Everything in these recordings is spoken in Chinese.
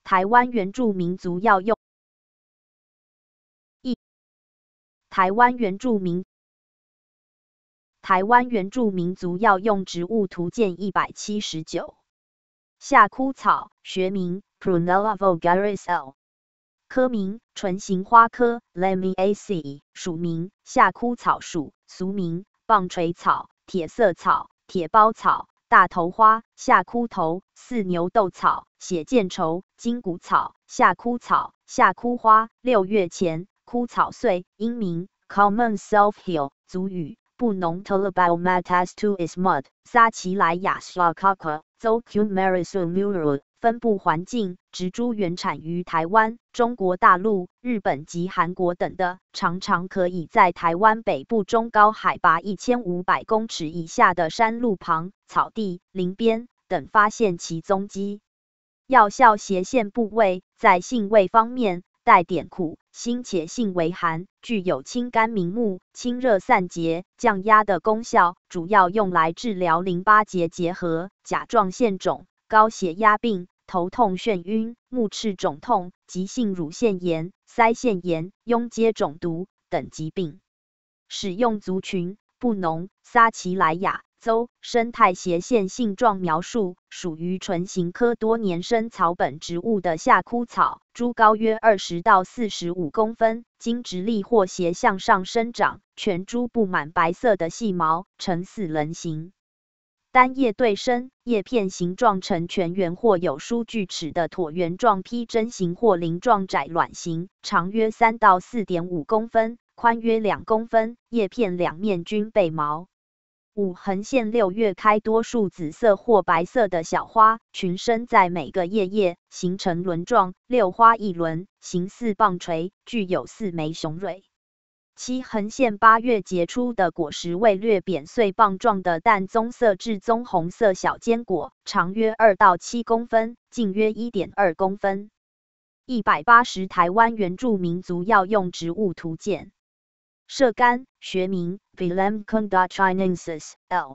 台湾原住民族药用。台湾原住民族药用植物图鉴179。夏枯草，学名 Prunella vulgaris L。科名唇形花科 Lamiaceae， 属名夏枯草属，俗名棒槌草、铁色草、铁包草、大头花、夏枯头、四牛豆草、血见愁、金骨草、夏枯草、夏枯花。6月前，枯草碎，英名 Common Self-Heal， 族语布农 Tolabiomatas to Ismud， 撒奇莱雅 Slakaka， 邹 Cumarisumuru。分布环境，植株原产于台湾、中国大陆、日本及韩国等的，常常可以在台湾北部中高海拔1500公尺以下的山路旁、草地、林边等发现其踪迹。药效斜线部位，在性味方面，带点苦、辛且性为寒，具有清肝明目、清热散结、降压的功效，主要用来治疗淋巴结结核、甲状腺肿、高血压病、头痛眩晕、目赤肿痛、急性乳腺炎、腮腺炎、痈疖肿毒等疾病。使用族群布农、撒奇莱雅、邹。生态斜线性状描述：属于唇形科多年生草本植物的夏枯草，株高约20到45公分，经直立或斜向上生长，全株布满白色的细毛，呈4棱形。单叶对生，叶片形状呈全圆或有疏锯齿的椭圆状披针形或鳞状窄卵形，长约3到4.5公分，宽约2公分，叶片两面均被毛。5横线6月开多数紫色或白色的小花，群生在每个叶叶，形成轮状，6花1轮，形似棒槌，具有4枚雄蕊。7横线8月结出的果实为略扁碎棒状的淡棕色至棕红色小坚果，长约2到7公分，径约1.2公分。180台湾原住民族药用植物图鉴。射干，学名 Villemcunda chinensis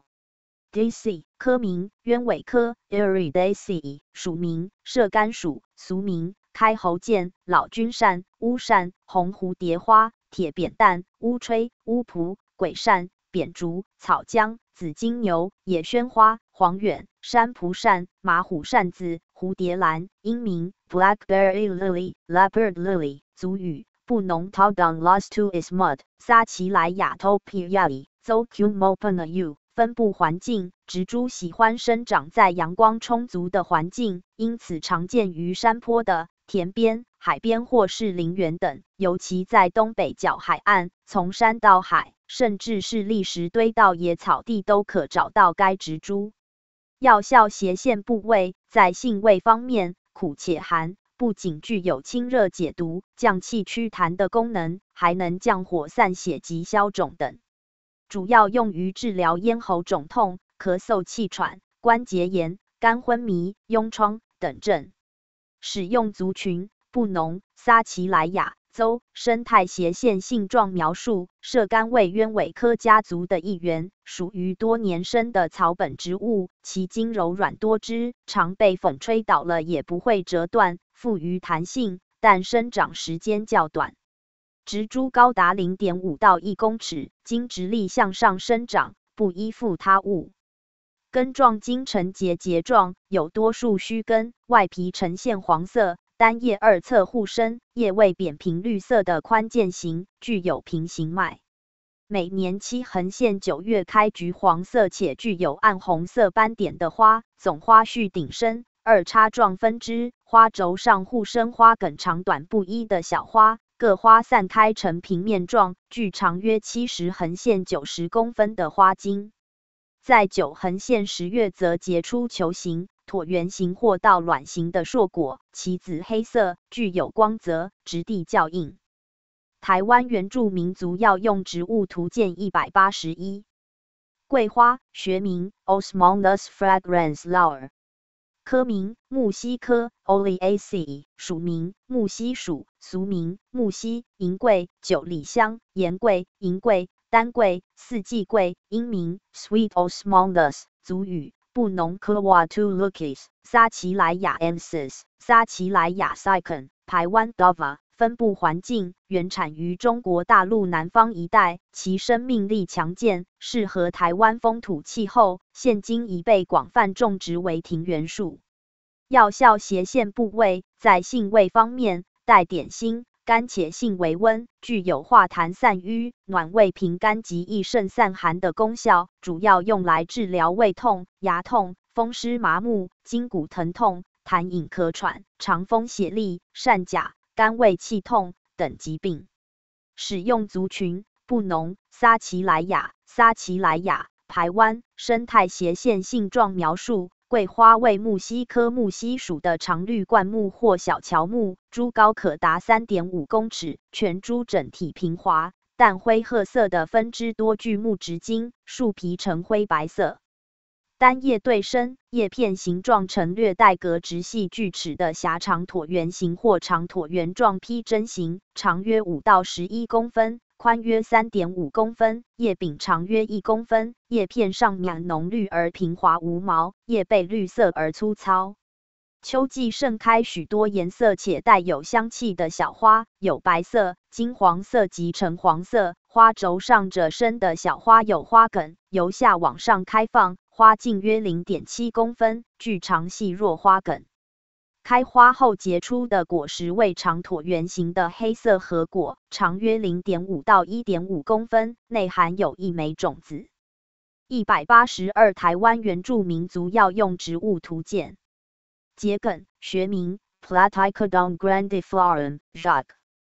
L。Daisy， 科名鸢尾科 Iridaceae， 属名射干属，俗名开喉剑、老君扇、乌扇、红蝴蝶花、铁扁担、乌吹、乌蒲、鬼扇、扁竹、草姜、紫金牛、野宣花、黄远、山蒲扇、马虎扇子、蝴蝶兰。英名 Blackberry Lily、Leopard Lily， 族语布农 Taudan Lost to Ismud， 撒奇莱雅 Topiayi， 邹 Cumopanau。分布环境，植株喜欢生长在阳光充足的环境，因此常见于山坡的田边、海边或是林园等，尤其在东北角海岸，从山到海，甚至是砾石堆到野草地都可找到该植株。药效斜线部位，在性味方面，苦且寒，不仅具有清热解毒、降气祛痰的功能，还能降火散血及消肿等。主要用于治疗咽喉肿痛、咳嗽气喘、关节炎、肝昏迷、痈疮等症。使用族群布农、撒奇莱雅、邹。生态斜线性状描述：射干为鸢尾科家族的一员，属于多年生的草本植物，其茎柔软多汁，常被风吹倒了也不会折断，富于弹性，但生长时间较短。植株高达 0.5 到1公尺，经直立向上生长，不依附他物。根状茎呈节状，有多数须根，外皮呈现黄色，单叶2侧互生，叶为扁平绿色的宽剑形，具有平行脉。每年7横线9月开橘黄色且具有暗红色斑点的花，总花序顶生，2叉状分支，花轴上互生花梗长短不一的小花。各花散开成平面状，具长约70横线90公分的花茎。在9横线10月则结出球形、椭圆形或倒卵形的硕果，其紫黑色，具有光泽，质地较硬。台湾原住民族药用植物图鉴181。桂花，学名 Osmanthus fragrans Lauer。科名木犀科 Oleaceae， 属名木犀属，俗名木犀、银桂、九里香、盐桂、银桂、丹桂、四季桂。英名 Sweet Osmanthus， 族语布农科瓦图 Lucas、撒奇莱雅 ensis、撒奇莱雅 Sicon、台湾 Dova。分布环境原产于中国大陆南方一带，其生命力强健，适合台湾风土气候，现今已被广泛种植为庭园树。药效斜线部位在性味方面，带点辛，甘且性微温，具有化痰散瘀、暖胃平肝及益肾散寒的功效，主要用来治疗胃痛、牙痛、风湿麻木、筋骨疼痛、痰饮咳喘、肠风血痢、疝甲、肝胃气痛等疾病。使用族群：布农、撒奇莱雅、撒奇莱雅、排湾。生态斜线性状描述：桂花为木犀科木犀属的常绿灌木或小乔木，株高可达 3.5 公尺，全株整体平滑，淡灰褐色的分支多具木质茎，树皮呈灰白色。单叶对生，叶片形状呈略带格直细锯齿的狭长椭圆形或长椭圆状披针形，长约5到11公分，宽约 3.5 公分，叶柄长约1公分，叶片上面浓绿而平滑无毛，叶背绿色而粗糙。秋季盛开许多颜色且带有香气的小花，有白色、金黄色及橙黄色。花轴上着生的小花有花梗，由下往上开放，花径约 0.7 公分，具长细弱花梗。开花后结出的果实为长椭圆形的黑色核果，长约 0.5 到 1.5 公分，内含有1枚种子。182台湾原住民族药用植物图鉴。桔梗，学名 Platycodon grandiflorum Jacques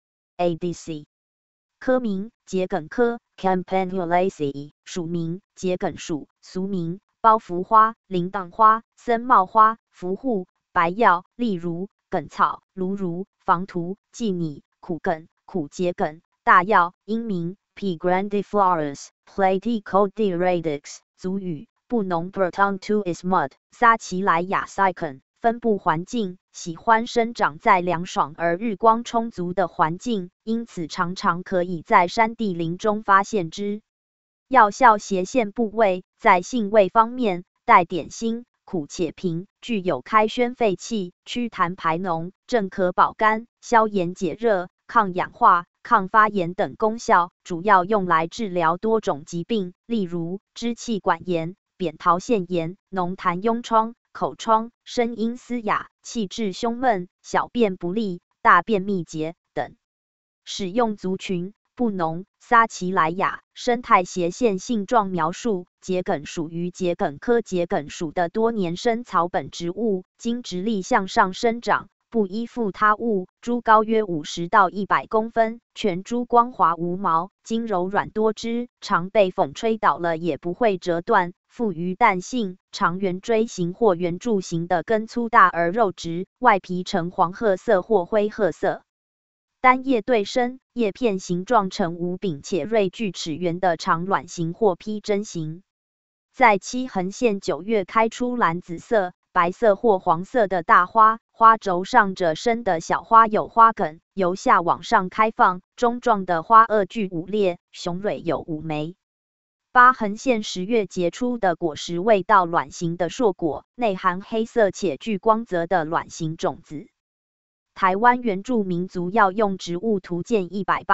ADC。科名桔梗科 Campanulaceae， 属名桔梗属，俗名包袱花、铃铛花、森茂花、伏护、白药，例如梗草、芦菦、防荼、荠拟、苦梗、苦桔梗、大药。英名 P. grandiflorus Platycoderadix， 族语布农 Bertontu Ismud， 撒奇莱雅 Sicon。分布环境喜欢生长在凉爽而日光充足的环境，因此常常可以在山地林中发现之。药效斜线部位在性味方面，带点辛，苦且平，具有开宣肺气、祛痰排脓、镇咳保肝、消炎解热、抗氧化、抗发炎等功效，主要用来治疗多种疾病，例如支气管炎、扁桃腺炎、脓痰痈疮、口疮、声音嘶哑、气滞胸闷、小便不利、大便秘结等。使用族群：布农、撒奇莱雅。生态斜线性状描述：桔梗属于桔梗科桔梗属的多年生草本植物，经直立向上生长，不依附他物，株高约50到100公分，全株光滑无毛，茎柔软多汁，常被风吹倒了也不会折断，富于弹性，长圆锥形或圆柱形的根粗大而肉质，外皮呈黄褐色或灰褐色。单叶对生，叶片形状呈无柄且锐锯齿圆的长卵形或披针形。在期横线9月开出蓝紫色、白色或黄色的大花，花轴上着生的小花有花梗，由下往上开放，中状的花萼具5裂，雄蕊有5枚。8横线10月结出的果实味道卵形的硕果，内含黑色且具光泽的卵形种子。台湾原住民族药用植物图鉴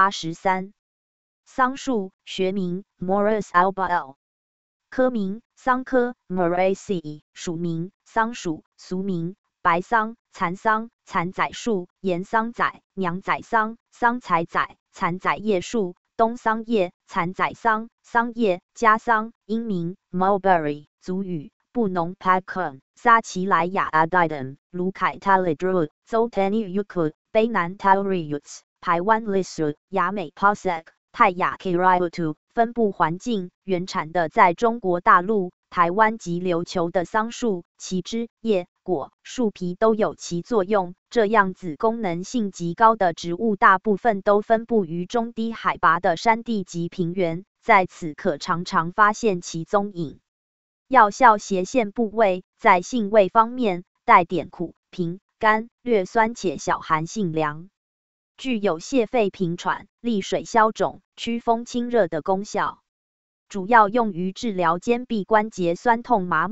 183。桑树，学名 Morus alba L， 科名桑科 Moraceae， 属名桑属，俗名白桑、蚕桑、蚕仔树、岩桑仔、娘仔桑、桑采仔、蚕仔叶树、冬桑叶、蚕仔桑、桑叶、家桑。英名 Mulberry， 族语布农 Pacon， 撒奇莱雅 Adidum， 卢凯 Talidru， Zoltani Yukut， 卑南 Tauriuts， 排湾 Lissu， 雅美 Posek， 泰雅 Kiriutu。分布环境原产的在中国大陆、台湾及琉球的桑树，其枝、叶、果、树皮都有其作用。这样子功能性极高的植物，大部分都分布于中低海拔的山地及平原，在此可常常发现其踪影。药效斜线部位在性味方面，带点苦、平、甘，略酸且小寒性凉，具有泻肺平喘、利水消肿、祛风清热的功效，主要用于治疗肩臂关节酸痛麻木、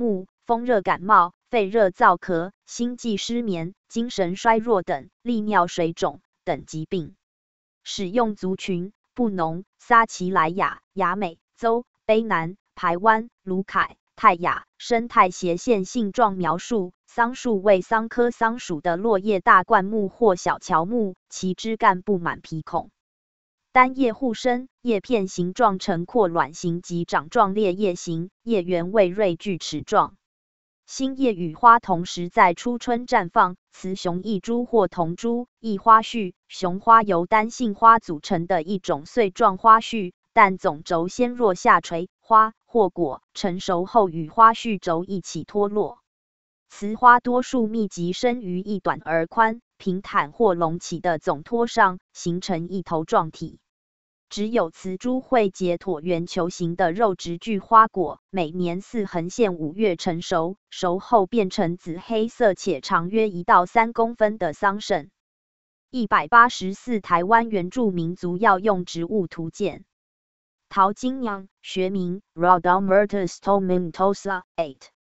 风热感冒、肺热燥咳、心悸失眠、精神衰弱等，利尿水肿等疾病。使用族群：布农、撒奇莱雅、雅美洲、卑南、排湾、卢凯、泰雅。生态斜线性状描述：桑树为桑科桑属的落叶大灌木或小乔木，其枝干布满皮孔。单叶互生，叶片形状呈阔卵形及掌状裂叶形，叶缘为锐锯齿状。新叶与花同时在初春绽放，雌雄异株或同株，异花序。雄花由单性花组成的一种穗状花序，但总轴先弱下垂，花或果成熟后与花序轴一起脱落。雌花多数密集生于一短而宽、平坦或隆起的总托上，形成一头状体。只有雌株会结椭圆球形的肉质距花果，每年4横线5月成熟，熟后变成紫黑色且长约1到3公分的桑葚。184台湾原住民族药用植物图鉴。桃金娘，学名 Rhodomertus tomentosa 8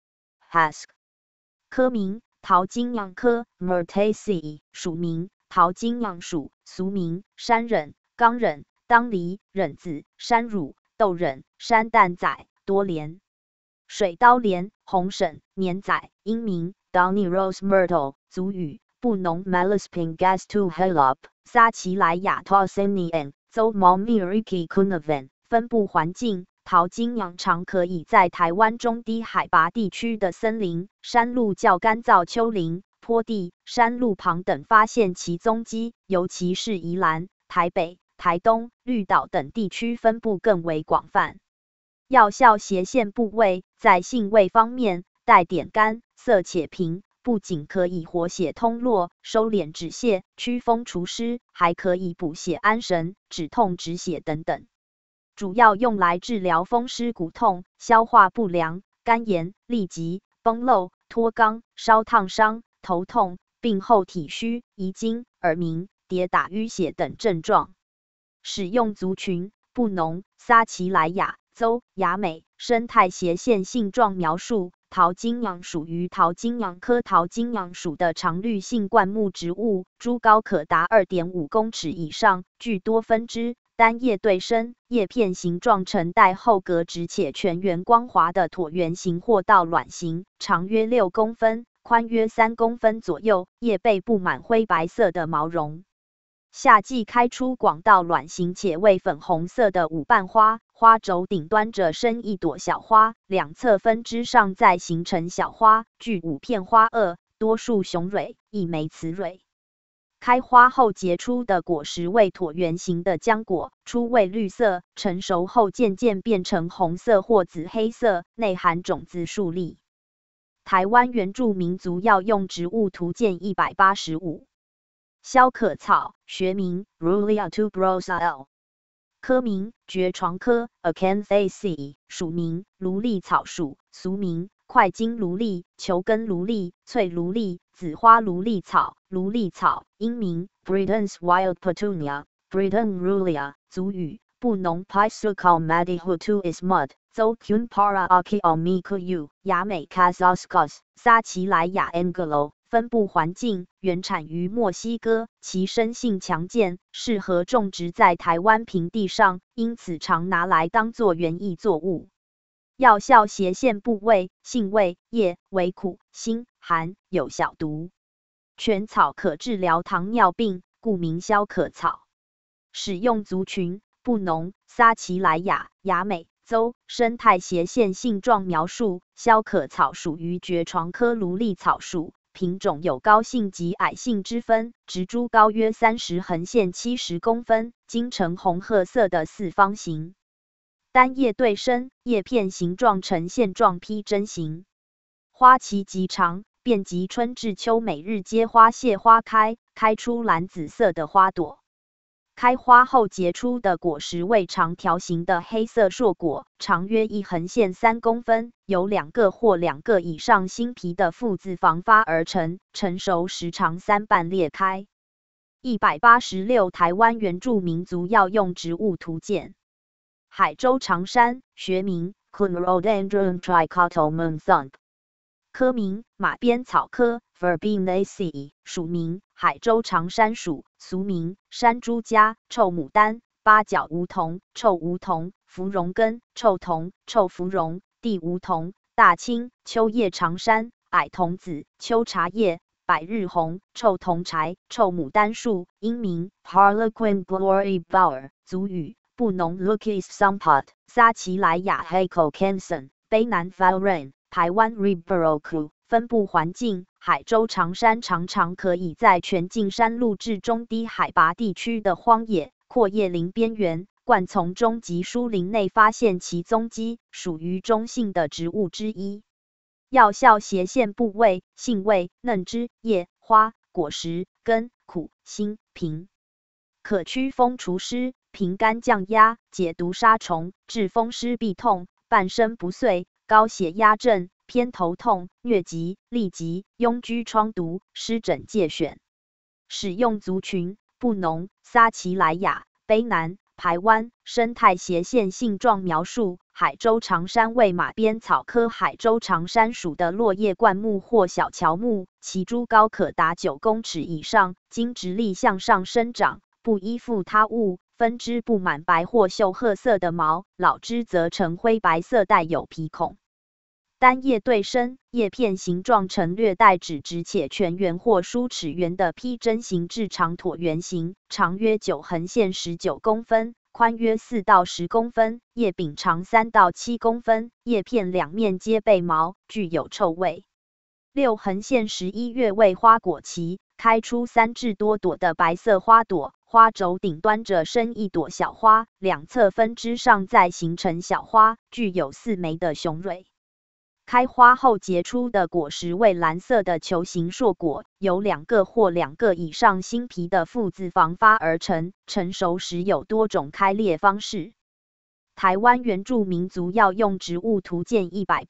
Hask。科名桃金娘科 Myrtaceae， 属名桃金娘属，俗名山忍、冈忍、当梨、忍子、山乳、豆忍、山蛋仔、多莲、水刀莲、红婶、年仔。英名 Downy Rose Myrtle， 族语布农 Melaspin gastu helop， 撒奇莱雅 Tosenian， 州 Momiriki Kunavan。分布环境：桃金娘常可以在台湾中低海拔地区的森林、山路较干燥丘陵、坡地、山路旁等发现其踪迹，尤其是宜兰、台北、台东、绿岛等地区分布更为广泛。药效斜线部位，在性味方面，带点干，色且平，不仅可以活血通络、收敛止泻、驱风除湿，还可以补血安神、止痛止血等等。主要用来治疗风湿骨痛、消化不良、肝炎、痢疾、崩漏、脱肛、烧烫伤、头痛、病后体虚、遗精、耳鸣、跌打淤血等症状。使用族群：布农、撒奇莱雅州、雅美。生态斜线性状描述：桃金娘属于桃金娘科桃金娘属的常绿性灌木植物，株高可达 2.5 公尺以上，具多分支。单叶对生，叶片形状呈带后格直且全圆光滑的椭圆形或倒卵形，长约6公分，宽约3公分左右，叶背布满灰白色的毛绒。夏季开出广倒卵形且为粉红色的五瓣花，花轴顶端着生一朵小花，两侧分支上再形成小花，具5片花萼，多数雄蕊，一枚雌蕊。开花后结出的果实为椭圆形的浆果，初为绿色，成熟后渐渐变成红色或紫黑色，内含种子数粒。台湾原住民族药用植物图鉴185。肖可草，学名 Rulia tuberosa L， 科名蕨床科 Acanthaceae， 属名芦栗草属，俗名块茎芦栗、球根芦栗、翠芦栗、紫花芦栗草、芦栗草。英名 Britain's Wild Petunia， Britain Rulia， 族语布农 Pisukal Madihutu Ismud， 州 Kunpara Aki Omikuyu， 雅美 Kazaskos， 撒奇莱雅 Angelo。分布环境：原产于墨西哥，其生性强健，适合种植在台湾平地上，因此常拿来当作园艺作物。药效斜线部位：性味：叶微苦、辛、寒，有小毒。全草可治疗糖尿病，故名肖可草。使用族群：布农、撒奇莱雅、雅美州。生态斜线性状描述：肖可草属于蕨床科芦栗草属。品种有高性及矮性之分，植株高约30横线70公分，茎呈红褐色的四方形，单叶对生，叶片形状呈线状披针形，花期极长，遍及春至秋，每日皆花谢花开，开出蓝紫色的花朵。开花后结出的果实为长条形的黑色硕果，长约1横线3公分，由2个或2个以上新皮的附子房发而成，成熟时长3瓣裂开。186台湾原住民族药用植物图鉴。海州长山，学名 Clonrodendron tricotyledon thump， 科名马鞭草科 Verbinaceae， 属名海州长山属，俗名山猪家、臭牡丹、八角梧桐、臭梧桐、芙蓉根、臭桐、臭芙蓉、地梧桐、大青、秋叶长山、矮桐子、秋茶叶、百日红、臭桐柴、臭牡丹树，英名 Harlequin glory bower， 族语布农 Lucas Sampot， 撒奇莱雅 Haco Canson， 卑南 Valrain， 台湾 Riboroku。分布环境，海州长山常常可以在全境山路至中低海拔地区的荒野、阔叶林边缘、灌丛中及疏林内发现其踪迹，属于中性的植物之一。药效斜线部位：性味嫩枝、叶、花、果实、根、苦、辛、平。可驱风除湿、平肝降压、解毒杀虫、治风湿痹痛、半身不遂、高血压症、偏头痛、疟疾、痢疾、痈疽疮毒、湿疹戒选。使用族群：布农、撒奇莱雅、卑南、排湾。生态斜线性状描述：海州长山为马鞭草科海州长山属的落叶灌木或小乔木，其株高可达9公尺以上，经直立向上生长，不依附他物，分支布满白或锈褐色的毛，老枝则呈灰白色，带有皮孔。单叶对生，叶片形状呈略带指直且全圆或梳齿圆的披针形至长椭圆形，长约9横线19公分，宽约4到10公分，叶柄长3到7公分，叶片两面皆被毛，具有臭味。6横线11月为花果期，开出3至多朵的白色花朵，花轴顶端着生一朵小花，两侧分支上再形成小花，具有4枚的雄蕊。开花后结出的果实为蓝色的球形硕果，由2个或2个以上新皮的附子房发而成，成熟时有多种开裂方式。台湾原住民族药用植物图鉴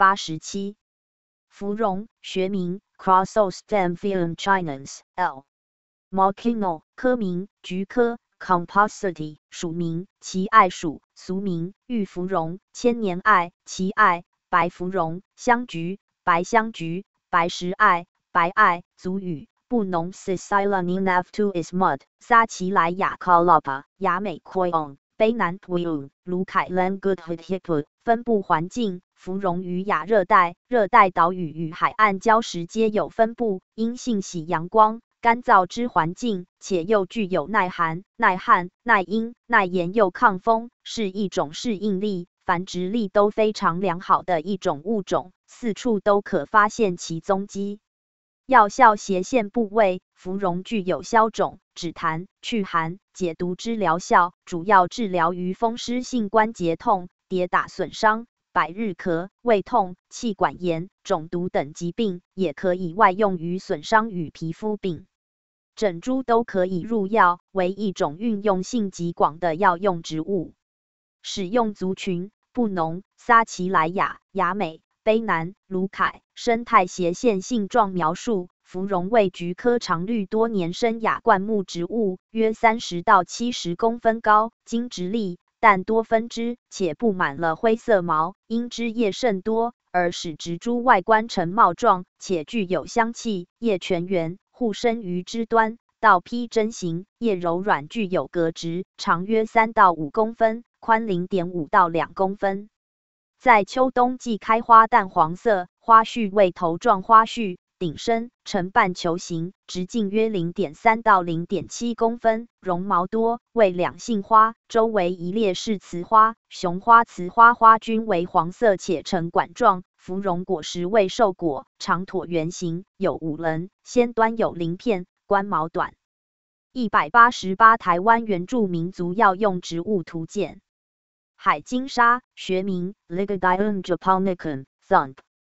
187。芙蓉，学名 Chrysostem chinense L. Malkino， 科名菊科 Compositae， 属名奇艾属，俗名玉芙蓉、千年艾、奇艾、白芙蓉、香菊、白香菊、白石艾、白艾，族语布农 Sicilianaftu ismud， 撒奇莱雅 Kalapa， 雅美 Koyon， 卑南 Puyun， 卢凯 Langudhithipu。分布环境：芙蓉于亚热带、热带岛屿与海岸礁石皆有分布，因性喜阳光、干燥之环境，且又具有耐寒、耐旱、耐阴、耐炎又抗风，是一种适应力、繁殖力都非常良好的一种物种，四处都可发现其踪迹。药效斜线部位：芙蓉具有消肿、止痰、祛寒、解毒之疗效，主要治疗于风湿性关节痛、跌打损伤、百日咳、胃痛、气管炎、肿毒等疾病，也可以外用于损伤与皮肤病。整株都可以入药，为一种运用性极广的药用植物。使用族群：布农、撒奇莱雅、雅美、卑南、卢凯。生态斜线性状描述：芙蓉为菊科常绿多年生亚灌木植物，约30到70公分高，经直立，但多分支，且布满了灰色毛，因枝叶甚多，而使植株外观呈帽状，且具有香气。叶全圆，互生于枝端，倒披针形，叶柔软，具有革质，长约3到5公分，宽0.5到2公分。在秋冬季开花淡黄色，花序为头状花序，顶深，呈半球形，直径约0.3到0.7公分，绒毛多，为两性花，周围一列是雌花，雄花雌花花均为黄色且呈管状。芙蓉果实为瘦果，长椭圆形，有5棱，先端有鳞片，冠毛短。188台湾原住民族药用植物图鉴。海金沙，学名 Ligodilum japonicum Thump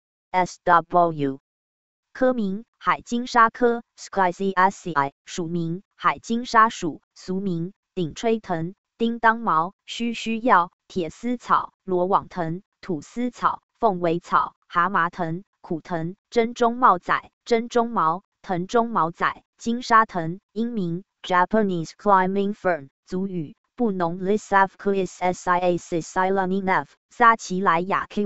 SW， 科名海金沙科 Schiaceaceae， 属名海金沙属，俗名顶吹藤、叮当毛、须须药、铁丝草、罗网藤、土丝草、凤尾草、蛤蟆藤、苦藤、针中毛仔、针中毛、藤中毛仔、金沙藤，英名 Japanese climbing fern， 族语布农 Lisavcuis Sia Sicilianaf， 撒奇莱雅 Kiwit。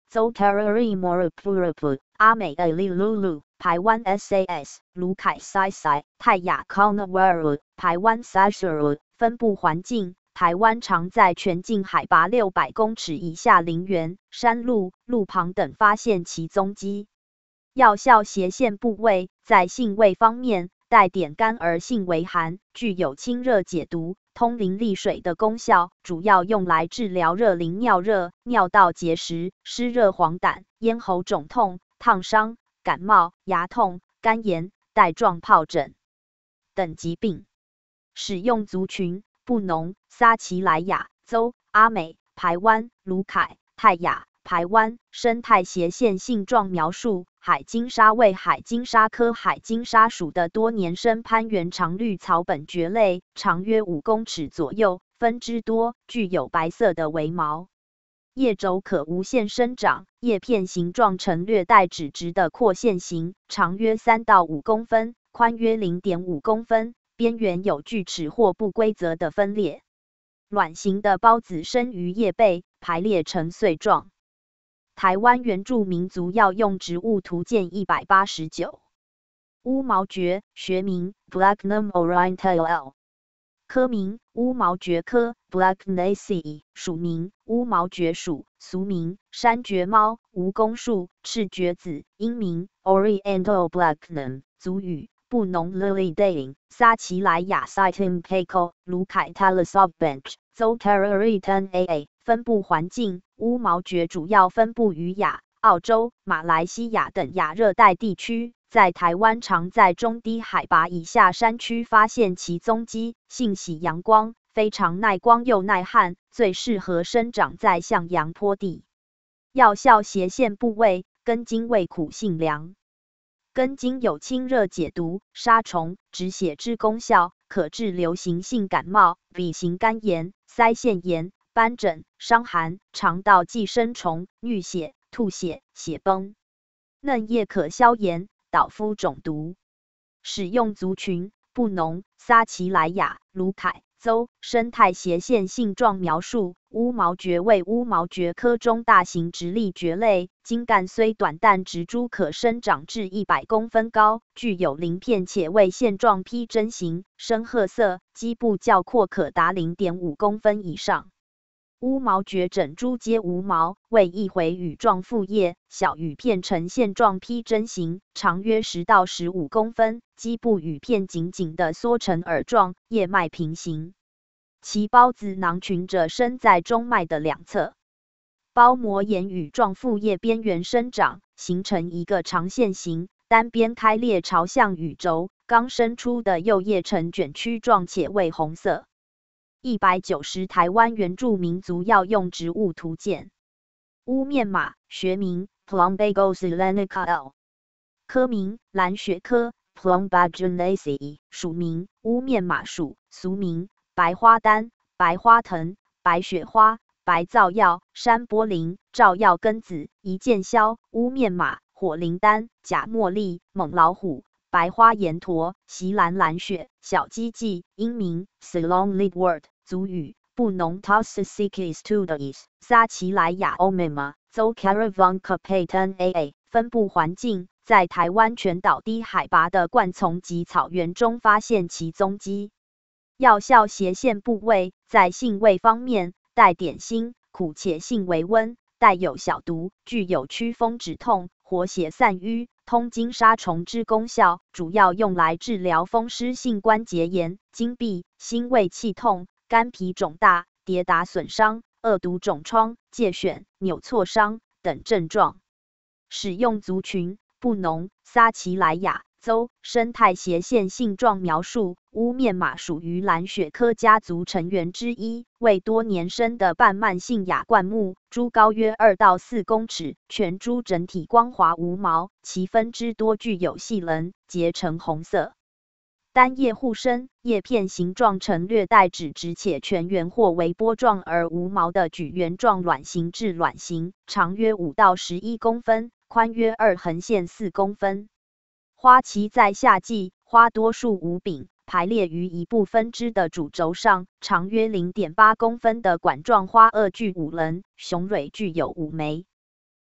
Zoterary Morupurupu， 阿美 A Lulu， 台湾 SAS， 卢凯塞塞，泰雅 Kaunawaru， 台湾 Sasuru， 分布环境。台湾常在全境海拔600公尺以下林园、山路、路旁等发现其踪迹。药效斜线部位在性味方面，带点甘而性微寒，具有清热解毒、通淋利水的功效，主要用来治疗热淋尿热、尿道结石、湿热黄疸、咽喉肿痛、烫伤、感冒、牙痛、干炎、带状疱疹等疾病。使用族群布农、撒奇莱雅州、阿美、排湾、卢凯、泰雅、排湾。生态斜线性状描述：海金沙为海金沙科海金沙属的多年生攀援常绿草本蕨类，长约5公尺左右，分支多，具有白色的微毛。叶轴可无限生长，叶片形状呈略带指直的廓线形，长约3到5公分，宽约 0.5 公分。边缘有锯齿或不规则的分裂，卵形的孢子生于叶背，排列成穗状。台湾原住民族药用植物图鉴189。乌毛蕨，学名 Blacknum orientale， 科名乌毛蕨科 Blacknaceae， 属名乌毛蕨属，俗名山蕨猫、蜈蚣树、赤蕨子，英名 Oriental Blacknum， 族语布农 Lily Dane， 撒奇莱雅 Citum Paco， 卢凯 Talasov Bench， Zoteraritan AA。分布环境：乌毛蕨主要分布于亚、澳洲、马来西亚等亚热带地区，在台湾常在中低海拔以下山区发现其踪迹。性喜阳光，非常耐光又耐旱，最适合生长在向阳坡地。药效斜线部位：根茎味苦性凉。根茎有清热解毒、杀虫、止血之功效，可治流行性感冒、B型肝炎、腮腺炎、斑疹、伤寒、肠道寄生虫、衄血、吐血、血崩。嫩叶可消炎、导肤肿毒。使用族群：布农、撒奇莱雅、卢凯州。生态斜线性状描述：乌毛蕨为乌毛蕨科中大型直立蕨类，茎干虽短，但植株可生长至100公分高，具有鳞片且为线状披针形，深褐色，基部较阔，可达 0.5 公分以上。乌毛蕨整株皆无毛，为一回羽状复叶，小羽片呈线状披针形，长约10到15公分，基部羽片紧紧地缩成耳状，叶脉平行。其孢子囊群者生在中脉的两侧，孢膜沿羽状复叶边缘生长，形成一个长线形，单边开裂朝向羽轴，刚生出的幼叶呈卷曲状且为红色。190台湾原住民族药用植物图鉴。乌面马，学名 Plumbago selenica L， 科名蓝雪科 Plumbaginaceae， 属名乌面马属，俗名白花丹、白花藤、白雪花、白皂药、山玻灵、照药根子、一剑硝、乌面马、火灵丹、假茉莉、猛老虎、白花岩驼、席兰蓝雪、小鸡鹥，英名 Ceylon Leadwort， 族语布农 Tassasicis Tudis， 撒奇莱雅 Omema， 州 Caravan Kapatan AA。分布环境：在台湾全岛低海拔的灌丛及草原中发现其踪迹。药效斜线部位：在性味方面，带点辛，苦且性微温，带有小毒，具有祛风止痛、活血散瘀、通经杀虫之功效，主要用来治疗风湿性关节炎、经闭、心胃气痛、肝脾肿大、跌打损伤、恶毒肿疮、疥癣、扭挫伤等症状。使用族群：布农、撒奇莱雅州。生态斜线性状描述：乌面马属于蓝雪科家族成员之一，为多年生的半慢性亚灌木，株高约2到4公尺，全株整体光滑无毛，其分支多具有细棱，结成红色。单叶互生，叶片形状呈略带指直且全圆或微波状而无毛的矩圆状卵形至卵形，长约5到11公分，宽约2横线4公分。花期在夏季，花多数无柄，排列于一部分枝的主轴上，长约 0.8 公分的管状花萼具5棱，雄蕊具有5枚。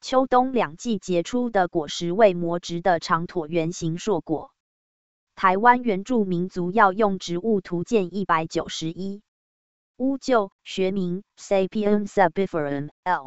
秋冬两季结出的果实为磨直的长椭圆形硕果。台湾原住民族药用植物图鉴191。乌桕，学名 Sapium sabiferum L.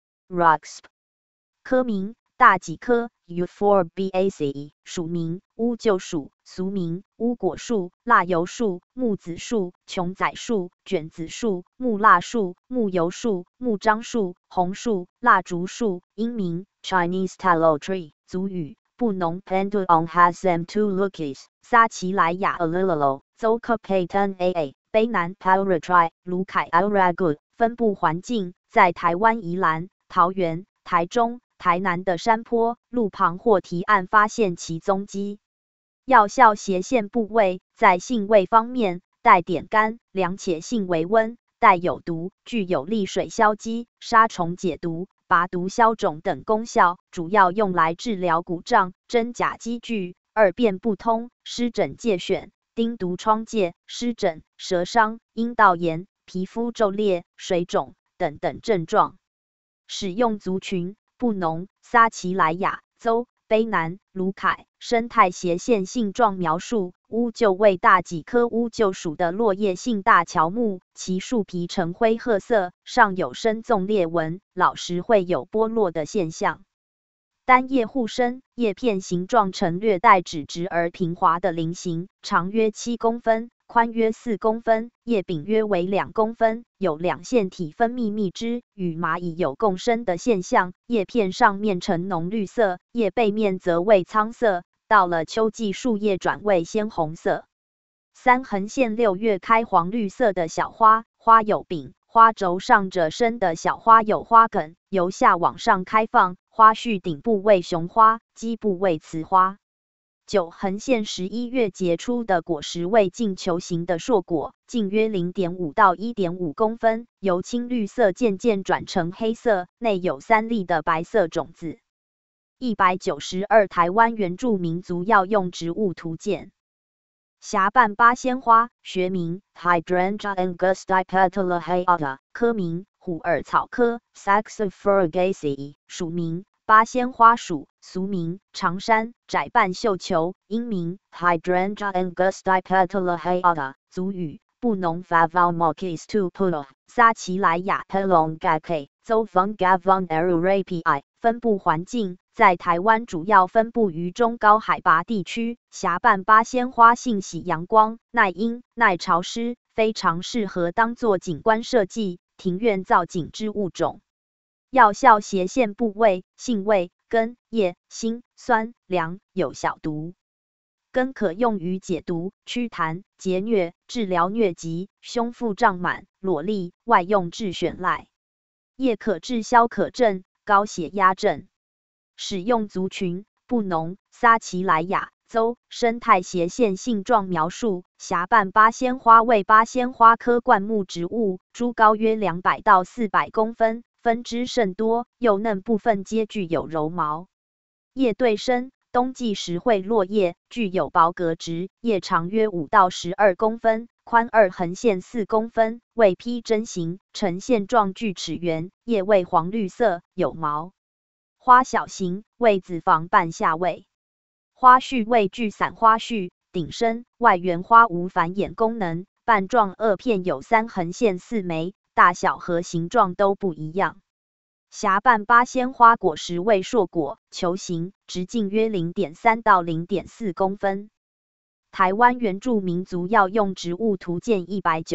Roxb. 科名大戟科 Euphorbiaceae. 属名乌桕属，俗名乌果树、蜡油树、木子树、琼仔树、卷子树、木蜡树、木油树、木樟树、红树、蜡烛树。英名 Chinese tallow tree. 族语布农 Penduon has them two lookies. 撒奇莱雅 Alilalo. Zoka Payton AA. 卑南 Pauratri. 卢凯 Alragut. 分布环境在台湾宜兰、桃园、台中、台南的山坡、路旁或堤岸发现其踪迹。药效斜线部位在性味方面，带点甘凉且性微温，带有毒，具有利水消积、杀虫解毒、拔毒消肿等功效，主要用来治疗骨胀、真假积聚、二便不通、湿疹疥癣、钉毒疮疥、湿疹、舌伤、阴道炎、皮肤皱裂、水肿等症状。使用族群布农、撒奇莱雅、邹、卑南、卢凯。生态斜线性状描述：乌桕为大戟科乌桕属的落叶性大乔木，其树皮呈灰褐色，上有深纵裂纹，老时会有剥落的现象。单叶互生，叶片形状呈略带直直而平滑的菱形，长约7公分，宽约4公分，叶柄约为2公分，有两腺体分泌蜜汁，与蚂蚁有共生的现象。叶片上面呈浓绿色，叶背面则为苍色，到了秋季树叶转为鲜红色。3横线6月开黄绿色的小花，花有柄，花轴上褶深的小花有花梗，由下往上开放，花序顶部为雄花，基部为雌花。9横线11月结出的果实为径球形的硕果，径约 0.5 到 1.5 公分，由青绿色渐渐转成黑色，内有3粒的白色种子。192台湾原住民族药用植物图鉴。狭瓣八仙花，学名 Hydrangea angustipetala，科名虎耳草科 Saxifragaceae， 属名八仙花属，俗名长山窄瓣绣球，英名 Hydrangea angustipetala， 族语布农 Favalmokis tupula， 撒奇莱雅 Pelongake， 邹方 Gavon Arurapi。 分布环境在台湾主要分布于中高海拔地区。狭瓣八仙花性喜阳光，耐阴耐潮湿，非常适合当作景观设计、庭院造景之物种。药效斜线部位：性味根、叶、辛、酸、凉，有小毒。根可用于解毒、祛痰、截疟、治疗疟疾、胸腹胀满、裸痢，外用治癣赖。叶可治消渴症、高血压症。使用族群布农、撒奇莱雅、邹。生态斜线性状描述：狭瓣八仙花为八仙花科灌木植物，株高约200到400公分，分枝甚多，幼嫩部分皆具有柔毛。叶对生，冬季时会落叶，具有薄格质，叶长约5到12公分，宽2横线4公分，为披针形，呈线状锯齿缘，叶为黄绿色，有毛。花小型，为子房瓣下位。花序为聚散花序，顶生，外圆花无繁衍功能，瓣状萼片有3横线4枚，大小和形状都不一样。狭瓣八仙花果实为硕果，球形，直径约 0.3 到 0.4 公分。台湾原住民族药用植物图鉴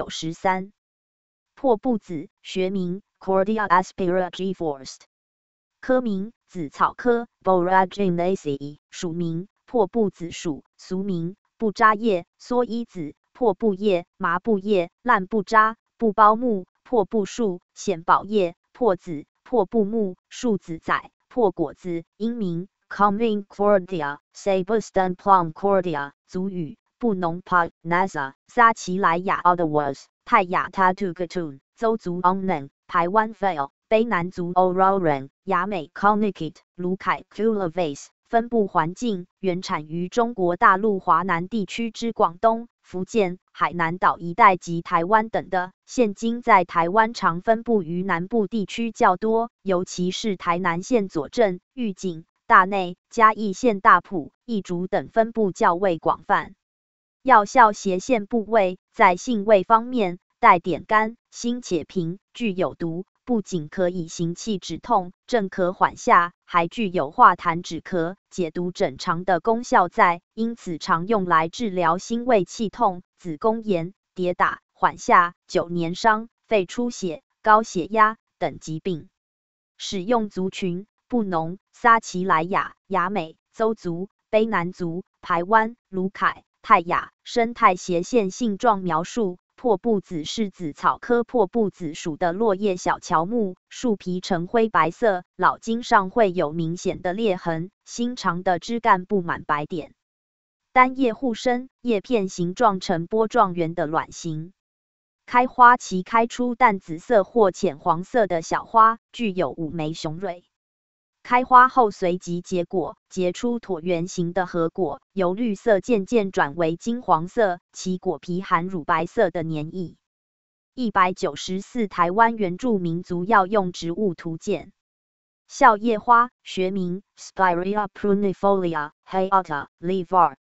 193。破布子，学名 Cordia asparagiforst， 科名紫草科 Boraginaceae， 属名破布子属，俗名布扎叶、蓑衣子、破布叶、麻布叶、烂布扎、布包木、破布树、显宝叶、破子、破布木、树子仔、破果子。英名 Common Cordia Sabustan Plum Cordia， 族语布农 Pat Nasa， 撒奇莱雅 Otherwise， 泰雅 Tatugatoon， 邹族 Ongnen， 台湾 Fail， 卑南族 Ororan， 雅美 Conicate， 卢凯 Culavase。分布环境原产于中国大陆华南地区之广东、 福建、海南岛一带及台湾等的，现今在台湾常分布于南部地区较多，尤其是台南县左镇、玉井、大内、嘉义县大埔、义竹等分布较为广泛。药效斜线部位在性味方面，带点甘、辛且平，具有毒，不仅可以行气止痛、镇咳缓下，还具有化痰止咳、解毒整肠的功效在，因此常用来治疗心胃气痛、子宫炎、跌打、缓下、久年伤、肺出血、高血压等疾病。使用族群：布农、撒奇莱雅、雅美、邹族、卑南族、排湾、卢凯、泰雅。生态斜线性状描述：破布子是紫草科破布子属的落叶小乔木，树皮呈灰白色，老茎上会有明显的裂痕，心长的枝干布满白点，单叶互生，叶片形状呈波状圆的卵形。开花期开出淡紫色或浅黄色的小花，具有5枚雄蕊。开花后随即结果，结出椭圆形的核果，由绿色渐渐转为金黄色，其果皮含乳白色的黏液。194台湾原住民族药用植物图鉴。笑叶花，学名 Spirea prunifolia hayata Levar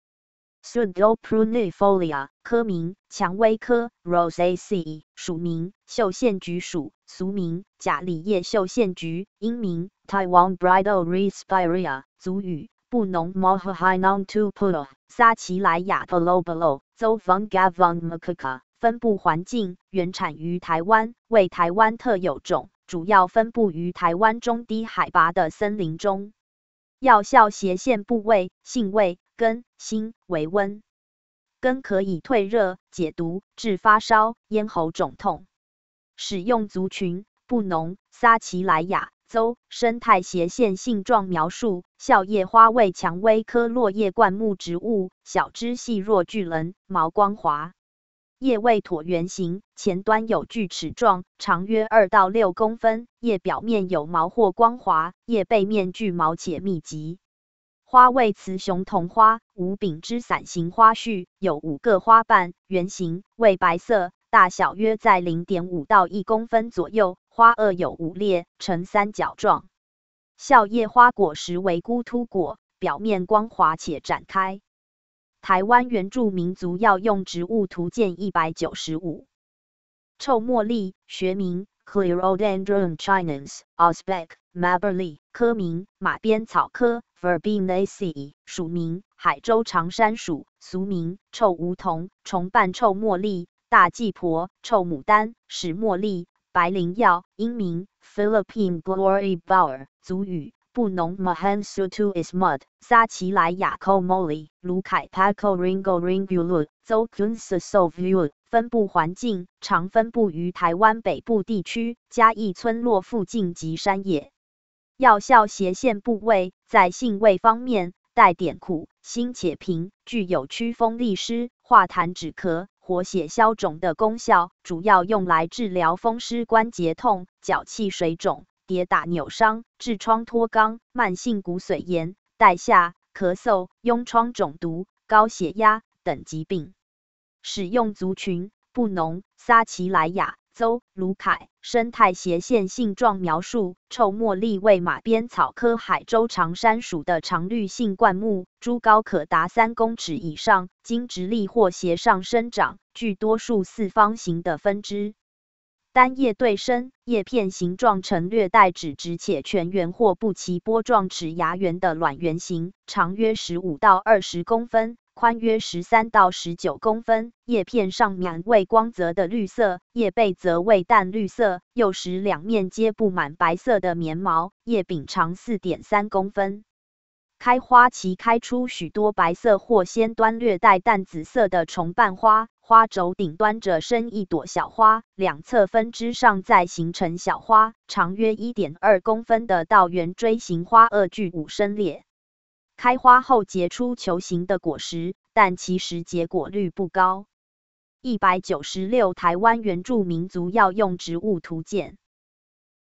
Pseudoprunifolia， 科名蔷薇科 Rosaceae， 属名绣线菊属，俗名假里叶绣线菊，英名 Taiwan Bridal Respirea， 族语布农 Mohahinong Tupula， 撒奇莱雅 Polobolo， 邹方 Gavon Macaca。分布环境原产于台湾，为台湾特有种，主要分布于台湾中低海拔的森林中。药效斜线部位：性味，根、辛，微温。根可以退热、解毒、治发烧、咽喉肿痛。使用族群：布农、撒奇莱雅、邹。生态斜线性状描述：笑叶花为蔷薇科落叶灌木植物，小枝细若巨人，毛光滑。叶为椭圆形，前端有锯齿状，长约2到6公分，叶表面有毛或光滑，叶背面具毛且密集。花为雌雄同花，无柄枝伞形花序，有5个花瓣，圆形，为白色，大小约在 0.5 到1公分左右，花萼有5裂，呈三角状。笑叶花果实为孤突果，表面光滑且展开。台湾原住民族药用植物图鉴195。臭茉莉，学名 Clerodendron chinense Osbeck Maberly， 科名马鞭草科 Verbinaceae， 属名海州长山属，俗名臭梧桐、重瓣臭茉莉、大季婆、臭牡丹、石茉莉、白灵药，英名 Philippine Glory Bower， 族语布农 Mahansutu Ismud， 撒奇莱雅 Komoli， 卢凯 Paco Ringo Ringulud， 邹 Kunsasovul。分布环境常分布于台湾北部地区、嘉义村落附近及山野。药效斜线部位在性味方面，带点苦、辛且平，具有祛风利湿、化痰止咳、活血消肿的功效，主要用来治疗风湿关节痛、脚气水肿、跌打扭伤、痔疮脱肛、慢性骨髓炎、带下、咳嗽、痈疮肿毒、高血压等疾病。使用族群：布农、撒奇莱雅、邹、卢凯。生态斜线性状描述：臭茉莉为马鞭草科海州长山属的常绿性灌木，株高可达3公尺以上，经直立或斜上生长，具多数四方形的分支。单叶对生，叶片形状呈略带指直且全圆或不齐波状齿牙圆的卵圆形，长约15到20公分。宽约13到19公分，叶片上面为光泽的绿色，叶背则为淡绿色，幼时两面皆布满白色的棉毛，叶柄长 4.3 公分。开花期开出许多白色或先端略带淡紫色的重瓣花，花轴顶端着生一朵小花，两侧分支上再形成小花，长约 1.2 公分的倒圆锥形花萼具5生裂。开花后结出球形的果实，但其实结果率不高。196台湾原住民族药用植物图鉴。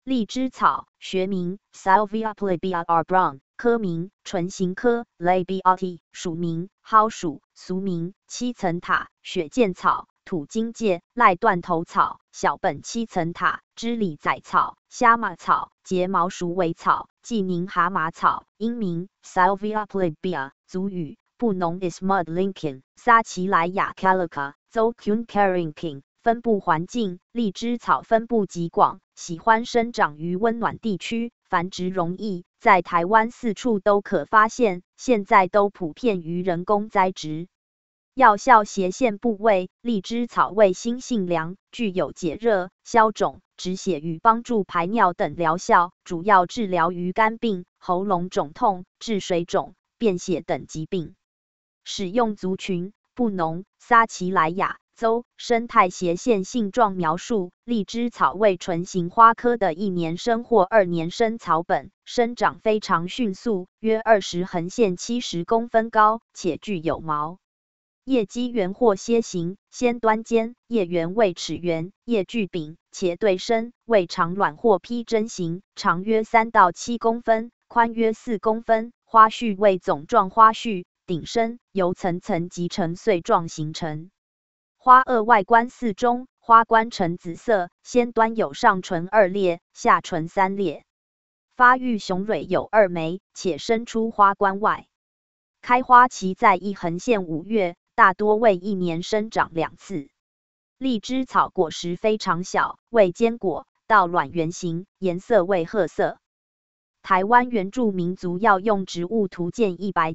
荔枝草，学名 Salvia plebea R. Brown， 科名唇形科 Labiata， 属名蒿属，俗名七层塔、雪见草、土荆芥、赖断头草、小本七层塔、知里仔草、虾马草、睫毛鼠尾草、济宁蛤蟆草，英名 Salvia plebea， 族语布农 is mud Lincoln， 撒奇莱雅 Calica， 邹 Kun Carrington。分布环境，荔枝草分布极广，喜欢生长于温暖地区，繁殖容易，在台湾四处都可发现，现在都普遍于人工栽植。药效斜线部位，荔枝草味辛性凉，具有解热、消肿、止血与帮助排尿等疗效，主要治疗于肝病、喉咙肿痛、治水肿、便血等疾病。使用族群：布农、撒奇莱雅。邹生态斜线性状描述：荔枝草为唇形花科的一年生或二年生草本，生长非常迅速，约20横线70公分高，且具有毛。叶基圆或楔形，先端尖，叶缘为齿缘，叶具柄，且对生，为长卵或披针形，长约3到7公分，宽约4公分，花序为总状花序，顶生，由层层集成穗状形成。花萼外观4中，花冠呈紫色，先端有上唇2裂，下唇3裂。发育雄蕊有2枚，且伸出花冠外。开花期在1横线5月，大多为1年生长2次。荔枝草果实非常小，为坚果，稻卵圆形，颜色为褐色。台湾原住民族药用植物图鉴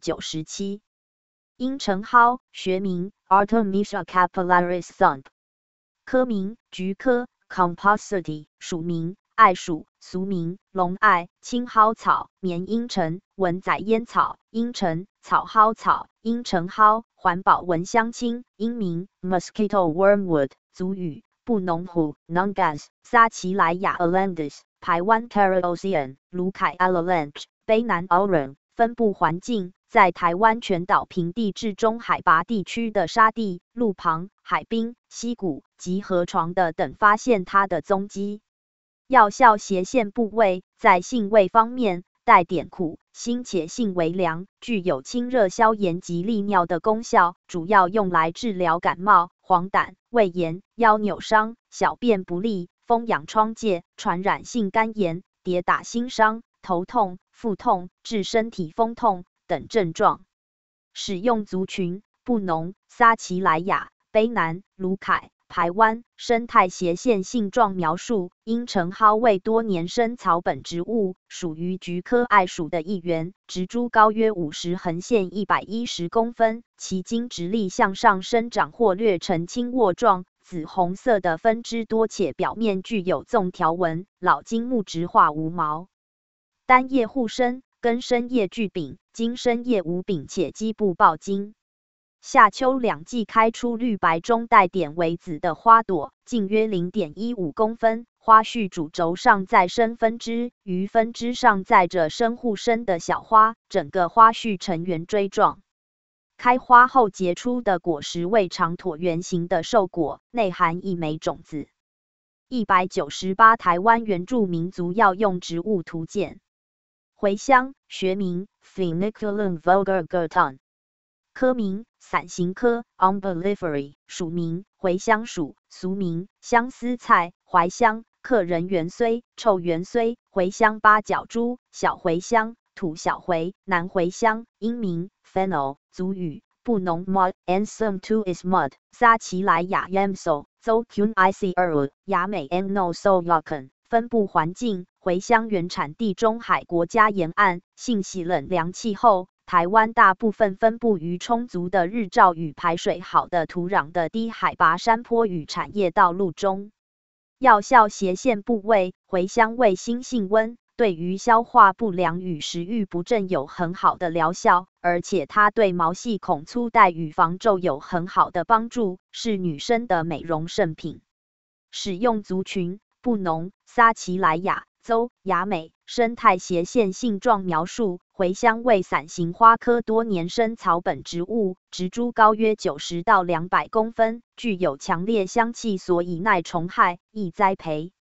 197。阴橙蒿，学名 Artemisia capillaris thumb， 科名菊科 Compositae， 属名艾属，俗名龙艾，青蒿草，绵阴橙，文仔烟草，阴橙草蒿草，阴橙蒿，环保闻香清，英名 Mosquito wormwood， 族语布农虎 Nungas， 撒奇莱雅 Alandis， 排湾 Caradocean， 卢凯 Alalanch， 卑南 Auron。分布环境，在台湾全岛平地至中海拔地区的沙地、路旁、海滨、溪谷及河床的等发现它的踪迹。药效斜线部位，在性味方面，带点苦，辛且性微凉，具有清热消炎及利尿的功效，主要用来治疗感冒、黄疸、胃炎、腰扭伤、小便不利、风痒疮疥、传染性肝炎、跌打心伤、头痛、腹痛、致身体风痛等症状。使用族群：布农、撒奇莱雅、卑南、卢凯、排湾。生态斜线性状描述：阴橙蒿为多年生草本植物，属于菊科艾属的一员，植株高约50横线110公分，其茎直立向上生长或略呈轻握状。紫红色的分支多且表面具有纵条纹，老茎木质化无毛。单叶互生，根深叶具柄，茎深叶无柄且基部抱茎。夏秋两季开出绿白中带点为紫的花朵，径约 0.15 公分，花序主轴上载生分支，于分支上载着深互生的小花，整个花序呈圆锥状。开花后结出的果实为长椭圆形的瘦果，内含一枚种子。198台湾原住民族药用植物图鉴。茴香，学名 Feniculum vulgar-gurton， 科名伞形科 Umbelliferae， 属名茴香属，俗名相思菜、槐香，克人芫荽、臭芫荽、茴香八角珠、小茴香、土小茴、南茴香，英名 Fennel， 族语布农 mud ansem to is mud， 撒奇莱雅 Yamso， 邹 Kun ic erul， 雅美 Nno so yakan。分布环境：茴香原产地中海国家沿岸，性喜冷凉气候。台湾大部分分布于充足的日照与排水好的土壤的低海拔山坡与产业道路中。药效斜线部位：茴香味辛性温，对于消化不良与食欲不振有很好的疗效，而且它对毛细孔粗带与防皱有很好的帮助，是女生的美容圣品。使用族群：布农、撒奇莱雅、邹、雅美。生态斜线性状描述：茴香为伞形花科多年生草本植物，植株高约90到200公分，具有强烈香气，所以耐虫害，易栽培。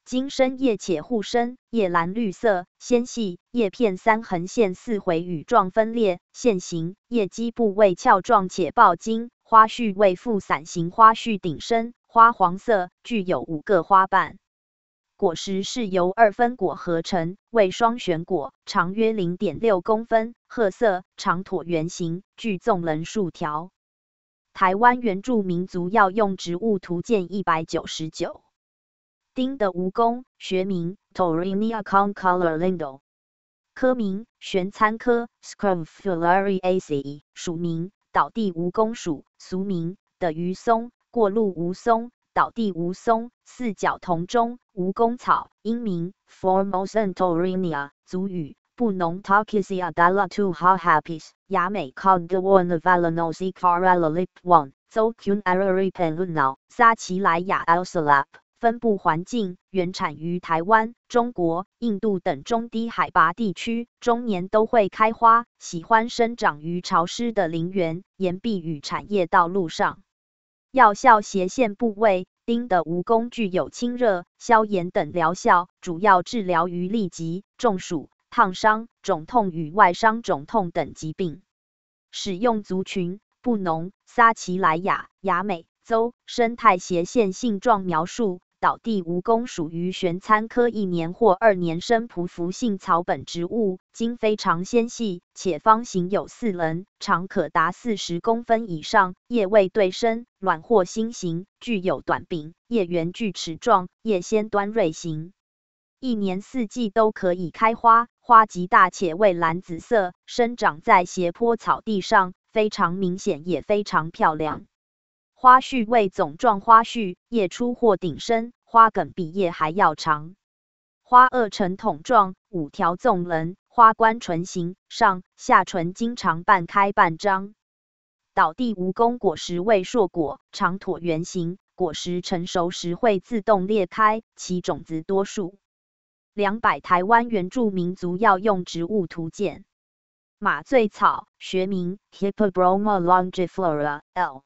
茎深叶且互生，叶蓝绿色，纤细，叶片3横线4回羽状分裂，线形，叶基部位鞘状且抱茎，花序为复伞形花序顶生，花黄色，具有5个花瓣。果实是由2分果合成，为双旋果，长约 0.6 公分，褐色，长椭圆形，具纵棱数条。台湾原住民族药用植物图鉴199。丁的蜈蚣，学名 Taurinia concolor lindo， 科名玄参科 Scrophulariaceae， 属名岛地蜈蚣属，俗名的鱼松、过路蜈松、岛地蜈松，四角同中，蜈蚣草，英名 Formosan Taurinia， 族语布农 Tachysia dilatua hapis， 亚美 Cogdewana valanosi carella lip one， 邹 Kun arari pelunau， 撒奇莱亚 Alsalap。分布环境原产于台湾、中国、印度等中低海拔地区，终年都会开花，喜欢生长于潮湿的林园、岩壁与产业道路上。药效斜线部位，丁的蜈蚣具有清热、消炎等疗效，主要治疗于痢疾、中暑、烫伤、肿痛与外伤肿痛等疾病。使用族群布农、撒奇莱亚、亚美、邹。生态斜线性状描述。岛地蜈蚣属于玄参科1年或2年生匍匐性草本植物，茎非常纤细，且方形有4棱，长可达40公分以上，叶未对生，卵或心形，具有短柄，叶缘锯齿状，叶先端锐形。1年4季都可以开花，花极大且蔚蓝紫色，生长在斜坡草地上，非常明显也非常漂亮。花序为总状花序，叶出或顶生，花梗比叶还要长。花萼呈筒状，5条纵棱，花冠唇形，上下唇经常半开半张。岛地蜈蚣果实为硕果，长椭圆形，果实成熟时会自动裂开，其种子多数。200台湾原住民族药用植物图鉴。马醉草，学名 Hippobroma longiflora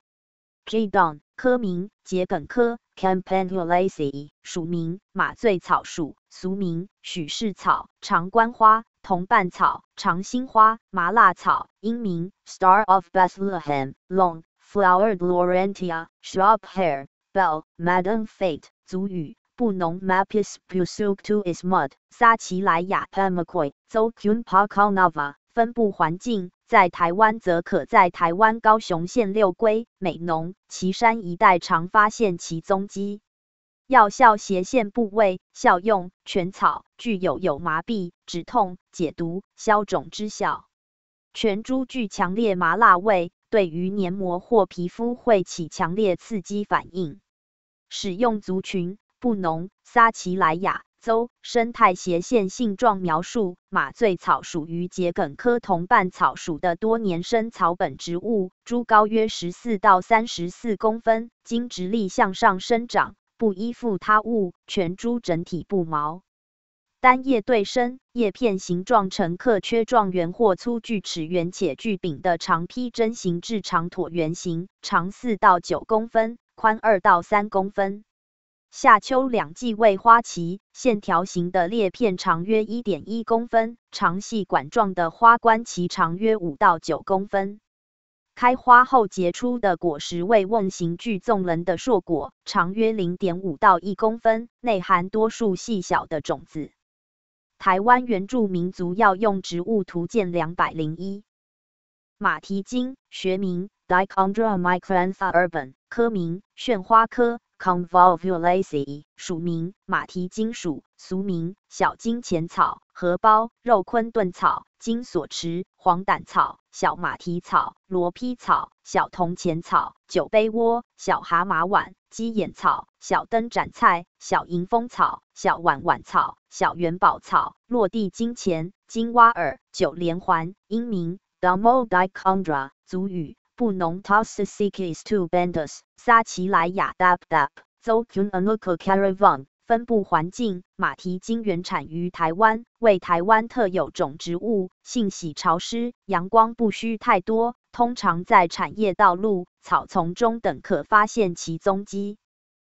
L。G. Don， 科名桔梗科 Campanulaceae， 属名马醉草属，俗名许氏草、长冠花、铜瓣草、长兴花、麻辣草，英名 Star of Bethlehem Long Flowered Laurentia Shrub Hair Bell Madam Fate， 族语布农 Mapis Pusuktu is mud， 撒奇莱亚 Pamaquoy， 邹 Kun Pakalnava。分布环境，在台湾则可在台湾高雄县六龟、美浓、旗山一带常发现其踪迹。药效斜线部位，效用全草，具有麻痹、止痛、解毒、消肿之效。全株具强烈麻辣味，对于黏膜或皮肤会起强烈刺激反应。使用族群布农、撒奇莱亚。邹。生态斜线性状描述：马醉草属于桔梗科铜瓣草属的多年生草本植物，株高约14到34公分，茎直立向上生长，不依附他物，全株整体不毛。单叶对生，叶片形状呈刻缺状圆或粗锯齿圆且具柄的长披针形至长椭圆形，长4到9公分，宽2到3公分。夏秋两季为花期，线条形的裂片长约 1.1 公分，长细管状的花冠其长约5到9公分。开花后结出的果实为瓮形具纵棱的硕果，长约 0.5 到1公分，内含多数细小的种子。台湾原住民族药用植物图鉴201。马蹄金，学名 Dichondra micrantha urban， 科名旋花科。Convolvulaceae， 属名马蹄金属，俗名小金钱草、荷包、肉昆顿草、金锁匙、黄疸草、小马蹄草、罗披草、小铜钱草、酒杯窝、小蛤蟆碗、鸡眼草、小灯盏菜、小迎风草、小碗碗草、小元宝草、落地金钱、金蛙耳、九连环，英名 Domo-Dichondra， 族语布农 Tausicus tubentus， 撒奇莱亚 Dap， 邹 Kun Anuka Caravan。分布环境，马蹄金原产于台湾，为台湾特有种植物，性喜潮湿，阳光不需太多，通常在产业道路、草丛中等可发现其踪迹。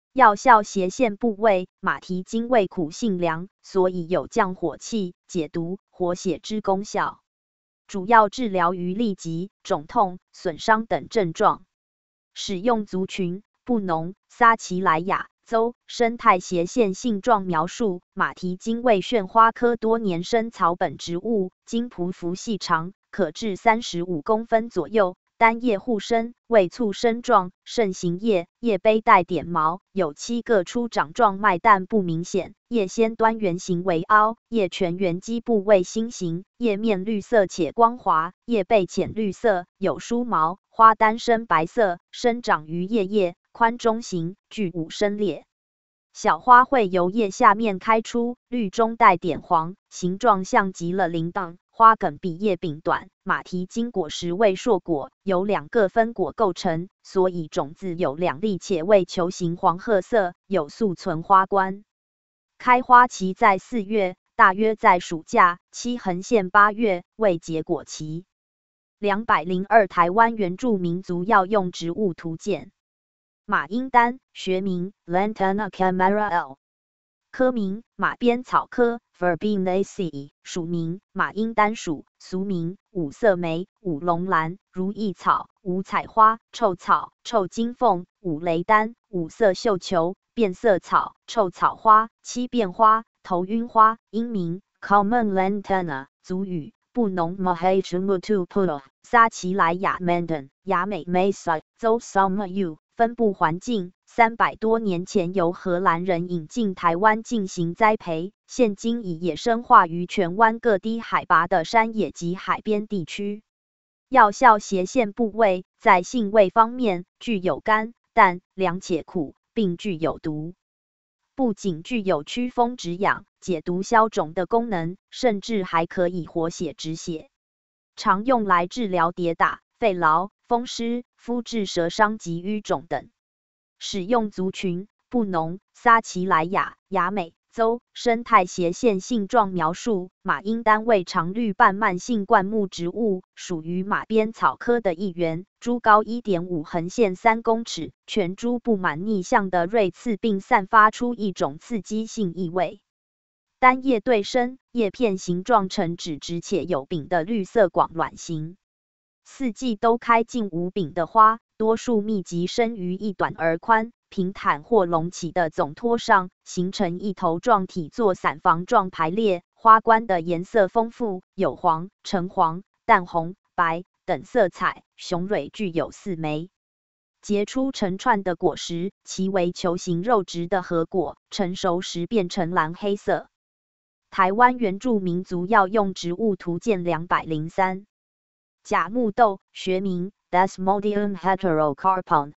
药效斜线部位，马蹄精味苦性凉，所以有降火气、解毒、活血之功效。主要治疗于痢疾、肿痛、损伤等症状。使用族群：布农、撒奇莱雅州。生态斜线性状描述：马蹄精为旋花科多年生草本植物，茎匍匐细长，可至35公分左右。单叶互生，为簇生状，盛行叶，叶杯带点毛，有7个出掌状脉，但不明显。叶先端圆形为凹，叶全圆基部为心形，叶面绿色且光滑，叶背浅绿色，有梳毛，花单深白色，生长于叶叶，宽中型，具5生裂。小花会由叶下面开出，绿中带点黄，形状像极了铃铛。花梗比叶柄短，马蹄精果实为硕果，由2个分果构成，所以种子有2粒且为球形黄褐色，有宿存花冠。开花期在4月，大约在暑假，期横线8月，为结果期。202台湾原住民族药用植物图鉴。马罂丹，学名 Lantana camara L。科名马鞭草科 Verbinaceae， 属名马罂丹属，俗名五色梅、五龙兰、如意草、五彩花、臭草、臭金凤、五雷丹、五色绣球、变色草、臭草花、七变花、头晕花。英名 Common Lantana， 族语布农 Mahachumutu Puro， 撒奇莱雅 Mandan， 雅美 Mesa， 州 Samayu。分布环境300多年前由荷兰人引进台湾进行栽培，现今已野生化于全湾各低海拔的山野及海边地区。药效斜线部位，在性味方面具有甘、淡、凉且苦，并具有毒。不仅具有祛风止痒、解毒消肿的功能，甚至还可以活血止血。常用来治疗跌打、肺痨、风湿、肤质舌伤及瘀肿等。使用族群：布农、撒奇莱雅、雅美州。生态斜线性状描述：马罂丹为常绿半蔓性灌木植物，属于马鞭草科的一员。株高 1.5 横线3公尺，全株布满逆向的锐刺，并散发出一种刺激性异味。单叶对生，叶片形状呈直直且有柄的绿色广卵形。4季都开近无柄的花，多数密集生于一短而宽、平坦或隆起的总托上，形成一头状体，做伞房状排列。花冠的颜色丰富，有黄、橙黄、淡红、白等色彩。雄蕊具有4枚，结出成串的果实，其为球形肉质的核果，成熟时变成蓝黑色。台湾原住民族药用植物图鉴203。假木豆，学名 Desmodium heterocarpon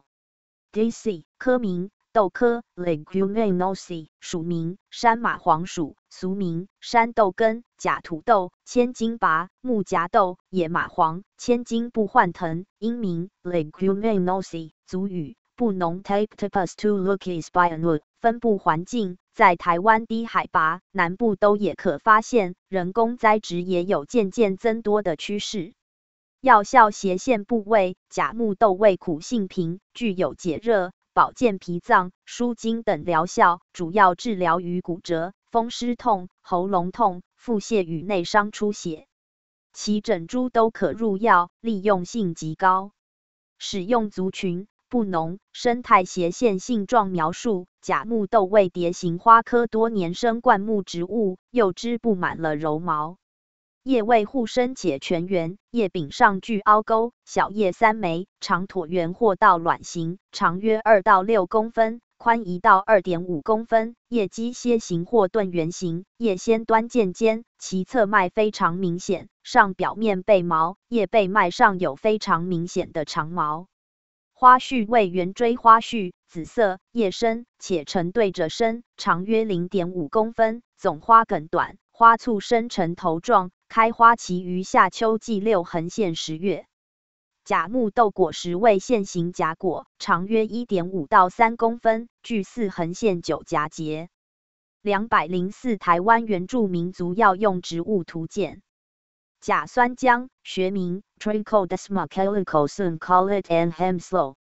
L。D.C. 科名豆科 Leguminosae， 属名山麻黄属，俗名山豆根、假土豆、千金拔、木夹豆、野麻黄、千金不换藤。英名 Leguminosae， 族语布农 Tapetipus tulucis bianwood。分布环境在台湾低海拔、南部都也可发现，人工栽植也有渐渐增多的趋势。药效斜线部位，假木豆味苦性平，具有解热、保健脾脏、舒筋等疗效，主要治疗于骨折、风湿痛、喉咙痛、腹泻与内伤出血。其整株都可入药，利用性极高。使用族群：布农。生态斜线性状描述：假木豆为蝶形花科多年生灌木植物，幼枝布满了柔毛。叶位互生且全圆，叶柄上具凹沟，小叶3枚，长椭圆或倒卵形，长约2到6公分，宽1到2.5公分，叶基楔形或盾圆形，叶先端渐尖，其侧脉非常明显，上表面背毛，叶背脉上有非常明显的长毛。花序为圆锥花序，紫色，叶深且呈对着生，长约 0.5 公分，总花梗短，花簇生成头状。开花期于夏秋季6横线10月。假木豆果实为线形荚果，长约 1.5 到3公分，具4横线9夹节。204台湾原住民族药用植物图鉴。假酸浆，学名 Trichodesma calicosum collet and hemslow。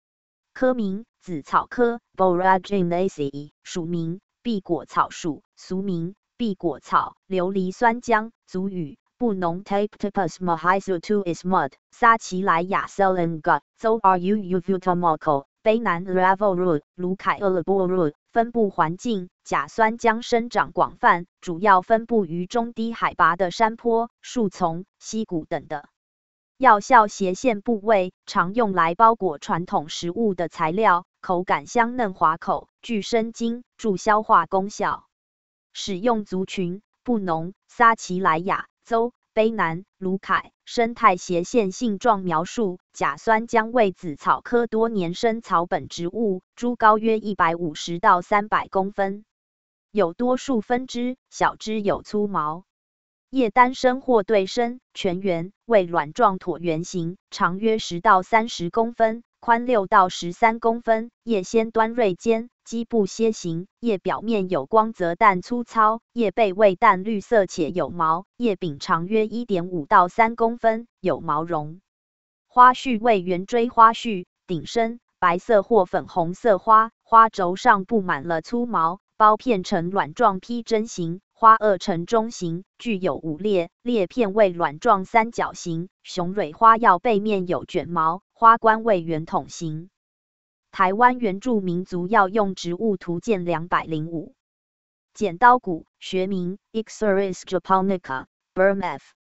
科名紫草科 Boraginaceae， 属名碧果草属，俗名碧果草，琉璃酸浆，族语布农 Taptipus mahisu is mud， 撒奇莱雅 Selengut， 邹 Ru Uvutamoco， 卑南 Ravelroot， 卢凯 Ulaborroot。分布环境：甲酸浆生长广泛，主要分布于中低海拔的山坡、树丛、溪谷等的。药效斜线部位，常用来包裹传统食物的材料，口感香嫩滑口，具生津、助消化功效。使用族群：布农、撒奇莱雅、邹、卑南、卢凯。生态斜线性状描述：甲酸浆为紫草科多年生草本植物，株高约150到300公分，有多数分支，小枝有粗毛。叶单生或对生，全圆，为卵状椭圆形，长约10到30公分，宽6到13公分，叶先端锐尖，基部楔形，叶表面有光泽但粗糙，叶背为淡绿色且有毛，叶柄长约 1.5 到3公分，有毛绒。花序为圆锥花序，顶生，白色或粉红色花，花轴上布满了粗毛，苞片呈卵状披针形，花萼呈中形，具有5裂，裂片为卵状三角形，雄蕊花药背面有卷毛，花冠为圆筒形。台湾原住民族药用植物图鉴205。剪刀骨，学名 Ixoris japonica Burm F.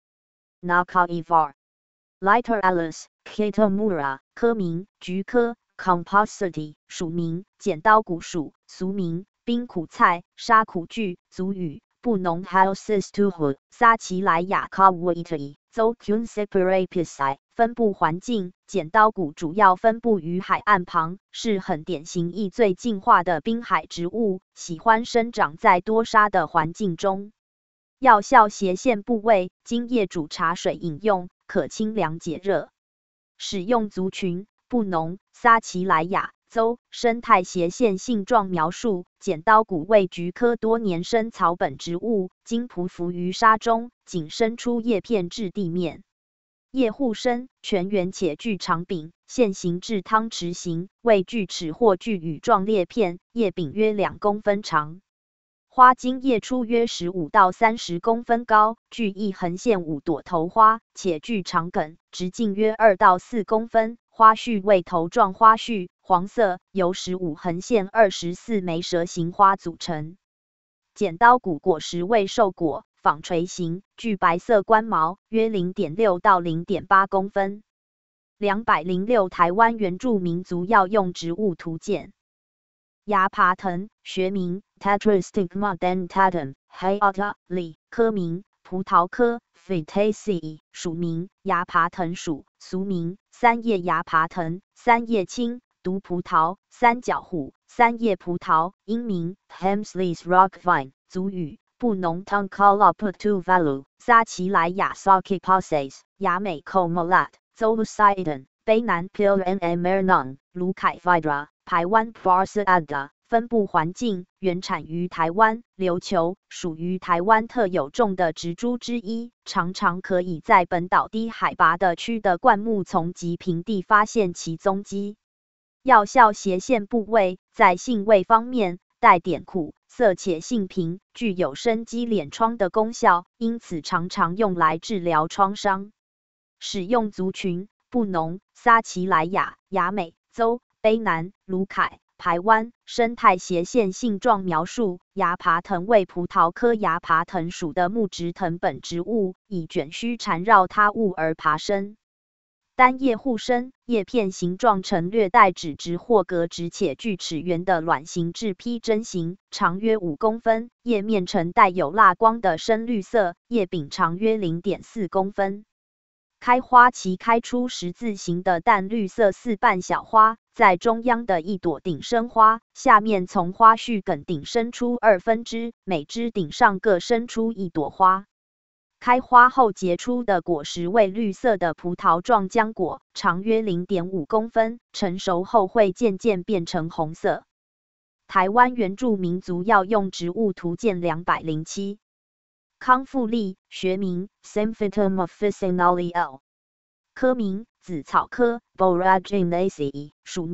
Nakaivar Literalis Kitamura， 科名菊科 Compositae， 属名剪刀骨属，俗名冰苦菜、沙苦苣，族语布农 Hausistuhu， 撒奇莱雅 Kawaitai， 邹 Kunsiperapisai。分布环境：剪刀骨主要分布于海岸旁，是很典型易最进化的滨海植物，喜欢生长在多沙的环境中。药效斜线部位，经叶煮茶水饮用，可清凉解热。使用族群：布农、撒奇莱雅、邹。生态斜线性状描述：剪刀骨为菊科多年生草本植物，经匍匐于沙中，仅伸出叶片至地面。叶互生，全圆且具长柄，线形至汤匙形，为锯齿或锯羽状裂片，叶柄约2公分长。花茎叶出约15到30公分高，具一横线5朵头花，且具长梗，直径约2到4公分。花序为头状花序，黄色，由15横线24枚蛇形花组成。剪刀骨果实为瘦果，纺锤形，具白色冠毛，约 0.6 到 0.8 公分。206台湾原住民族药用植物图鉴。芽爬藤，学名 Tetrastigma dentatum Hayata Li， 科名葡萄科 Phytaceae， 属名芽爬藤属，俗名三叶芽爬藤、三叶青、毒葡萄、三角虎、三叶葡萄，英名 Hemsley's Rock Vine， 族语布农 Tungkala Putu Valu， 撒奇莱雅 Saki Passes， 雅美 Comolat， Zolucidon， 卑南 Pil and Mernon， 卢凯 Vidra， 台湾 Parsadda。分布环境：原产于台湾，琉球，属于台湾特有种的植株之一，常常可以在本岛低海拔的区的灌木丛及平地发现其踪迹。药效斜线部位，在性味方面，带点苦涩且性平，具有生肌敛疮的功效，因此常常用来治疗创伤。使用族群：布农、撒奇莱雅、雅美、邹、卑南、卢凯。台湾生态斜线性状描述：芽爬藤为葡萄科芽爬藤属的木质藤本植物，以卷须缠绕他物而爬升。单叶互生，叶片形状呈略带指直或格直且锯齿圆的卵形至披针形，长约5公分，叶面呈带有蜡光的深绿色，叶柄长约 0.4 公分。开花期开出十字形的淡绿色四瓣小花，在中央的一朵顶生花，下面从花序梗顶生出2分支，每枝顶上各生出一朵花。开花后结出的果实为绿色的葡萄状浆果，长约 0.5 公分，成熟后会渐渐变成红色。台湾原住民族药用植物图鉴207。康复力，学名 Symphytum officinale L， 科名紫草科 Boraginaceae， 属名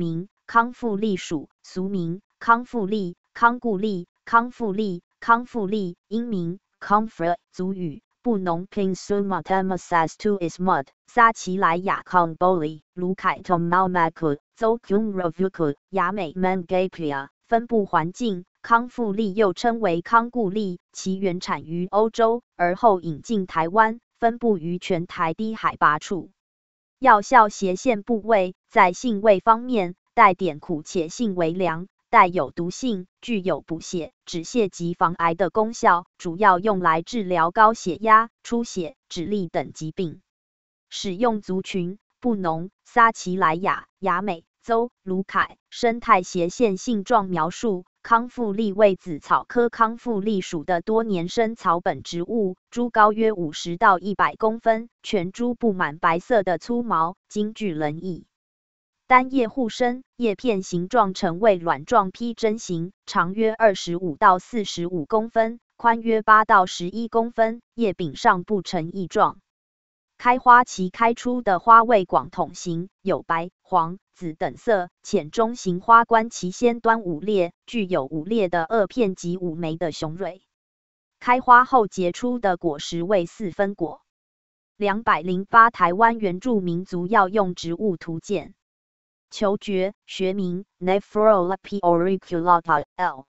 康复利属，俗名康复利、康固利、康复利、康复利，英名 Comfort， 族语布农 Pinsuma Temasas to Ismud， 撒奇莱雅 Kongboli， 卢凯 Tomaumaku， 邹 Kun Ravuku， 雅美 Mangapia。分布环境，康复利又称为康固利，其原产于欧洲，而后引进台湾，分布于全台低海拔处。药效斜线部位，在性味方面，带点苦且性微凉，带有毒性，具有补血、止泻及防癌的功效，主要用来治疗高血压、出血、指痢等疾病。使用族群：布农、撒奇莱雅、雅美、邹、卢凯。生态斜线性状描述：康复利为紫草科康复利属的多年生草本植物，株高约50到100公分，全株布满白色的粗毛，茎具棱翼。单叶互生，叶片形状呈为卵状披针形，长约25到45公分，宽约8到11公分，叶柄上不呈翼状。开花期开出的花为广筒形，有白、黄、紫等色，浅中型花冠其先端5列，具有5列的萼片及5枚的雄蕊。开花后结出的果实为4分果。208台湾原住民族药用植物图鉴。球蕨，学名 Nephrolapi auriculata L.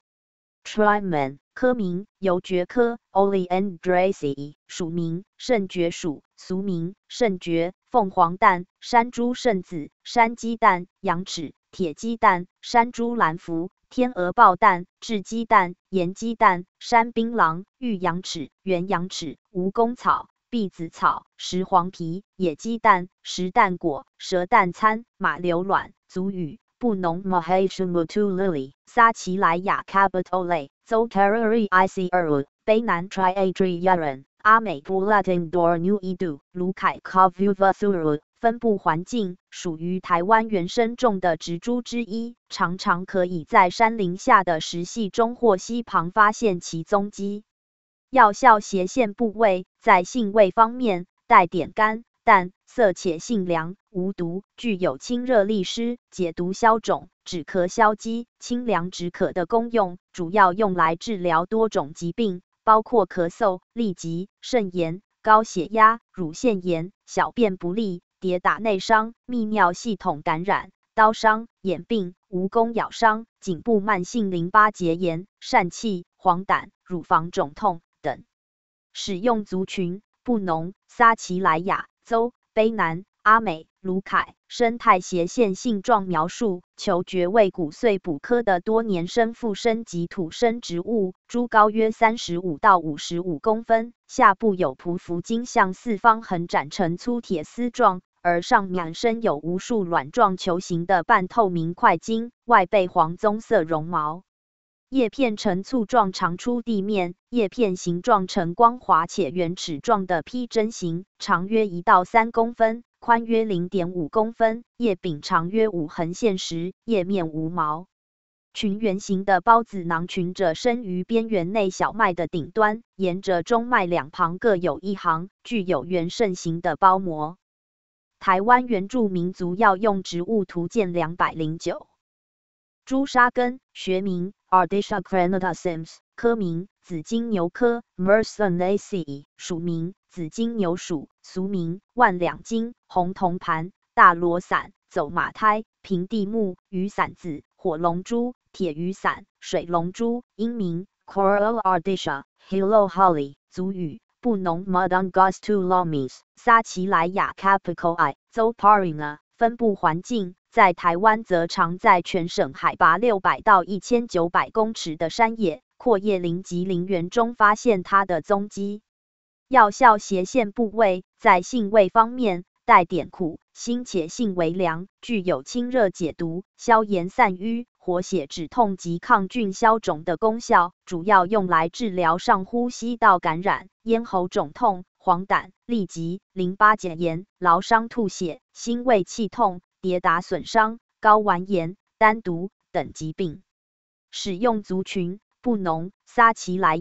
Trimen， 科名油蕨科 Oleandraceae， 属名圣蕨属，俗名圣蕨、凤凰蛋、山猪圣子、山鸡蛋、羊齿、铁鸡蛋、山猪蓝蝠、天鹅抱蛋、雉鸡蛋、盐鸡蛋、山槟榔、玉羊齿、圆羊齿、蜈蚣草、碧紫草、石黄皮、野鸡蛋、石蛋果、蛇蛋餐、马硫卵。族语布农 Mahashumutu Lily， 撒奇莱雅 Capitole， 邹 Terrari Ic 卑南 Triadri Yaran， 阿美 Bulatin Dor New Edu， 卢凯 Kavuva Thuru。分布环境属于台湾原生种的植株之一，常常可以在山林下的石隙中或溪旁发现其踪迹。药效斜线部位，在性味方面，带点甘淡，色且性凉，无毒，具有清热利湿、解毒消肿、止咳消积、清凉止渴的功用，主要用来治疗多种疾病，包括咳嗽、痢疾、肾炎、高血压、乳腺炎、小便不利、跌打内伤、泌尿系统感染、刀伤、眼病、蜈蚣咬伤、颈部慢性淋巴结炎、疝气、黄疸、乳房肿痛等。使用族群：布农、撒奇莱雅、邹、卑南、阿美、卢凯。生态斜线性状描述：球蕨为骨碎补科的多年生附生及土生植物，株高约35到55公分，下部有匍匐茎向四方横展成粗铁丝状，而上面生有无数卵状球形的半透明块茎，外背黄棕色绒毛。叶片呈簇状长出地面，叶片形状呈光滑且圆齿状的披针形，长约1到3公分，宽约 0.5 公分，叶柄长约5横线时，叶面无毛。群圆形的孢子囊群者生于边缘内小脉的顶端，沿着中脉两旁各有1行，具有圆肾形的包膜。台湾原住民族药用植物图鉴209。朱砂根，学名 Ardisha crenata-sims， 科名紫金牛科 Mersanaceae， 属名紫金牛属，俗名万两金、红铜盘、大罗伞、走马胎、平地木、雨伞子、火龙珠、铁雨伞、水龙珠，英名 Coral Ardisha Hilo Holly， 族语布农 Madangos Lomis， 撒奇莱雅 Capicoi， 邹 Parina。分布环境在台湾则常在全省海拔600到1900公尺的山野、阔叶林及林园中发现它的踪迹。药效斜线部位，在性味方面，带点苦，辛且性微凉，具有清热解毒、消炎散瘀、活血止痛及抗菌消肿的功效，主要用来治疗上呼吸道感染、咽喉肿痛、黄疸、痢疾、淋巴结炎、劳伤吐血、心胃气痛、跌打损伤、睾丸炎、丹毒等疾病。使用族群：布农、撒奇莱雅、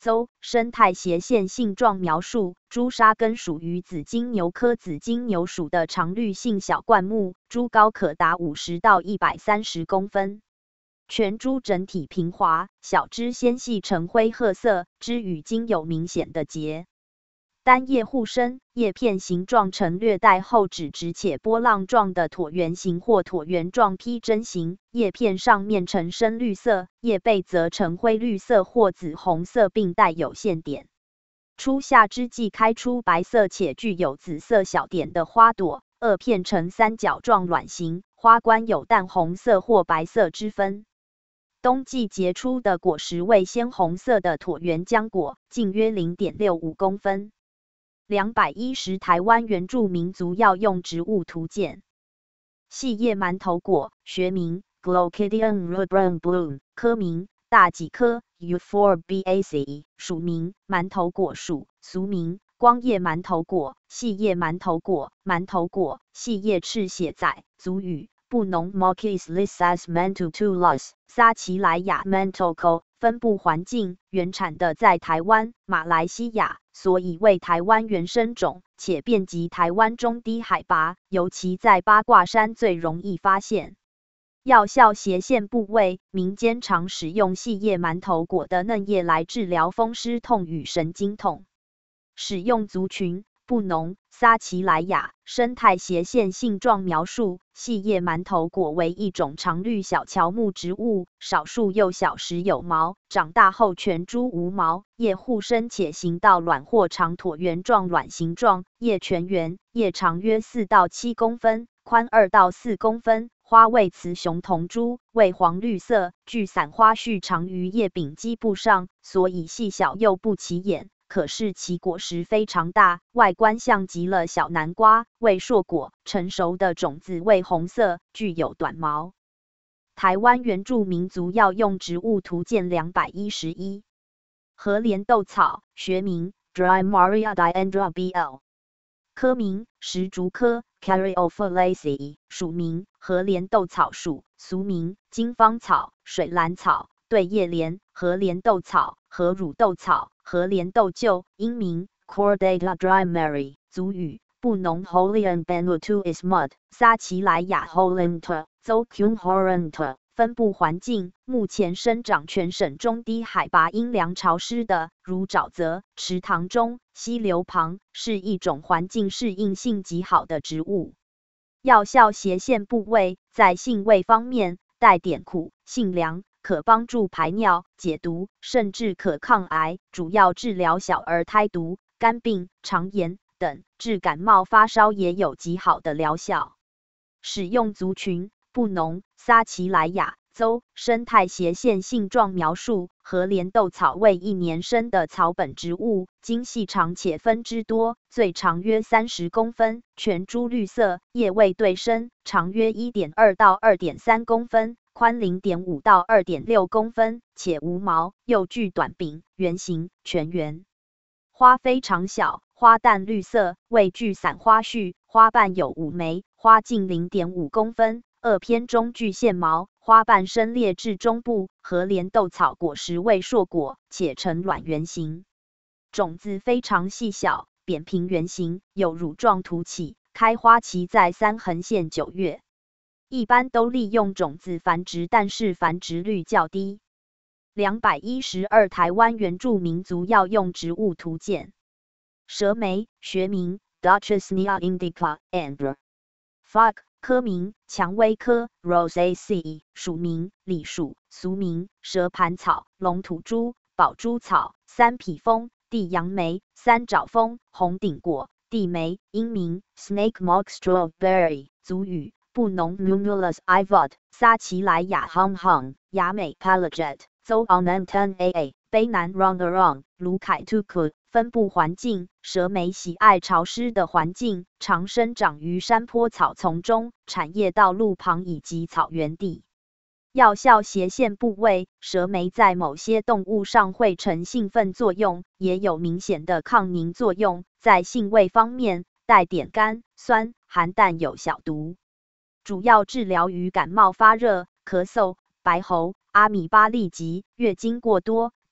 邹生态斜线性状描述：朱砂根属于紫金牛科紫金牛属的常绿性小灌木，株高可达50到130公分。全株整体平滑，小枝纤细呈灰褐色，枝与茎有明显的节。单叶互生，叶片形状呈略带厚纸质且波浪状的椭圆形或椭圆状披针形，叶片上面呈深绿色，叶背则呈灰绿色或紫红色，并带有线点。初夏之际开出白色且具有紫色小点的花朵，萼片呈三角状卵形，花冠有淡红色或白色之分。冬季结出的果实为鲜红色的椭圆浆果，径约 0.65 公分。210台湾原住民族药用植物图鉴。细叶馒头果，学名 Glochidium rubrum bloom， 科名大戟科 Euphorbiaceae， 属名馒头果属，俗名光叶馒头果、细叶馒头果、馒头果、细叶赤血仔。族语布农 Mokis lisas mentutulus， 撒奇莱雅 Mentolco。分布环境原产的在台湾、马来西亚，所以为台湾原生种，且遍及台湾中低海拔，尤其在八卦山最容易发现。药效斜线部位，民间常使用细叶馒头果的嫩叶来治疗风湿痛与神经痛。使用族群布农、撒奇莱雅。生态斜线性状描述：细叶馒头果为一种常绿小乔木植物，少数幼小时有毛，长大后全株无毛，叶互生且形到卵或长椭圆状卵形状，叶全圆，叶长约4到7公分，宽2到4公分。花为雌雄同株，为黄绿色，具散花序长于叶柄基部上，所以细小又不起眼。可是其果实非常大，外观像极了小南瓜，为硕果，成熟的种子为红色，具有短毛。台湾原住民族药用植物图鉴211。河莲豆草，学名 Drymaria diandra bl， 科名石竹科 Caryophyllaceae， 属名河莲豆草属，俗名金芳草、水兰草、对叶莲、河莲豆草、河乳豆草、河莲豆臼，英名 Chordata drymeri。族语布农 Holian Benutu ismud， 撒奇莱雅 Holenta， 邹 Cum horenta。分布环境目前生长全省中低海拔阴凉潮湿的，如沼泽、池塘中、溪流旁，是一种环境适应性极好的植物。药效斜线部位，在性味方面带点苦，性凉，可帮助排尿、解毒，甚至可抗癌，主要治疗小儿胎毒、肝病、肠炎等，治感冒发烧也有极好的疗效。使用族群布农、撒奇莱雅。邹生态斜线性状描述：河莲豆草为一年生的草本植物，茎细长且分支多，最长约30公分，全株绿色，叶位对生，长约 1.2 到 2.3 公分，宽 0.5 到 2.6 公分，且无毛，又具短柄，圆形，全圆。花非常小，花淡绿色，未具散花序，花瓣有5枚，花径 0.5 公分。萼片中具线毛，花瓣深裂至中部。河莲豆草果实为硕果，且呈卵圆形，种子非常细小，扁平圆形，有乳状突起，开花期在3横线9月。一般都利用种子繁殖，但是繁殖率较低。212台湾原住民族药用植物图鉴。蛇莓，学名 Duchesnea indica Ambr， Fog。科名蔷薇科 Rosaceae， 属名李属，俗名蛇盘草、龙吐珠、宝珠草、三匹风、地杨梅、三爪风、红顶果、地梅，英名 Snake Mock Strawberry。族语布农 Numulus ivod， 撒奇莱雅 Hum Hum， 雅美 Palaget， 邹 Onantan aa， 卑南 Rongarong， 卢凯 Tukut。分布环境，蛇莓喜爱潮湿的环境，常生长于山坡草丛中、产业道路旁以及草原地。药效斜线部位，蛇莓在某些动物上会呈兴奋作用，也有明显的抗凝作用。在性味方面，带点甘、酸、含但有小毒，主要治疗于感冒发热、咳嗽、白喉、阿米巴痢疾、月经过多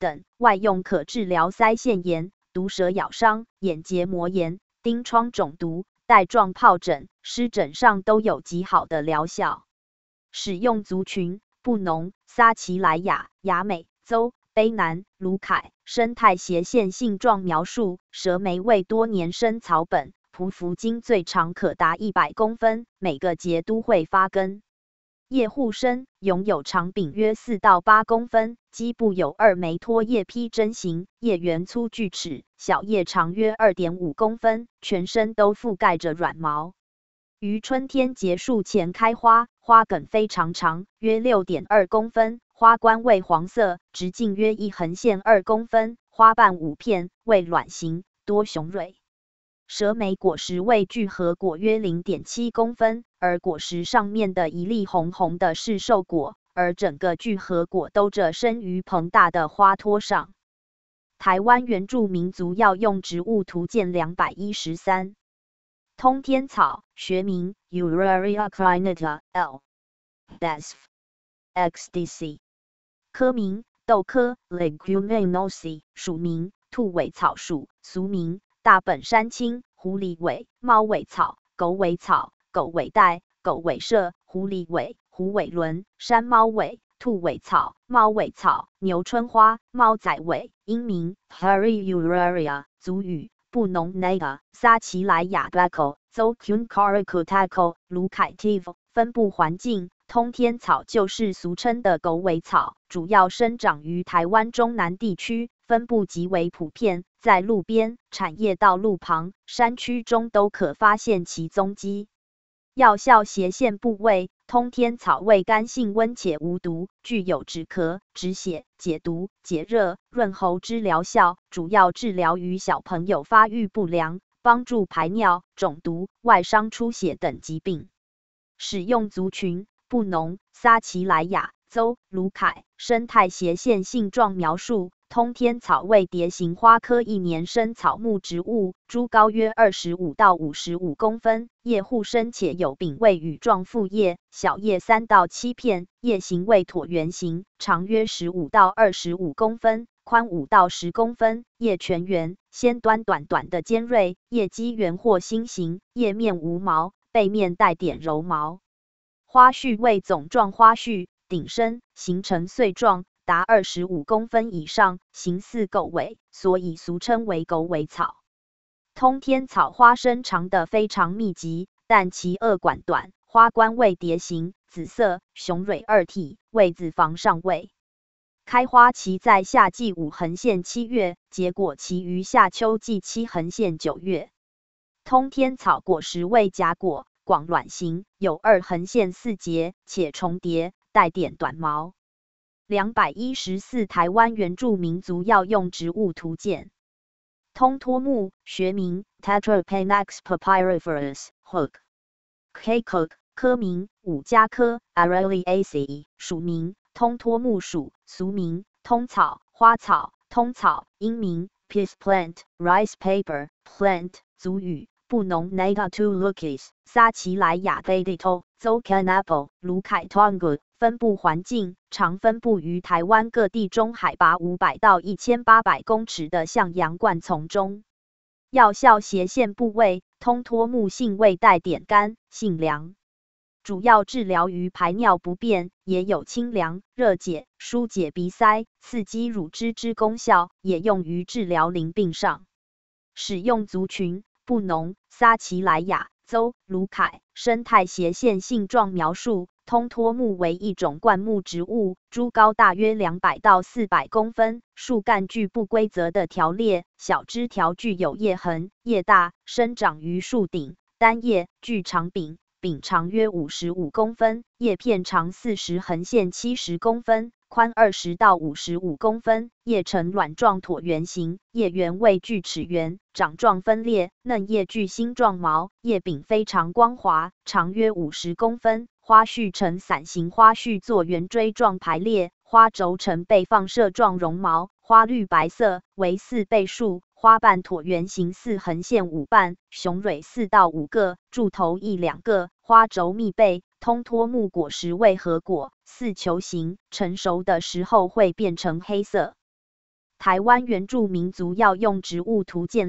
等，外用可治疗腮腺炎、毒蛇咬伤、眼结膜炎、疔疮肿毒、带状疱疹、湿疹上都有极好的疗效。使用族群：布农、撒奇莱雅、雅美邹、卑南、卢凯。生态斜线性状描述：蛇莓为多年生草本，匍匐茎最长可达100公分，每个节都会发根。叶互生，拥有长柄约4到8公分，基部有2枚托叶披针形，叶缘粗锯齿，小叶长约2.5公分，全身都覆盖着软毛。于春天结束前开花，花梗非常长，约6.2公分，花冠为黄色，直径约1横线2公分，花瓣5片，为卵形，多雄蕊。蛇莓果实为聚合果约 0.7 公分，而果实上面的一粒红红的是授果，而整个聚合果都着生于膨大的花托上。台湾原住民族药用植物图鉴213。通天草，学名 Uraria crinata L. Desf. XDC。科名豆科 Leguminosae， 属名兔尾草属，俗名大本山青、狐狸尾、猫尾草、狗尾草、狗尾带、狗尾麝、狐狸尾、虎尾轮、山猫尾、兔尾草、猫尾草、牛春花、猫仔尾。英名 Hariuraria， 族语布农 Naga， 撒奇莱雅 Bako， 邹 Kunkarikutako， 卢凯 Tiv。分布环境：通天草就是俗称的狗尾草，主要生长于台湾中南地区，分布极为普遍，在路边、产业道路旁、山区中都可发现其踪迹。药效斜线部位：通天草味甘性温且无毒，具有止咳、止血、解毒、解热、润喉之疗效，主要治疗于小朋友发育不良，帮助排尿、肿毒、外伤出血等疾病。使用族群：布农、撒奇莱雅、邹、卢凯。生态斜线性状描述：通天草为蝶形花科一年生草木植物，株高约25到55公分，叶互生且有柄位羽状复叶，小叶3到7片，叶形为椭圆形，长约15到25公分，宽5到10公分，叶全圆，先端短短的尖锐，叶基圆或心形，叶面无毛，背面带点柔毛。花序为总状花序，顶生，形成穗状，达25公分以上，形似狗尾，所以俗称为狗尾草。通天草花生长得非常密集，但其萼管短，花冠为蝶形，紫色，雄蕊2体，为子房上位。开花期在夏季5横线7月，结果期于夏秋季7横线9月。通天草果实为荚果，广卵形，有2横线4节，且重叠，带点短毛。214台湾原住民族药用植物图鉴。通托木，学名 Tetrapanax papyriferus Hook。K-Cook， 科名五加科 Araliaceae， 属名通托木属，俗名通草、花草、通草。英名 Peace plant Rice paper plant， 族语布农 Naga two Lukis， 撒奇莱雅 Gadito， 邹 Kanapo， 卢凯 Tongu。分布环境：常分布于台湾各地中海拔500到1800公尺的向阳灌丛中。药效斜线部位：通托木性味带点甘，性凉，主要治疗于排尿不便，也有清凉、热解、疏解鼻塞、刺激乳汁之功效，也用于治疗淋病上。使用族群：布农、撒奇莱雅、邹、卢凯。生态斜线性状描述：通托木为一种灌木植物，株高大约200到400公分，树干具不规则的条列，小枝条具有叶痕，叶大，生长于树顶，单叶，具长柄，柄长约55公分，叶片长40横线70公分，宽20到55公分，叶呈卵状椭圆形，叶缘为锯齿圆，掌状分裂，嫩叶具星状毛，叶柄非常光滑，长约50公分，花序呈伞形花序做圆锥状排列，花轴呈被放射状绒毛，花绿白色，为4倍数，花瓣椭圆形4横线5瓣，雄蕊4到5个，柱头1、2个，花轴密背。通托木果实为核果，似球形，成熟的时候会变成黑色。 台湾原住民族药用植物图鉴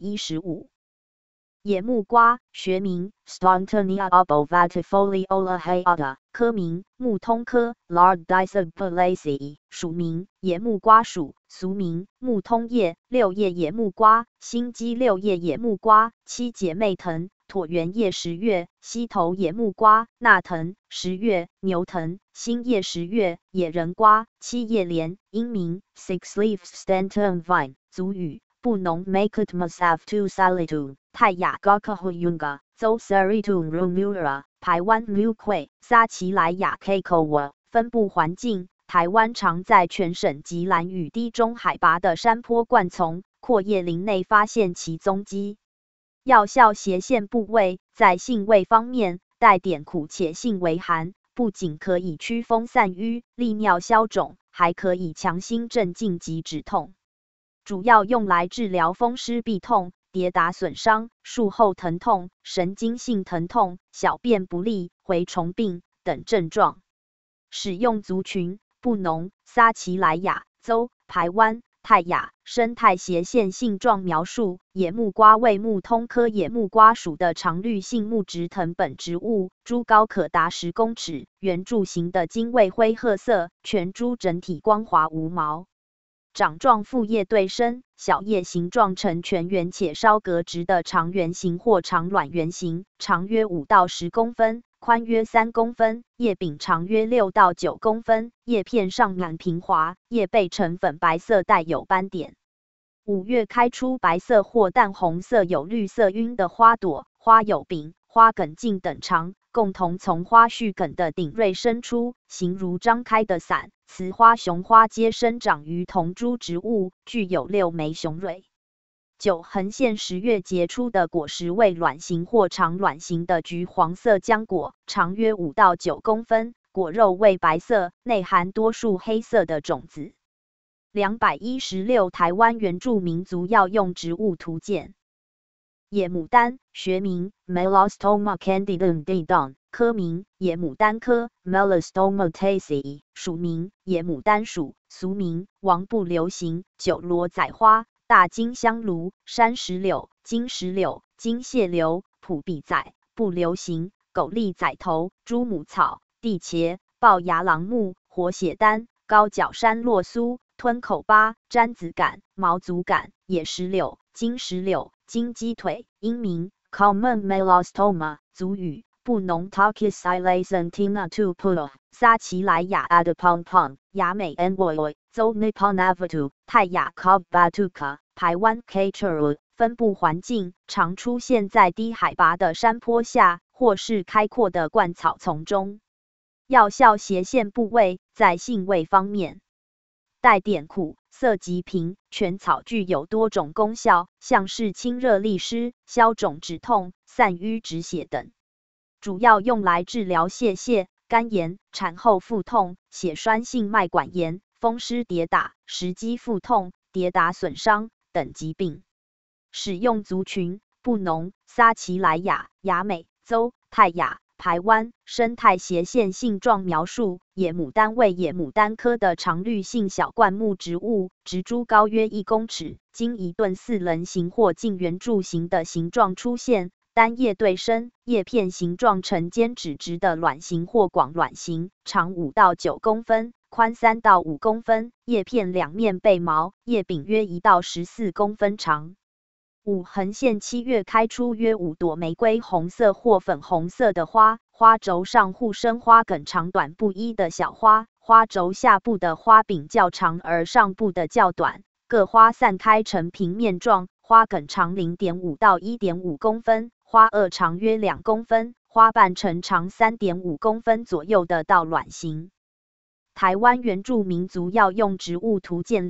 215。野木瓜，学名 Staudentia obovatifoliola hayata， 科名木通科 Lardicibulaceae， 属名野木瓜属，俗名木通叶、六叶野木瓜、心肌六叶野木瓜、七姐妹藤、椭圆叶十月、溪头野木瓜、纳藤、十月、牛藤、新叶十月、野人瓜、七叶莲，英名 Six-leaf Stanton Vine， 族语布农 Makutmasaf to Salitu。泰雅 Gakahuyunga， 邹 Saritun Rumura， 排湾 Muque， 撒奇莱雅 Kekowa。分布环境，台湾常在全省及兰屿低中海拔的山坡灌丛、阔叶林内发现其踪迹。药效斜线部位，在性味方面，带点苦且性微寒，不仅可以驱风散瘀、利尿消肿，还可以强心镇静及止痛。主要用来治疗风湿痹痛、跌打损伤、术后疼痛、神经性疼痛、小便不利、蛔虫病等症状。使用族群布农、撒奇莱雅、邹、排湾、泰雅。生态斜线性状描述：野木瓜为木通科野木瓜属的常绿性木质藤本植物，株高可达10公尺，圆柱形的茎为灰褐色，全株整体光滑无毛。掌状复叶对生，小叶形状呈全圆且稍格直的长圆形或长卵圆形，长约5到10公分，宽约3公分，叶柄长约6到9公分，叶片上满平滑，叶背呈粉白色带有斑点。5月开出白色或淡红色有绿色晕的花朵，花有柄、花梗径等长，共同从花序梗的顶锐生出，形如张开的伞。雌花、雄花皆生长于同株植物，具有6枚雄蕊。9横线10月结出的果实为卵形或长卵形的橘黄色浆果，长约5到9公分，果肉为白色，内含多数黑色的种子。216台湾原住民族药用植物图鉴。野牡丹，学名 Melastoma candidum Didon， 科名野牡丹科 Melastoma taceae， 属名野牡丹属，俗名王不留行、九罗仔花、大金香炉、山石榴、金石榴、金蟹榴、普比仔、不留行、狗栗仔头、猪母草、地茄、龅牙狼木、活血丹、高角山落苏、吞口巴、毡子杆、毛足杆、野石榴、金石榴、金鸡腿，英名 Common Melastoma， 族语布农 Takisilacentina tupulo， 撒奇莱雅 Adaponpon， 雅美 Envoy， 邹 Niponavatu， 泰雅 Cobbatuka， 排湾 Katurul。分布环境常出现在低海拔的山坡下，或是开阔的灌草丛中。药效斜线部位，在性味方面，带点苦，色极平，全草具有多种功效，像是清热利湿、消肿止痛、散瘀止血等。主要用来治疗泄泻、肝炎、产后腹痛、血栓性脉管炎、风湿跌打、食肌腹痛、跌打损伤等疾病。使用族群布农、撒奇莱雅、雅美、邹、泰雅。排湾生态斜线性状描述：野牡丹为野牡丹科的常绿性小灌木植物，植株高约1公尺，经一顿4棱形或近圆柱形的形状出现，单叶对生，叶片形状呈尖指直的卵形或广卵形，长5到9公分，宽3到5公分，叶片两面背毛，叶柄约1到14公分长。5横线7月开出约5朵玫瑰红色或粉红色的花，花轴上互生花梗长短不一的小花，花轴下部的花柄较长而上部的较短，各花散开成平面状，花梗长 0.5 到 1.5 公分，花萼长约2公分，花瓣呈长 3.5 公分左右的倒卵形。台湾原住民族药用植物图鉴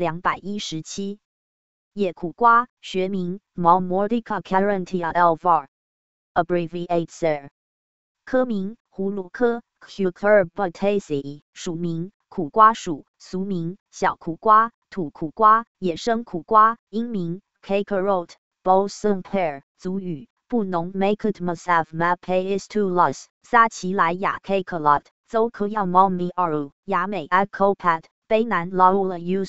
217。野苦瓜，学名 Malmordica carantia alvar，abbreviate SARE， 科名葫芦科 Cucurbitaceae， 属名苦瓜属，俗名小苦瓜、土苦瓜、野生苦瓜，英名 Kakarot balsam pear， 族语布农 Makutmasaf Mapaistulas， 撒奇莱雅 Kakalot， 邹科要猫咪 aru， 雅美 Adcopat， 卑南 Laula Usan。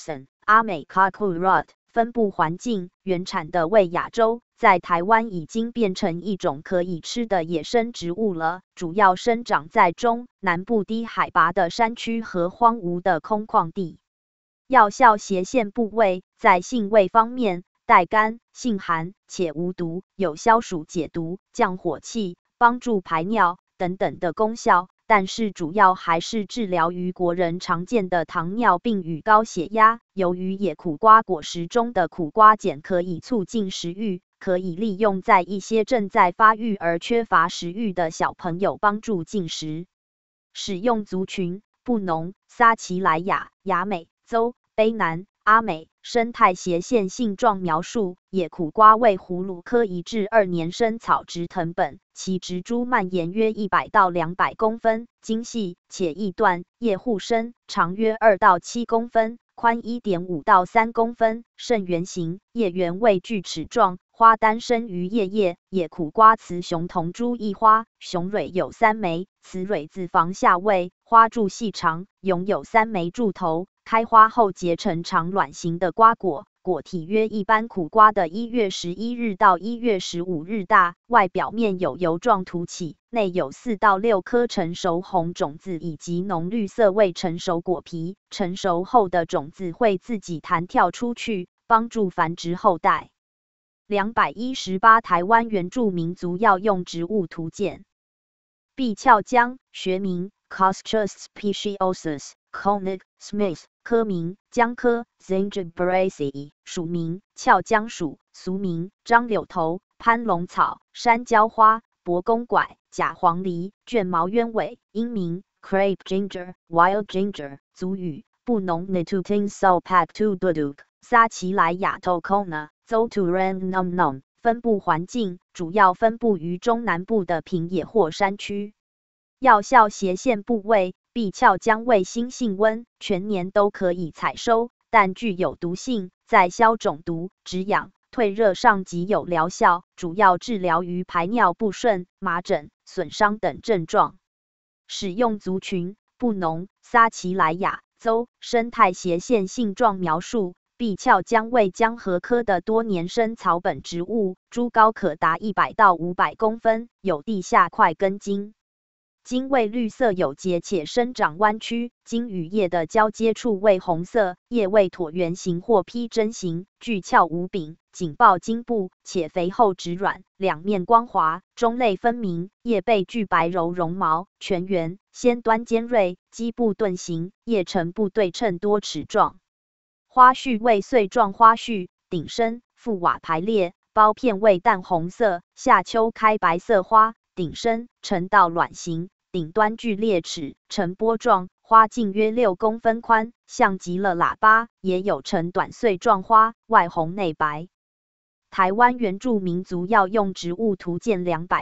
阿美 Kakurot， 分布环境，原产的为亚洲，在台湾已经变成一种可以吃的野生植物了，主要生长在中南部低海拔的山区和荒芜的空旷地。药效斜线部位，在性味方面，带甘、性寒且无毒，有消暑解毒、降火气、帮助排尿等等的功效。但是主要还是治疗于国人常见的糖尿病与高血压。由于野苦瓜果实中的苦瓜碱可以促进食欲，可以利用在一些正在发育而缺乏食欲的小朋友帮助进食。使用族群：布农、撒奇莱雅、雅美洲、卑南、阿美。生态斜线性状描述：野苦瓜为葫芦科1至2年生草植藤本，其植株蔓延约100到200公分，茎细且易断，叶互生，长约2到7公分，宽1.5到3公分，肾圆形，叶缘为锯齿状，花单生于叶叶。野苦瓜雌雄同株异花，雄蕊有3枚，雌蕊自房下位，花柱细长，拥有3枚柱头。开花后结成长卵形的瓜果，果体约一般苦瓜的1月11日到1月15日大，外表面有油状凸起，内有4到6颗成熟红种子以及浓绿色未成熟果皮。成熟后的种子会自己弹跳出去，帮助繁殖后代。218台湾原住民族药用植物图鉴。碧鞘姜，学名 Costus speciosus Koenig Smith， 科名姜科 Zingiberaceae， 属名鞘姜属，俗名张柳头、攀龙草、山椒花、伯公拐、假黄梨、卷毛鸢尾，英名 Crape Ginger Wild Ginger， 族语布农 Natutin Salpak Tu Duduk， 撒奇莱雅 Tokona， 州 Turan Num Num。分布环境主要分布于中南部的平野或山区。药效斜线部位，碧鞘姜味辛性温，全年都可以采收，但具有毒性，在消肿毒、止痒、退热上极有疗效，主要治疗于排尿不顺、麻疹、损伤等症状。使用族群：布农、撒奇莱雅州。生态斜线性状描述：碧鞘姜为姜和科的多年生草本植物，株高可达100到500公分，有地下块根茎。茎为绿色有节且生长弯曲，茎与叶的交接处为红色，叶为椭圆形或披针形，具鞘无柄，紧抱茎部，且肥厚质软，两面光滑，中类分明，叶背具白柔绒毛，全圆，先端尖锐，基部钝形，叶呈不对称多齿状。花序为穗状花序，顶生，覆瓦排列，苞片为淡红色，夏秋开白色花，顶生，呈倒卵形。顶端具裂齿，呈波状，花径约6公分宽，像极了喇叭，也有呈短穗状花，外红内白。台湾原住民族药用植物图鉴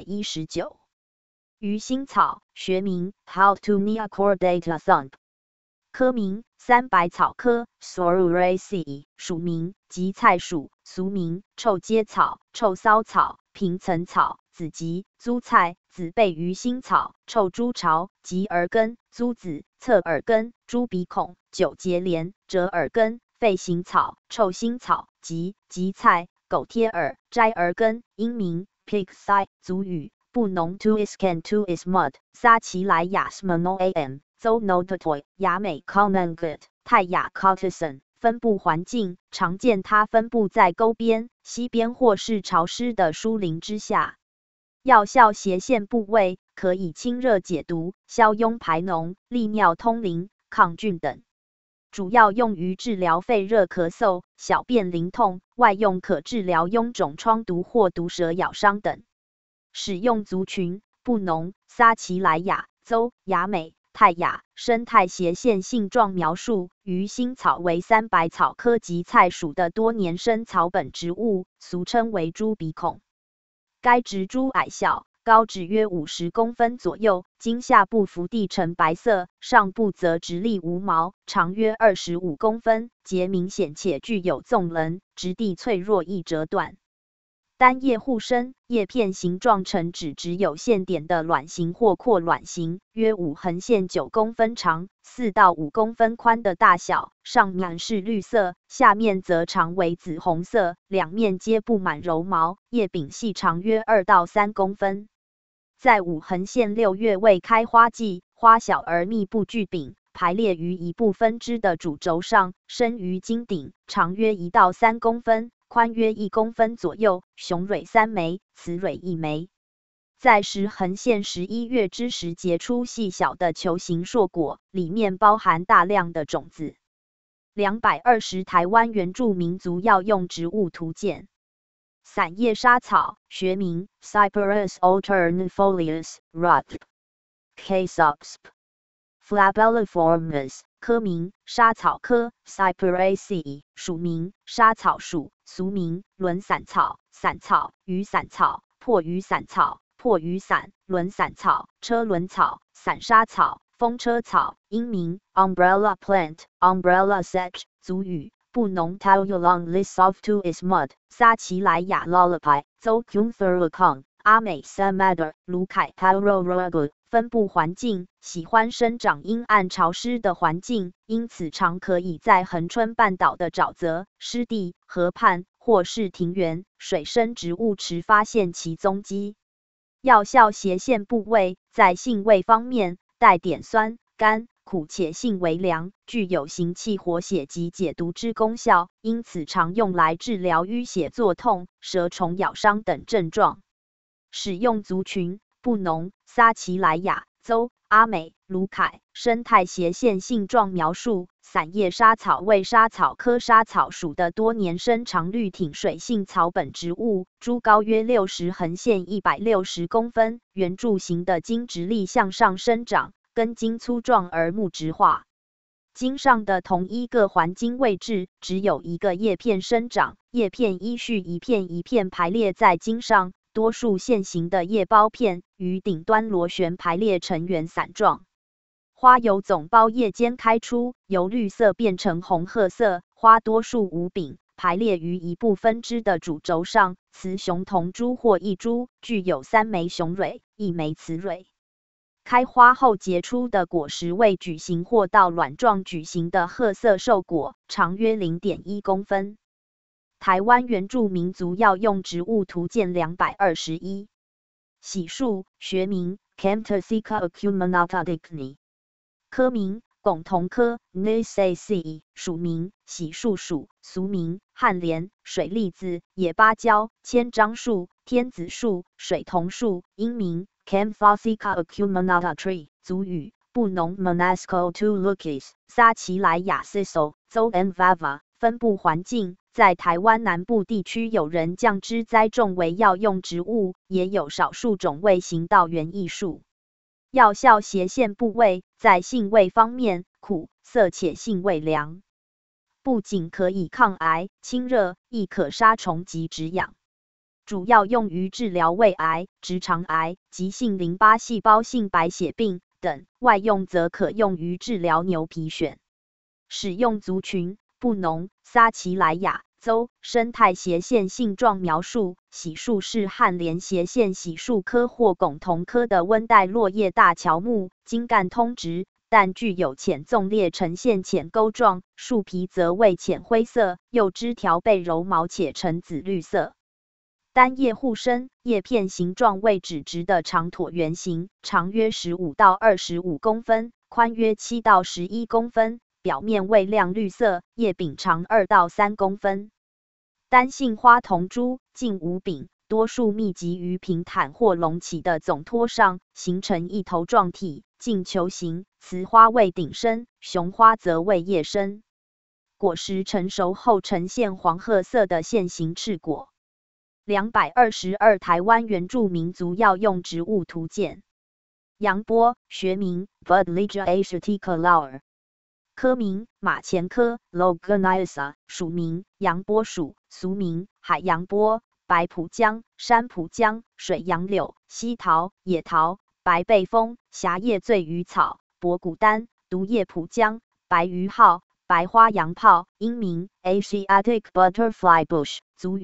219。鱼腥草，学名 Haltunia cordata thumb， 科名三白草科 Soruraceae， 属名荠菜属，俗名臭秸草、臭骚草、平层草、子荠、租菜、紫背鱼腥草、臭猪巢、棘耳根、租子、侧耳根、猪鼻孔、九节莲、折耳根、肺形草、臭腥草、荠菜、狗贴耳、摘耳根，英名 Pig thigh， 族语布农 To iscan to is mud， 撒奇莱雅 Smano am， 州 Notatoy， 雅美 Conangut， 泰雅 Cottison。分布环境常见，它分布在沟边、溪边或是潮湿的疏林之下。药效斜线部位可以清热解毒、消痈排脓、利尿通淋、抗菌等。主要用于治疗肺热咳嗽、小便淋痛，外用可治疗臃肿疮毒或毒蛇咬伤等。使用族群：布农、撒奇莱雅州、雅美、泰雅。生态斜线性状描述：鱼腥草为三白草科荠菜属的多年生草本植物，俗称为猪鼻孔。该植株矮小，高只约50公分左右，茎下部伏地呈白色，上部则直立无毛，长约25公分，节明显且具有纵棱，质地脆弱易折断。 单叶互生，叶片形状呈直直有线点的卵形或阔卵形，约5横线9公分长，4到5公分宽的大小，上面是绿色，下面则常为紫红色，两面皆布满柔毛，叶柄细长约2到3公分。在5横线6月未开花季，花小而密布聚柄，排列于一部分枝的主轴上，生于茎顶，长约1到3公分。宽约1公分左右，雄蕊3枚，雌蕊1枚。在10横线11月之时结出细小的球形硕果，里面包含大量的种子。220台湾原住民族药用植物图鉴。伞叶莎草，学名 Cyperus alternifolius Ruth K. subsp. Flabelliformis， 科名莎草科 Cyperaceae， 属名莎草属，俗名轮伞草、伞草、雨伞草、破雨伞草、破雨伞、轮伞草、车轮草、伞莎草、风车草，英名 Umbrella plant Umbrella sedge， 族语布农 Taululong Lisoftu ismud， 撒奇莱雅 Lullaby， 邹 Kunthurlakong， 阿美 Samadar， 卢凯 Taurorogu。分布环境喜欢生长阴暗潮湿的环境，因此常可以在恒春半岛的沼泽、湿地、河畔或是庭园、水生植物池发现其踪迹。药效斜线部位在性味方面带点酸、甘、苦且性微凉，具有行气活血及解毒之功效，因此常用来治疗淤血作痛、蛇虫咬伤等症状。使用族群布农、撒奇莱雅、邹、阿美、卢凯。生态斜线性状描述：伞叶莎草为莎草科莎草属的多年生常绿挺水性草本植物，株高约60横线160公分，圆柱形的茎直立向上生长，根茎粗壮而木质化。茎上的同一个环茎位置只有一个叶片生长，叶片依序一片一片排列在茎上。多数线形的叶苞片于顶端螺旋排列成圆伞状，花由总苞叶间开出，由绿色变成红褐色，花多数无柄，排列于一部分枝的主轴上，雌雄同株或异株，具有3枚雄蕊，1枚雌蕊。开花后结出的果实为矩形或到卵状矩形的褐色瘦果，长约 0.1 公分。台湾原住民族药用植物图鉴221。喜树，学名 Camptosica acuminata dickney， 科名拱桐科 Gnaeaceae， 属名喜树属，俗名旱莲、水栗子、野芭蕉、千樟树、天子树、水桐树，英名 Camptosica acuminata tree， 族语布农 Monasco to Lukis， 撒奇莱雅 Sisal， 邹 N Vava。分布环境在台湾南部地区有人将之栽种为药用植物，也有少数种为行道园艺术。药效斜线部位在性味方面苦涩且性味凉，不仅可以抗癌、清热，亦可杀虫及止痒。主要用于治疗胃癌、直肠癌、急性淋巴细胞性白血病等，外用则可用于治疗牛皮癣。使用族群布农、撒奇莱雅、邹。生态斜线性状描述：喜树是旱莲斜线喜树科或拱桐科的温带落叶大乔木，茎干通直，但具有浅纵裂呈现浅钩状，树皮则为浅灰色，右枝条被柔毛且呈紫绿色。单叶互生，叶片形状为直直的长椭圆形，长约15到25公分，宽约7到11公分。表面为亮绿色，叶柄长2到3公分。单性花同株，茎无柄，多数密集于平坦或隆起的总托上，形成一头状体，茎球形。雌花为顶生，雄花则为叶生。果实成熟后呈现黄褐色的线形赤果。222台湾原住民族药用植物图鉴。洋波，学名 Budlegia asiatica Lauer。科名马钱科 Longoniaca， 属名洋波属，俗名海洋波、白蒲姜、山蒲姜、水杨柳、西桃、野桃、白背风、狭叶醉鱼草、博古丹、毒叶蒲姜、白鱼号、白花洋炮，英名 Asiatic butterfly bush， 族语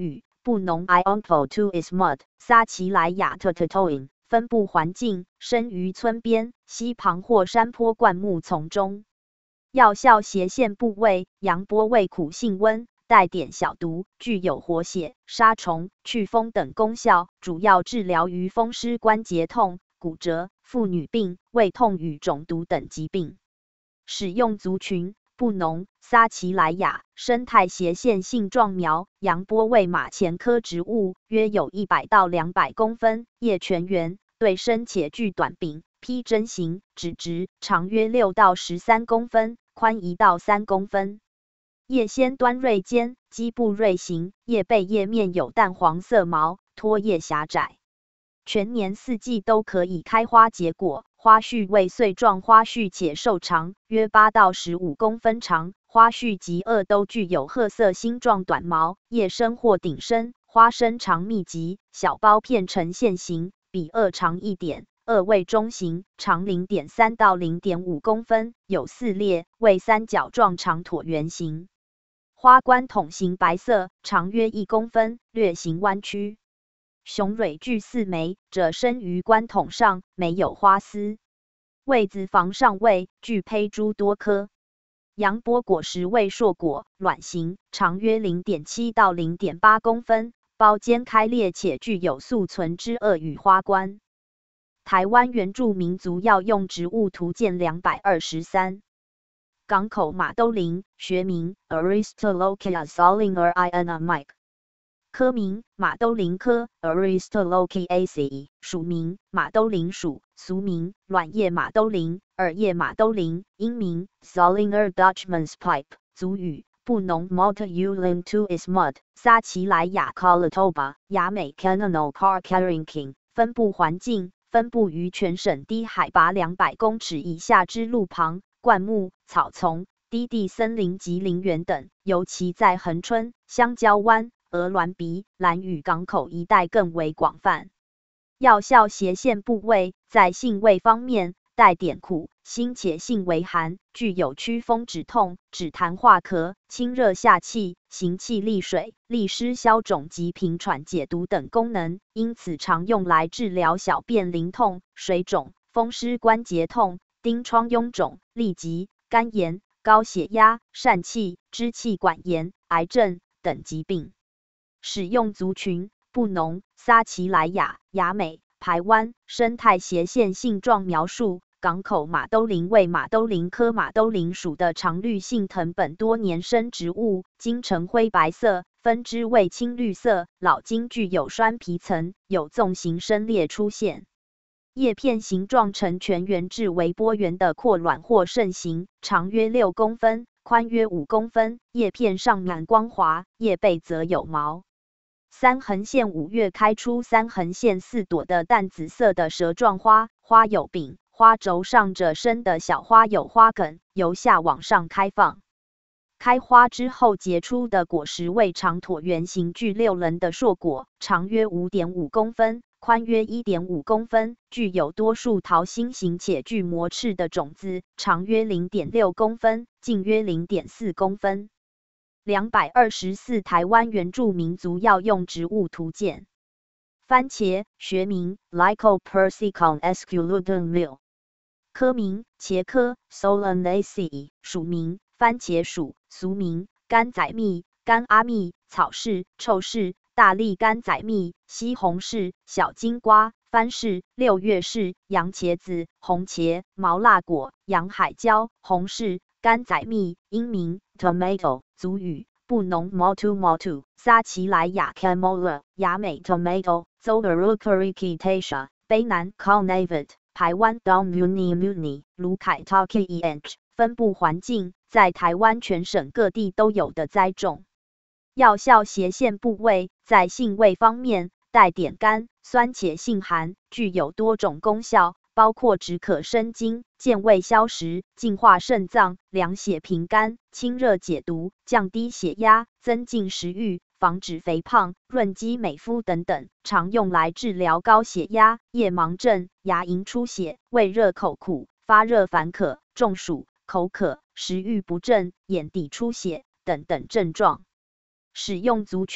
布农 Ionpo to Ismud 撒奇莱亚特 Totoin 分布环境生于村边、溪旁或山坡灌木丛中。药效斜线部位羊波味苦性温，带点小毒，具有活血、杀虫、祛风等功效，主要治疗于风湿关节痛、骨折、妇女病、胃痛与肿毒等疾病。使用族群布农、撒奇莱亚生态斜线性状苗，羊波味马钱科植物，约有100到200公分，叶全圆，对生且具短柄，披针形，指直，长约6到13公分，宽1到3公分。叶先端锐尖，基部锐形，叶背叶面有淡黄色毛，托叶狭窄。全年4季都可以开花结果，花序为穗状花序且瘦长，约8到15公分长，花序及萼都具有褐色星状短毛，叶深或顶深，花身长密集，小苞片呈线形，比萼长一点，萼为中型，长 0.3 到 0.5 公分，有4裂，为三角状长椭圆形。花冠筒形白色，长约1公分，略形弯曲。雄蕊具4枚，者生于冠筒上，没有花丝。位子房上位，具胚珠多颗。羊波果实为硕果，卵形，长约 0.7 到 0.8 公分，苞尖开裂且具有宿存之萼与花冠。台湾原住民族药用植物图鉴223。港口马兜铃，学名 Aristolochia solinger Mike。科名马兜铃科 Aristolochiaceae， 属名马兜铃属，俗名卵叶马兜铃、耳叶马兜铃，英名 Solinger Dutchman's Pipe， 族语布农 Malta Uling to Ismud， 撒奇莱亚 Colatoba， 亚美 Canonal Car Carrying King。分布环境分布于全省低海拔200公尺以下之路旁、灌木、草丛、低地森林及林园等，尤其在恒春、香蕉湾、鹅銮鼻、兰屿港口一带更为广泛。药效斜线部位在性味方面带点苦、辛且性为寒，具有祛风止痛、止痰化咳、清热下气、行气利水、利湿消肿及平喘解毒等功能，因此常用来治疗小便淋痛、水肿、风湿关节痛、疔疮臃肿、痢疾、肝炎、高血压、疝气、支气管炎、癌症等疾病。使用族群布农、撒奇莱亚、亚美、排湾生态斜线性状描述。港口马兜铃为马兜铃科马兜铃属的常绿性藤本多年生植物，茎呈灰白色，分枝为青绿色，老茎具有栓皮层，有纵形生裂出现。叶片形状呈全圆至微波圆的阔卵或肾形，长约6公分，宽约5公分，叶片上满光滑，叶背则有毛。3横线5月开出3横线4朵的淡紫色的蛇状花，花有柄，花轴上着生的小花有花梗，由下往上开放。开花之后结出的果实为长椭圆形具6棱的硕果，长约 5.5 公分，宽约 1.5 公分，具有多数桃心形且具膜翅的种子，长约 0.6 公分，径约 0.4 公分。224台湾原住民族药用植物图鉴。番茄，学名 Lycopersicum esculudum Mill， 科名茄科 Solanaceae， 属名番茄属，俗名甘仔蜜、甘阿蜜、草氏、臭氏、大粒甘仔蜜、西红柿、小金瓜、番柿、六月柿、洋茄子、红茄、毛辣果、洋海椒、红柿、甘仔蜜，英名 Tomato， 族语布农 Motu， 撒奇莱亚 Camola， 亚美 Tomato， Zoerucaricitaceae， 卑南 Carnavid， 排湾 Dom Muni， 卢凯 Taki， 分布环境在台湾全省各地都有的栽种。药效斜线部位在性味方面带点甘、酸且性寒，具有多种功效，包括止渴生津、健胃消食、净化肾脏、凉血平肝、清热解毒、降低血压、增进食欲、防止肥胖、润肌美肤等等，常用来治疗高血压、夜盲症、牙龈出血、胃热口苦、发热烦渴、中暑、口渴、食欲不振、眼底出血等等症状。使用族群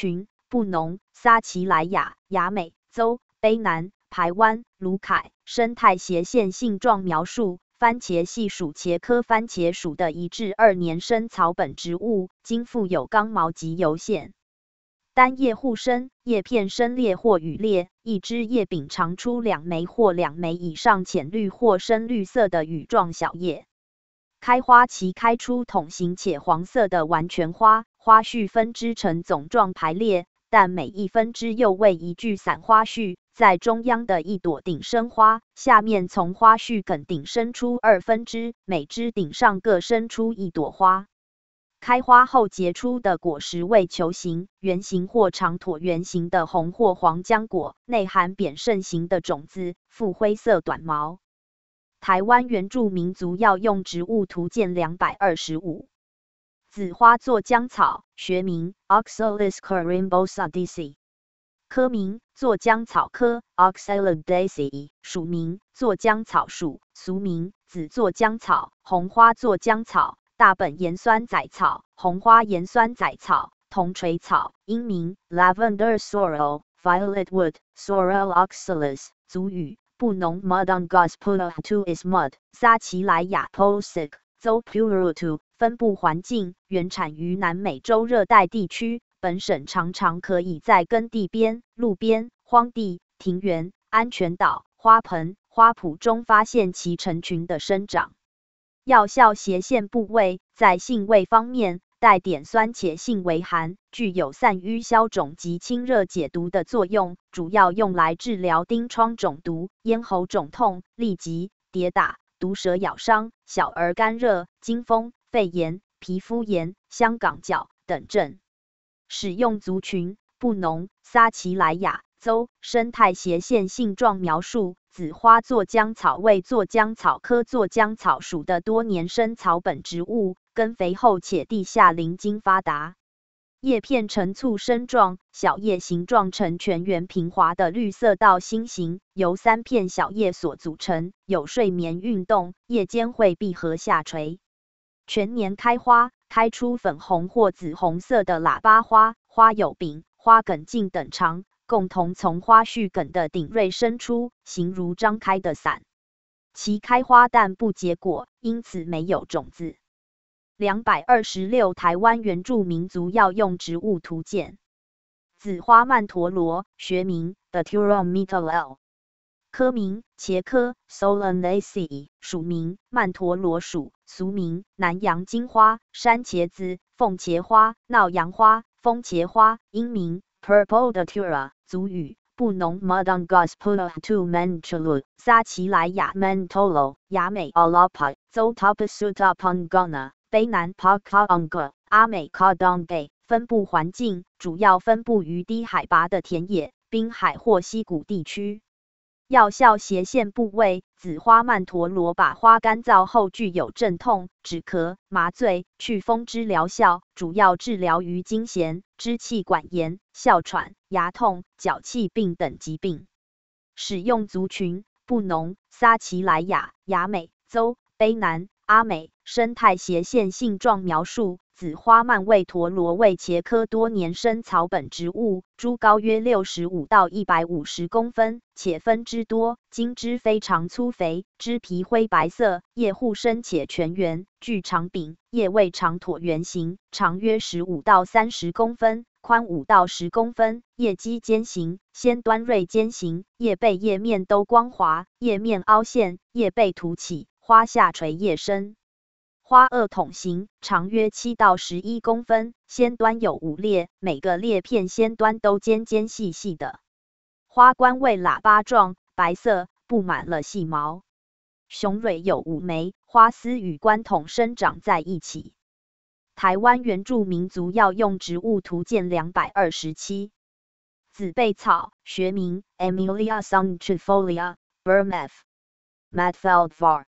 布农、撒奇莱雅、雅美州、卑南、排湾、卢凯。生态斜线性状描述：番茄系属茄科番茄属的1至2年生草本植物，茎附有刚毛及油线。单叶互生，叶片深裂或羽裂，一枝叶柄长出2枚或2枚以上浅绿或深绿色的羽状小叶。开花期开出筒形且黄色的完全花，花序分支呈总状排列，但每一分支又为一具散花序，在中央的一朵顶生花，下面从花序梗顶生出2分支，每枝顶上各生出一朵花。开花后结出的果实为球形、圆形或长椭圆形的红或黄浆果，内含扁肾形的种子，附灰色短毛。台湾原住民族药用植物图鉴225。紫花座浆草，学名 Oxalis corymbosa DC， 科名座浆草科 Oxalidaceae， 属名座浆草属，俗名紫座浆草、红花座浆草、大本盐酸仔草、红花盐酸仔草、铜锤草，英名 Lavender sorrel Violet wood Sorrel oxalis， 族语布农 Mudungus Pulutu is mud， 撒奇莱雅 Posik， 州 Purutu。分布环境原产于南美洲热带地区，本省常常可以在耕地边、路边、荒地、庭园、安全岛、花盆、花圃中发现其成群的生长。药效斜线部位在性味方面带点酸且性微寒，具有散瘀消肿及清热解毒的作用，主要用来治疗疔疮肿毒、咽喉肿痛、痢疾、跌打、毒蛇咬伤、小儿干热、惊风、肺炎、皮肤炎、香港脚等症。使用族群：布农、撒奇莱雅州。生态斜线性状描述：紫花座浆草为座浆草科座浆草属的多年生草本植物，根肥厚且地下鳞茎发达。叶片呈簇生状，小叶形状呈全圆平滑的绿色到心形，由3片小叶所组成，有睡眠运动，叶间会闭合下垂。全年开花，开出粉红或紫红色的喇叭花，花有柄、花梗茎等长，共同从花序梗的顶锐生出，形如张开的伞。其开花但不结果，因此没有种子。226台湾原住民族药用植物图鉴。紫花曼陀罗，学名 Datura Mittalel， 科名茄科 Solanaceae， 属名曼陀罗属，俗名南洋金花、山茄子、凤茄花、闹洋花、风茄花，英名 Purple Datura， 族语布农 Mudungus Pulutu Menchulu， 撒奇莱雅 Mentolo， 雅美 Alapa， 州 Tapasuta Pangana， 卑南 Pakaanga， 阿美 Kadangay。分布环境主要分布于低海拔的田野、滨海或溪谷地区。药效斜线部位：紫花曼陀罗把花干燥后具有镇痛、止咳、麻醉、祛风之疗效，主要治疗于经弦、支气管炎、哮喘、牙痛、脚气病等疾病。使用族群：布农、撒奇莱雅、雅美州、卑南、阿美。生态斜线性状描述：紫花曼为陀罗为茄科多年生草本植物，株高约65到150公分，且分枝多，茎枝非常粗肥，枝皮灰白色，叶互生且全圆，具长柄，叶位长椭圆形，长约15到30公分，宽5到10公分，叶基尖形，先端锐尖形，叶背叶面都光滑，叶面凹陷，叶背凸起，花下垂叶深。花萼筒形，长约7到11公分，先端有5裂，每个裂片先端都尖尖细细的。花冠为喇叭状，白色，布满了细毛。雄蕊有5枚，花丝与冠筒生长在一起。台湾原住民族药用植物图鉴227。紫背草，学名 Emilia suncifolia Burmef Madfeld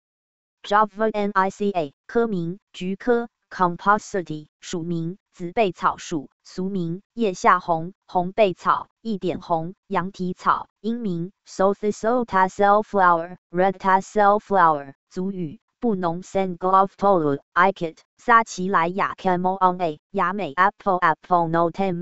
var。Java Nica， 科名菊科 Compositae， 属名紫背草属，俗名叶下红、红背草、一点红、羊蹄草，英名 Sothiso tassel flower、Red tassel flower， 族语布农 Senglove Tolu，Ikit， 撒奇莱雅 Camel on A， 雅美 Apple no Temek，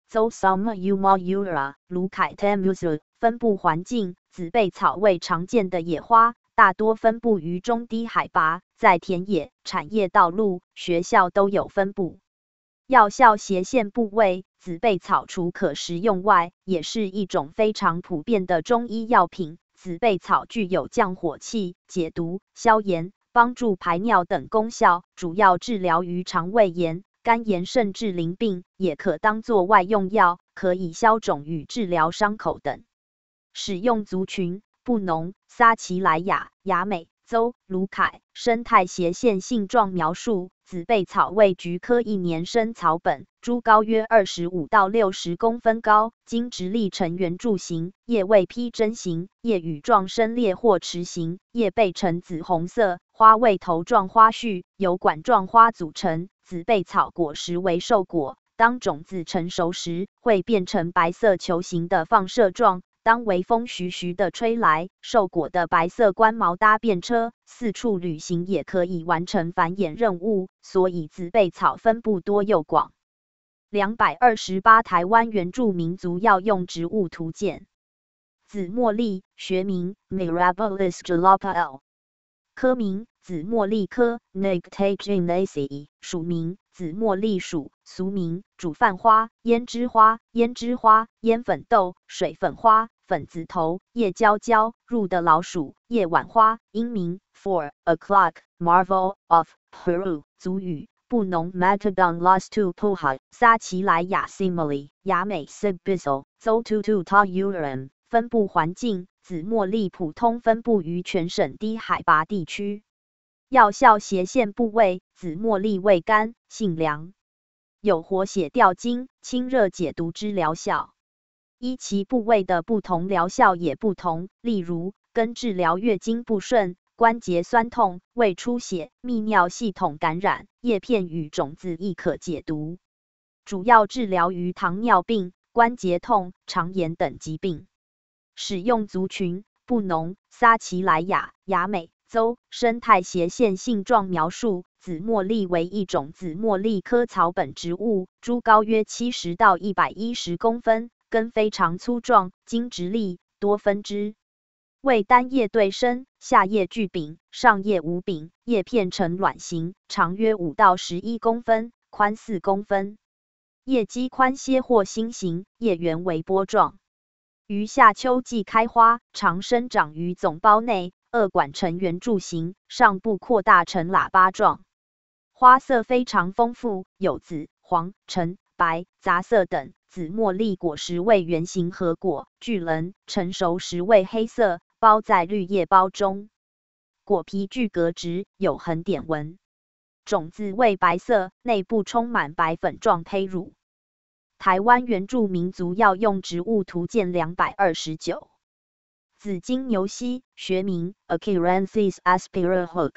邹 Summa Umaura 卢凯 Temusu 分布环境，紫背草为常见的野花，大多分布于中低海拔，在田野、产业道路、学校都有分布。药效斜线部位，紫背草除可食用外，也是一种非常普遍的中医药品。紫背草具有降火气、解毒、消炎、帮助排尿等功效，主要治疗于肠胃炎、肝炎甚至淋病，也可当作外用药，可以消肿与治疗伤口等。使用族群：布农、撒奇莱雅、雅美、邹、卢凯。生态斜线性状描述：紫背草为菊科一年生草本，株高约25到60公分高，茎直立呈圆柱形，叶未披针形，叶羽状深裂或池形，叶背呈紫红色，花为头状花序，由管状花组成。紫背草果实为瘦果，当种子成熟时，会变成白色球形的放射状。当微风徐徐地吹来，瘦果的白色冠毛搭便车，四处旅行也可以完成繁衍任务，所以紫背草分布多又广。228台湾原住民族药用植物图鉴。紫茉莉，学名 Mirabilis jalapa L， 科名紫茉莉科 Nyctaginaceae， 属名紫茉莉属，俗名煮饭花、胭脂花、胭脂花、烟粉豆、水粉花、粉紫头、叶椒椒、入的老鼠、叶晚花。英名 4 o'clock Marvel of Peru， 族语布农 Matadon Las Tu Puha， 撒奇莱雅 Simile， 雅美 Sibisal， 邹 Tutu Ta Urim。分布环境：紫茉莉普通分布于全省低海拔地区。药效斜线部位：紫茉莉味甘，性凉，有活血调经、清热解毒之疗效。依其部位的不同，疗效也不同。例如，根治疗月经不顺、关节酸痛、胃出血、泌尿系统感染，叶片与种子亦可解毒。主要治疗于糖尿病、关节痛、肠炎等疾病。使用族群：布农、撒奇莱雅、雅美、邹。生态斜线性状描述：紫茉莉为一种紫茉莉科草本植物，株高约70到110公分，根非常粗壮，茎直立，多分支。为单叶对生，下叶具柄，上叶无柄，叶片呈卵形，长约5到11公分，宽4公分。叶基宽些或心形，叶缘为波状。于夏秋季开花，常生长于总苞内，萼管呈圆柱形，上部扩大成喇叭状。花色非常丰富，有紫、黄、橙、白、杂色等。紫茉莉果实为圆形核果，巨棱，成熟时为黑色，包在绿叶包中。果皮具格直，有横点纹。种子为白色，内部充满白粉状胚乳。台湾原住民族药用植物图鉴229。紫金牛膝，学名 Acheranthus aspera Hook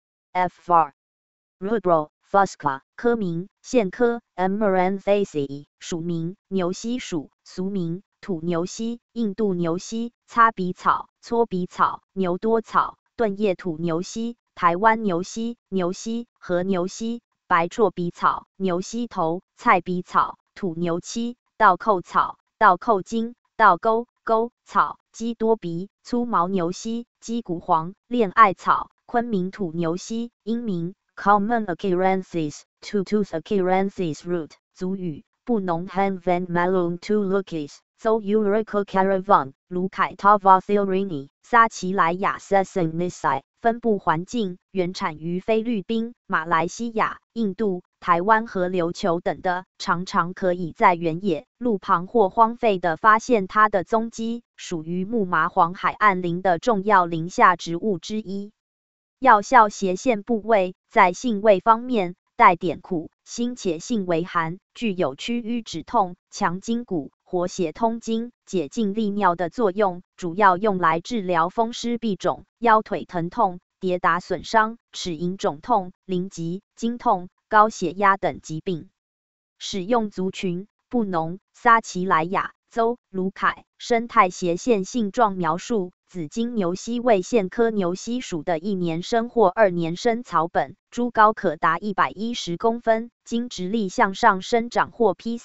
F. var. Rubro fusca， 科名苋科 Amaranthaceae， 属名牛膝属，俗名土牛膝、印度牛膝、擦鼻草、搓鼻草、牛多草、钝叶土牛膝、台湾牛膝、牛膝、和牛膝、白绰鼻草、牛膝头、菜鼻草、土牛漆、倒扣草、倒扣茎、倒钩草、鸡多鼻、粗毛牛膝、鸡骨黄、恋爱草、昆明土牛膝。英名 Common Acheranthus Tutus Acheranthus root， 族语布农 Han van Malung tu Lukis， 邹 Eurico Caravan， 卢凯 Tavathilrini， 撒奇莱雅 Sessignici。分布环境：原产于菲律宾、马来西亚、印度、台湾和琉球等的，常常可以在原野、路旁或荒废的发现它的踪迹，属于木麻黄海岸林的重要林下植物之一。药效斜线部位：在性味方面，带点苦、辛且性为寒，具有祛瘀止痛、强筋骨、活血通经、解痉利尿的作用，主要用来治疗风湿痹肿、腰腿疼痛、跌打损伤、齿龈肿痛、淋疾、经痛、高血压等疾病。使用族群：布农、撒奇莱雅、邹、卢凯。生态斜线性状描述：紫金牛膝为苋科牛膝属的一年生或2年生草本，株高可达110公分，茎直立向上生长或披散，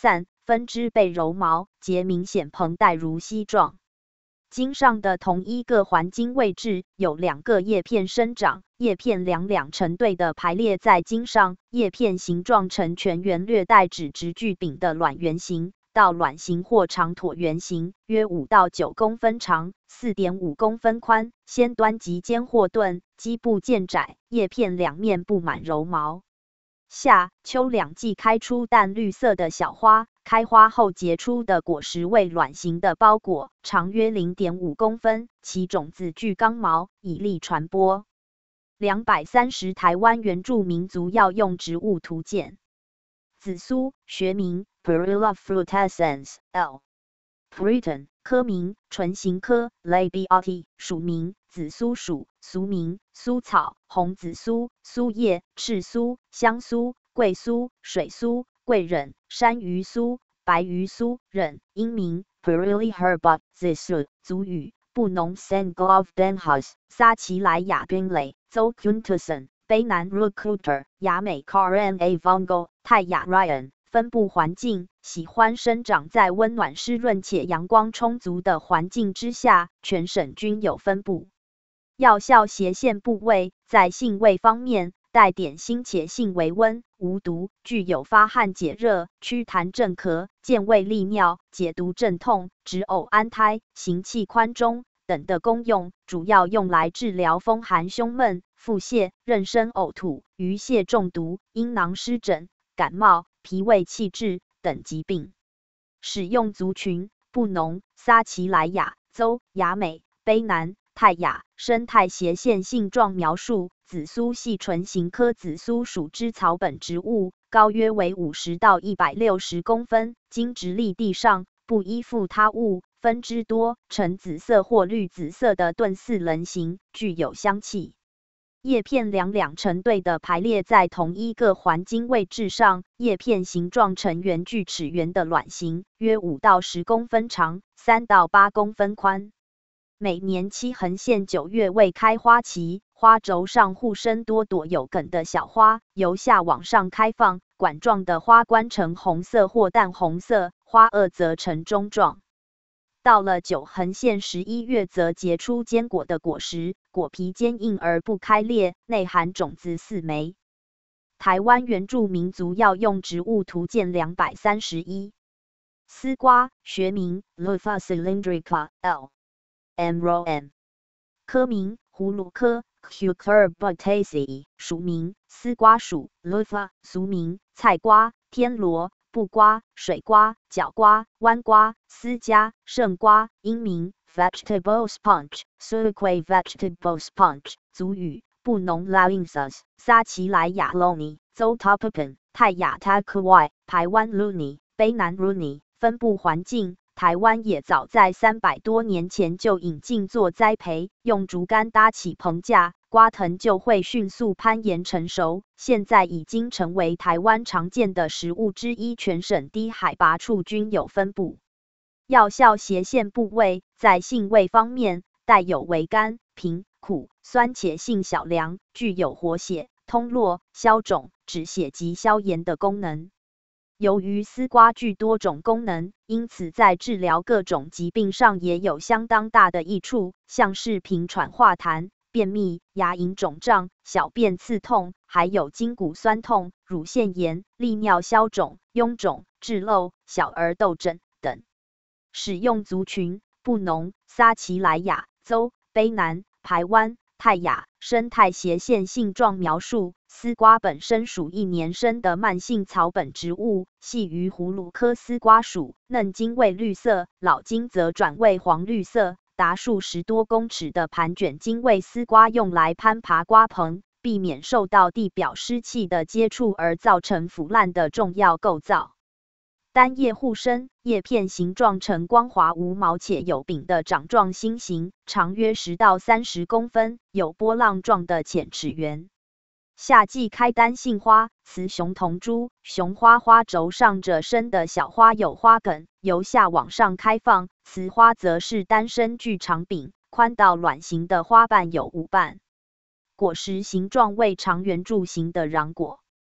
分枝背柔毛，结明显蓬带如犀状。茎上的同一个环茎位置有2个叶片生长，叶片两成对的排列在茎上，叶片形状呈全圆略带指直距柄的卵圆形到卵形或长椭圆形，约5到9公分长， 4.5公分宽，先端及尖或钝，基部渐窄，叶片两面布满柔毛。夏、秋两季开出淡绿色的小花，开花后结出的果实为卵形的包裹，长约 0.5公分，其种子具刚毛，以利传播。230台湾原住民族药用植物图鉴。紫苏，学名 Perilla frutescens L. Britton， 科名唇形科 Labiati， 属名紫苏属，俗名苏草、红紫苏、苏叶、赤苏、香苏、桂苏、水苏、桂忍、山鱼苏、白鱼苏忍，英名 Perilla herba zisu， 族语布农 Senglov denhas， 撒奇莱雅宾雷，邹 Kuntusen， 卑南 Recruiter， 雅美 Karna Vongo， 泰雅 Ryan。分布环境喜欢生长在温暖湿润且阳光充足的环境之下，全省均有分布。药效斜线部位在性味方面带点辛且性微温，无毒，具有发汗解热、祛痰镇咳、健胃利尿、解毒镇痛、止呕安胎、行气宽中等的功用，主要用来治疗风寒胸闷、腹泻、妊娠呕吐、鱼蟹中毒、阴囊湿疹、感冒、脾胃气滞等疾病。使用族群布农、撒奇莱雅、邹、雅美、卑南、泰雅。生态斜线性状描述：紫苏系唇形科紫苏属之草本植物，高约为50到160公分，茎直立地上，不依附他物，分枝多，呈紫色或绿紫色的钝似棱形，具有香气。叶片两成对的排列在同一个环茎位置上，叶片形状呈圆锯齿圆的卵形，约5到10公分长，3到8公分宽。每年7横线9月未开花期，花轴上互生多朵有梗的小花，由下往上开放，管状的花冠呈红色或淡红色，花萼则呈中状。到了9横线11月，则结出坚果的果实，果皮坚硬而不开裂，内含种子4枚。台湾原住民族药用植物图鉴231。丝瓜，学名 Lupha cylindrica L. M. Roem， 科名葫芦科 Cucurbitaceae， 属名丝瓜属 Lupha， 俗名菜瓜、天罗、布瓜、水瓜、角瓜、弯瓜、丝瓜、胜瓜，英名 Vegetable sponge， Suique vegetable sponge， 族语布农 Lainzas， 撒奇莱雅 Loni， 邹 Topican， 泰雅 Takuai， 台湾 Luni， 卑南 Runi。分布环境台湾也早在300多年前就引进做栽培，用竹竿搭起棚架，瓜藤就会迅速攀岩成熟，现在已经成为台湾常见的食物之一，全省低海拔处均有分布。药效斜线部位在性味方面带有微甘、平、苦、酸且性小凉，具有活血、通络、消肿、止血及消炎的功能。由于丝瓜具多种功能，因此在治疗各种疾病上也有相当大的益处，像是平喘化痰、便秘、牙龈肿胀、小便刺痛，还有筋骨酸痛、乳腺炎、利尿消肿、臃肿、治漏、小儿痘疹等。使用族群布农、撒奇莱雅、邹、卑南、排湾、泰雅。生态斜线性状描述：丝瓜本身属一年生的慢性草本植物，系于葫芦科丝瓜属，嫩茎为绿色，老茎则转为黄绿色。达数10多公尺的盘卷茎为丝瓜用来攀爬瓜棚，避免受到地表湿气的接触而造成腐烂的重要构造。单叶互生，叶片形状呈光滑无毛且有柄的掌状心形，长约10到30公分，有波浪状的浅齿缘。夏季开单性花，雌雄同株，雄花花轴上着生的小花有花梗，由下往上开放，雌花则是单生具长柄，宽到卵形的花瓣有5瓣，果实形状为长圆柱形的瓤果。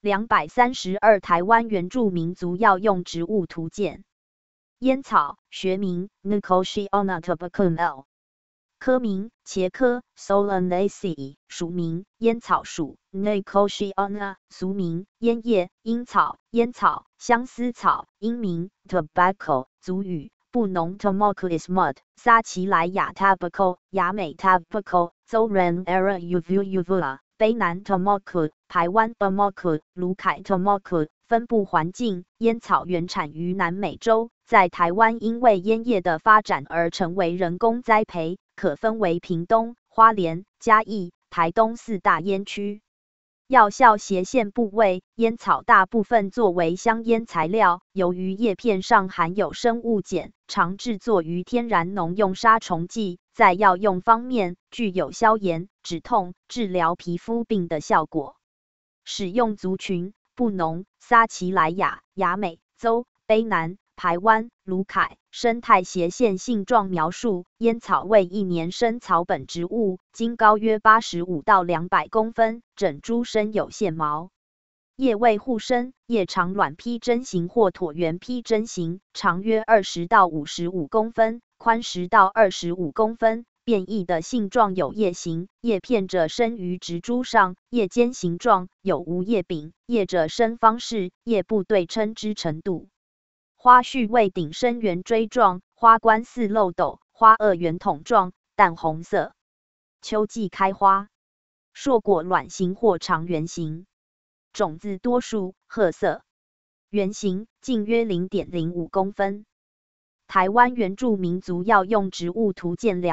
232台湾原住民族药用植物图鉴。烟草，学名 Nicotiana tabacum L。科名茄科 Solanaceae， 属名烟草属 Nicotiana， 俗名烟叶、樱草、烟草、相思草，英名 Tobacco， 族语布农 Tomoko is mud， 撒奇莱雅 Tobacco， 雅美 Tobacco， 邹人 Era Uvula， 卑南 Tomoko， 排湾 Tomoko， 卢凯 Tomoko。分布环境，烟草原产于南美洲，在台湾因为烟叶的发展而成为人工栽培，可分为屏东、花莲、嘉义、台东4大烟区。药效斜线部位，烟草大部分作为香烟材料，由于叶片上含有生物碱，常制作于天然农用杀虫剂，在药用方面具有消炎、止痛、治疗皮肤病的效果。使用族群布农、撒奇莱雅、雅美、邹、卑南、排湾、卢凯。生态斜线性状描述：烟草为一年生草本植物，茎高约85到200公分，整株生有线毛。叶为互生，叶长卵披针形或椭圆披针形，长约20到55公分，宽10到25公分。变异的性状有叶形，叶片者生于植株上，叶尖形状，有无叶柄，叶者生方式，叶部对称之程度。花序为顶生圆锥状，花冠似漏斗，花萼圆筒状，淡红色。秋季开花，硕果卵形或长圆形，种子多数，褐色，圆形，径约 0.05 公分。台湾原住民族药用植物图鉴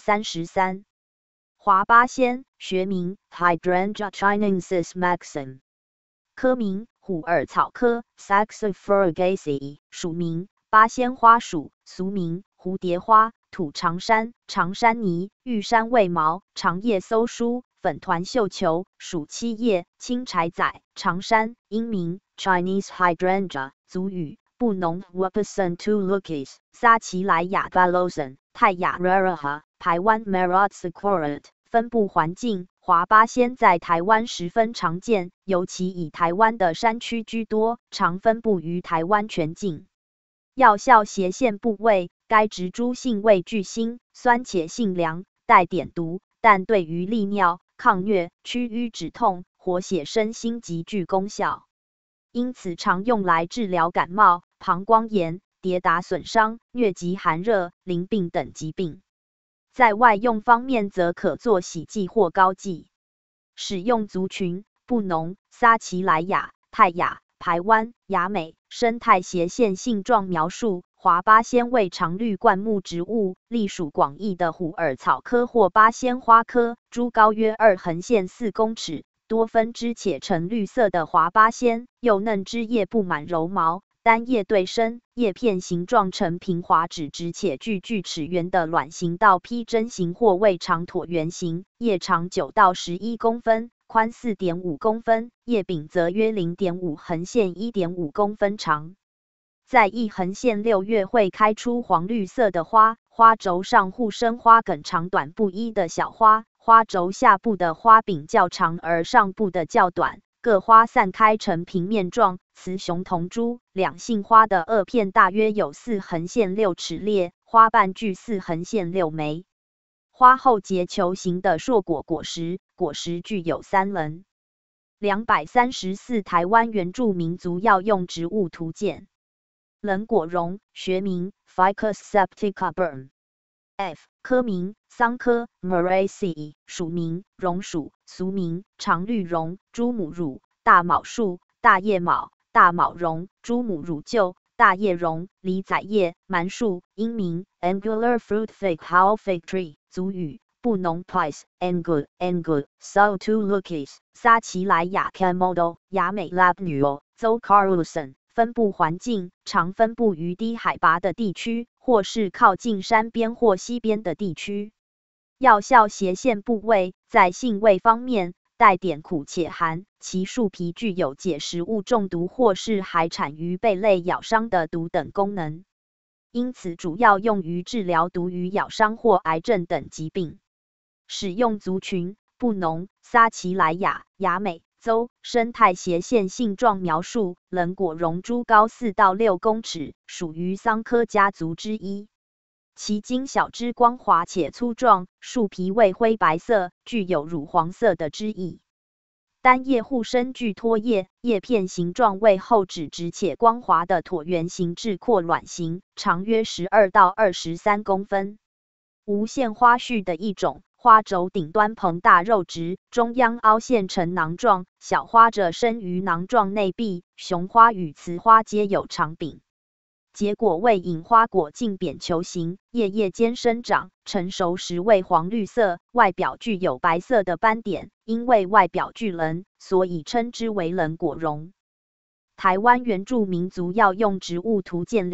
233。华八仙，学名 Hydrangea chinensis maxim， 科名虎耳草科 Saxifragaceae， 属名八仙花属，俗名蝴蝶花，土长山、长山泥、玉山卫毛，长叶搜疏，粉团绣球，属七叶，青柴仔，长山，英名 Chinese hydrangea， 族语布农 Wapasan Tulukis， 撒奇莱雅 Balosan， 泰雅 Raraha， 排湾 Merotsicorat。分布环境，华八仙在台湾十分常见，尤其以台湾的山区居多，常分布于台湾全境。药效斜线部位，该植株性味具辛，酸且性凉，带点毒，但对于利尿、抗疟、驱瘀止痛、活血生心极具功效。因此常用来治疗感冒、膀胱炎、跌打损伤、疟疾寒热、淋病等疾病。在外用方面则可做洗剂或膏剂。使用族群布农、撒奇莱雅、泰雅、排湾、雅美。生态斜线性状描述：华八仙为常绿灌木植物，隶属广义的虎耳草科或八仙花科，株高约2横线4公尺，多分支且呈绿色的华八仙，幼嫩枝叶布满柔毛，单叶对生，叶片形状呈平滑直直且具锯齿缘的卵形到披针形或胃长椭圆形，叶长9到11公分，宽 4.5 公分，叶柄则约 0.5 横线 1.5 公分长。在一横线6月会开出黄绿色的花，花轴上互生花梗长短不一的小花，花轴下部的花柄较长而上部的较短，各花散开成平面状，雌雄同株。两性花的萼片大约有4横线6齿列，花瓣具4横线6枚。花后结球形的硕果果实，果实具有3棱。234台湾原住民族药用植物图鉴。棱果榕，学名 Ficus septica Burn。F 科名桑科 Muraceae， 属名榕属，俗名常绿榕、猪母乳、大卯树、大叶卯、大卯榕、猪母乳臼、大叶榕、梨仔叶、蛮树，英名 Angular fruit fig How fig tree， 族语布农 Pice Angul So Tulukis， 撒奇莱雅 Camodo， 雅美 Labnuo， 邹 Carluson。分布环境常分布于低海拔的地区，或是靠近山边或溪边的地区。药效斜线部位，在性味方面带点苦且寒，其树皮具有解食物中毒或是还产于贝类咬伤的毒等功能，因此主要用于治疗毒鱼咬伤或癌症等疾病。使用族群布农、撒奇莱雅、雅美、 邹，生态斜线性状描述：冷果榕株高4到6公尺，属于桑科家族之一。其茎小枝光滑且粗壮，树皮为灰白色，具有乳黄色的汁液。单叶互生具托叶，叶片形状为厚纸质且光滑的椭圆形至阔卵形，长约12到23公分。无线花序的一种，花轴顶端膨大肉质，中央凹陷成囊状，小花着生于囊状内壁。雄花与雌花皆有长柄。结果为隐花果径扁球形，叶间生长，成熟时为黄绿色，外表具有白色的斑点。因为外表具棱，所以称之为棱果榕。台湾原住民族药用植物图鉴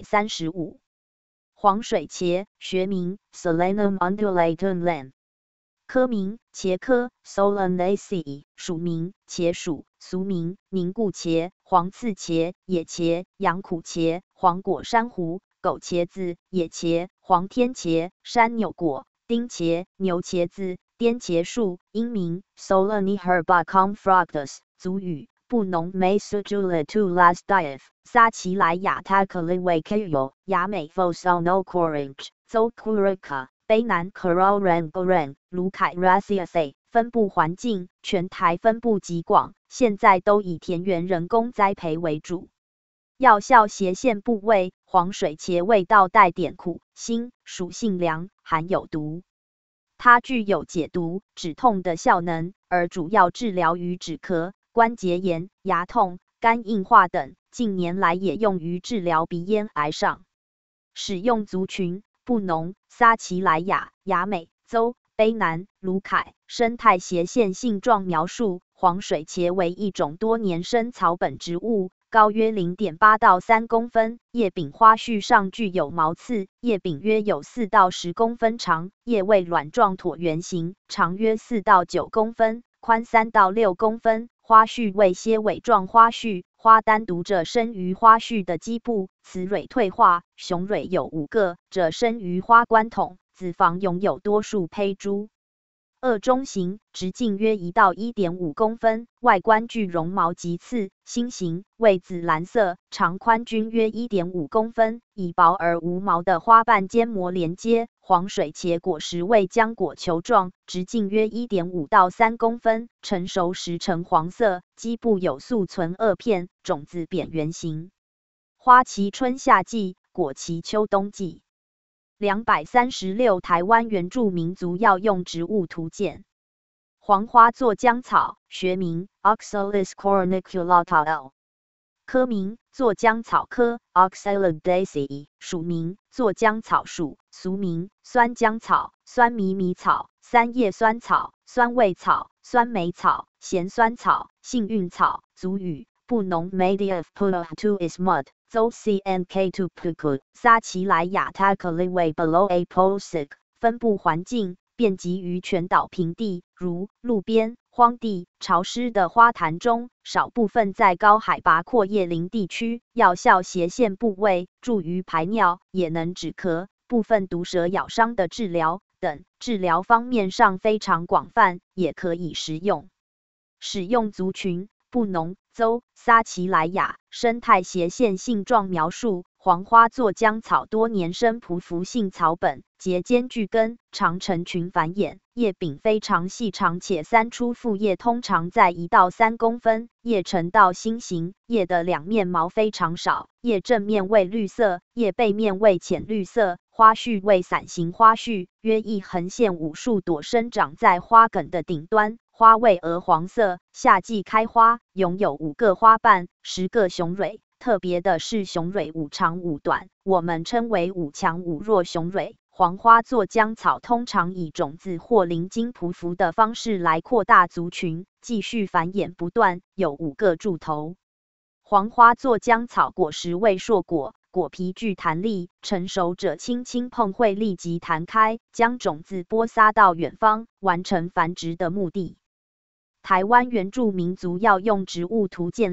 235。黄水茄，学名 Solanum undulatum Linn.科名茄科 Solanaceae， 属名茄属，俗名凝固茄、黄刺茄、野茄、洋苦茄、黄果珊瑚、狗茄子、野茄、黄天茄、山扭果、丁茄、牛茄子、滇茄树。英名 Solani herbacum fructus， 族语布农 Maysujula tu las dief， 撒奇莱雅 Takaliwakayo， 雅美 Fosono corange， 邹 Curica。卑南 Kororangoran， 卢凯 Raceaceae， 分布环境，全台分布极广，现在都以田园人工栽培为主。药效斜线部位，黄水茄味道带点苦辛，属性凉，含有毒。它具有解毒、止痛的效能，而主要治疗于止咳、关节炎、牙痛、肝硬化等，近年来也用于治疗鼻咽癌上。使用族群布农、撒奇莱雅、雅美、邹、卑南、卢凯。生态斜线性状描述：黄水茄为一种多年生草本植物，高约 0.8 到3公分，叶柄花序上具有毛刺，叶柄约有4到10公分长，叶为卵状椭圆形，长约4到9公分，宽3到6公分，花序为蝎尾状花序，花单独着生于花序的基部，雌蕊退化，雄蕊有5个，着生于花冠筒，子房拥有多数胚珠。二中型，直径约1到 1.5 公分，外观具绒毛及刺，心形为紫蓝色，长宽均约 1.5 公分，以薄而无毛的花瓣间膜连接。黄水茄果实为浆果球状，直径约 1.5 到3公分，成熟时呈黄色，基部有宿存2片，种子扁圆形。花期春夏季，果期秋冬季。236台湾原住民族药用植物图鉴。黄花做浆草，学名 Oxalis corniculata L， 科名做浆草科 Oxalidaceae， 属名做浆草属，俗名酸浆草、酸迷米草、三叶酸草、酸味草、酸梅草、咸酸草、幸运草。族语布农 Media of Puluhtu is mud。邹 CNK2 Puku， 撒奇莱雅 Takaliway below a Polsik， 分布环境遍及于全岛平地，如路边、荒地、潮湿的花坛中，少部分在高海拔阔叶林地区。药效斜线部位，助于排尿，也能止咳，部分毒蛇咬伤的治疗等。治疗方面上非常广泛，也可以食用。使用族群布农、邹、撒奇莱雅。生态斜线性状描述：黄花做浆草多年生匍匐性草本，节间聚根，常成群繁衍，叶柄非常细长且三出复叶，通常在1到3公分，叶呈倒心形，叶的两面毛非常少，叶正面为绿色，叶背面为浅绿色，花序为伞形花序，约一横线5数朵生长在花梗的顶端，花为鹅黄色，夏季开花，拥有5个花瓣，10个雄蕊。特别的是雄蕊5长5短，我们称为5强5弱雄蕊。黄花做浆草通常以种子或鳞茎匍匐的方式来扩大族群，继续繁衍不断，有5个柱头。黄花做浆草果实为硕果，果皮具弹力，成熟者轻轻碰会立即弹开，将种子播撒到远方，完成繁殖的目的。台湾原住民族药用植物图鉴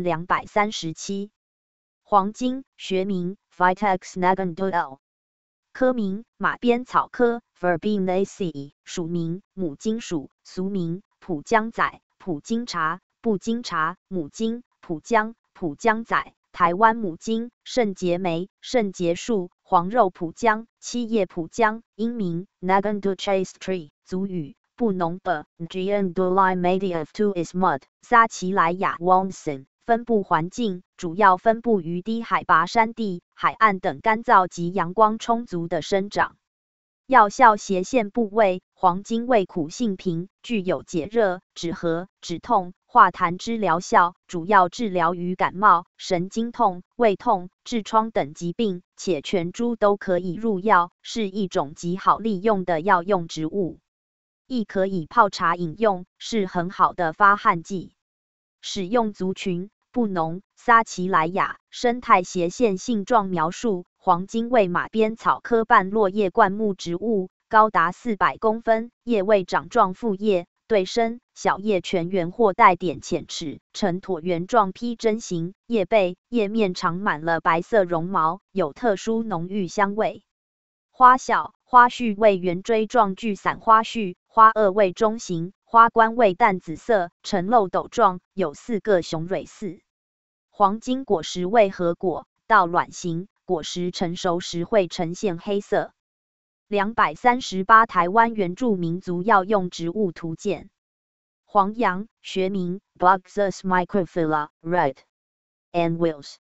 237。黄金，学名 Vitex nagandul L， 科名马鞭草科 Verbinaceae， 属名母金属，俗名普姜仔、普金茶、 布金茶、母金、蒲姜、蒲姜仔、台湾母金、圣节梅、圣节树、黄肉蒲姜、七叶蒲姜，英名 Nagandu Chase Tree， 族语布农本 Giandulai made of two is mud， 撒奇莱雅 Wonson。分布环境主要分布于低海拔山地、海岸等干燥及阳光充足的生长。药效斜线部位，黄金味苦性平，具有解热、止咳、止痛、化痰之疗效，主要治疗于感冒、神经痛、胃痛、痔疮等疾病，且全株都可以入药，是一种极好利用的药用植物，亦可以泡茶饮用，是很好的发汗剂。使用族群布农、撒奇莱雅，生态斜线性状描述：黄金味马鞭草科半落叶灌木植物，高达400公分，叶为掌状复叶，对生，小叶全圆或带点浅齿，呈椭圆状披针形，叶背、叶面长满了白色绒毛，有特殊浓郁香味。花小，花序为圆锥状聚散花序，花萼为中型。花冠为淡紫色，呈漏斗状，有4个雄蕊丝。黄金果实为核果，到卵形，果实成熟时会呈现黑色。238台湾原住民族药用植物图鉴。黄杨，学名 Buxus microphylla, Red. and Wills.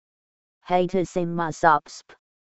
Hatasima subsp.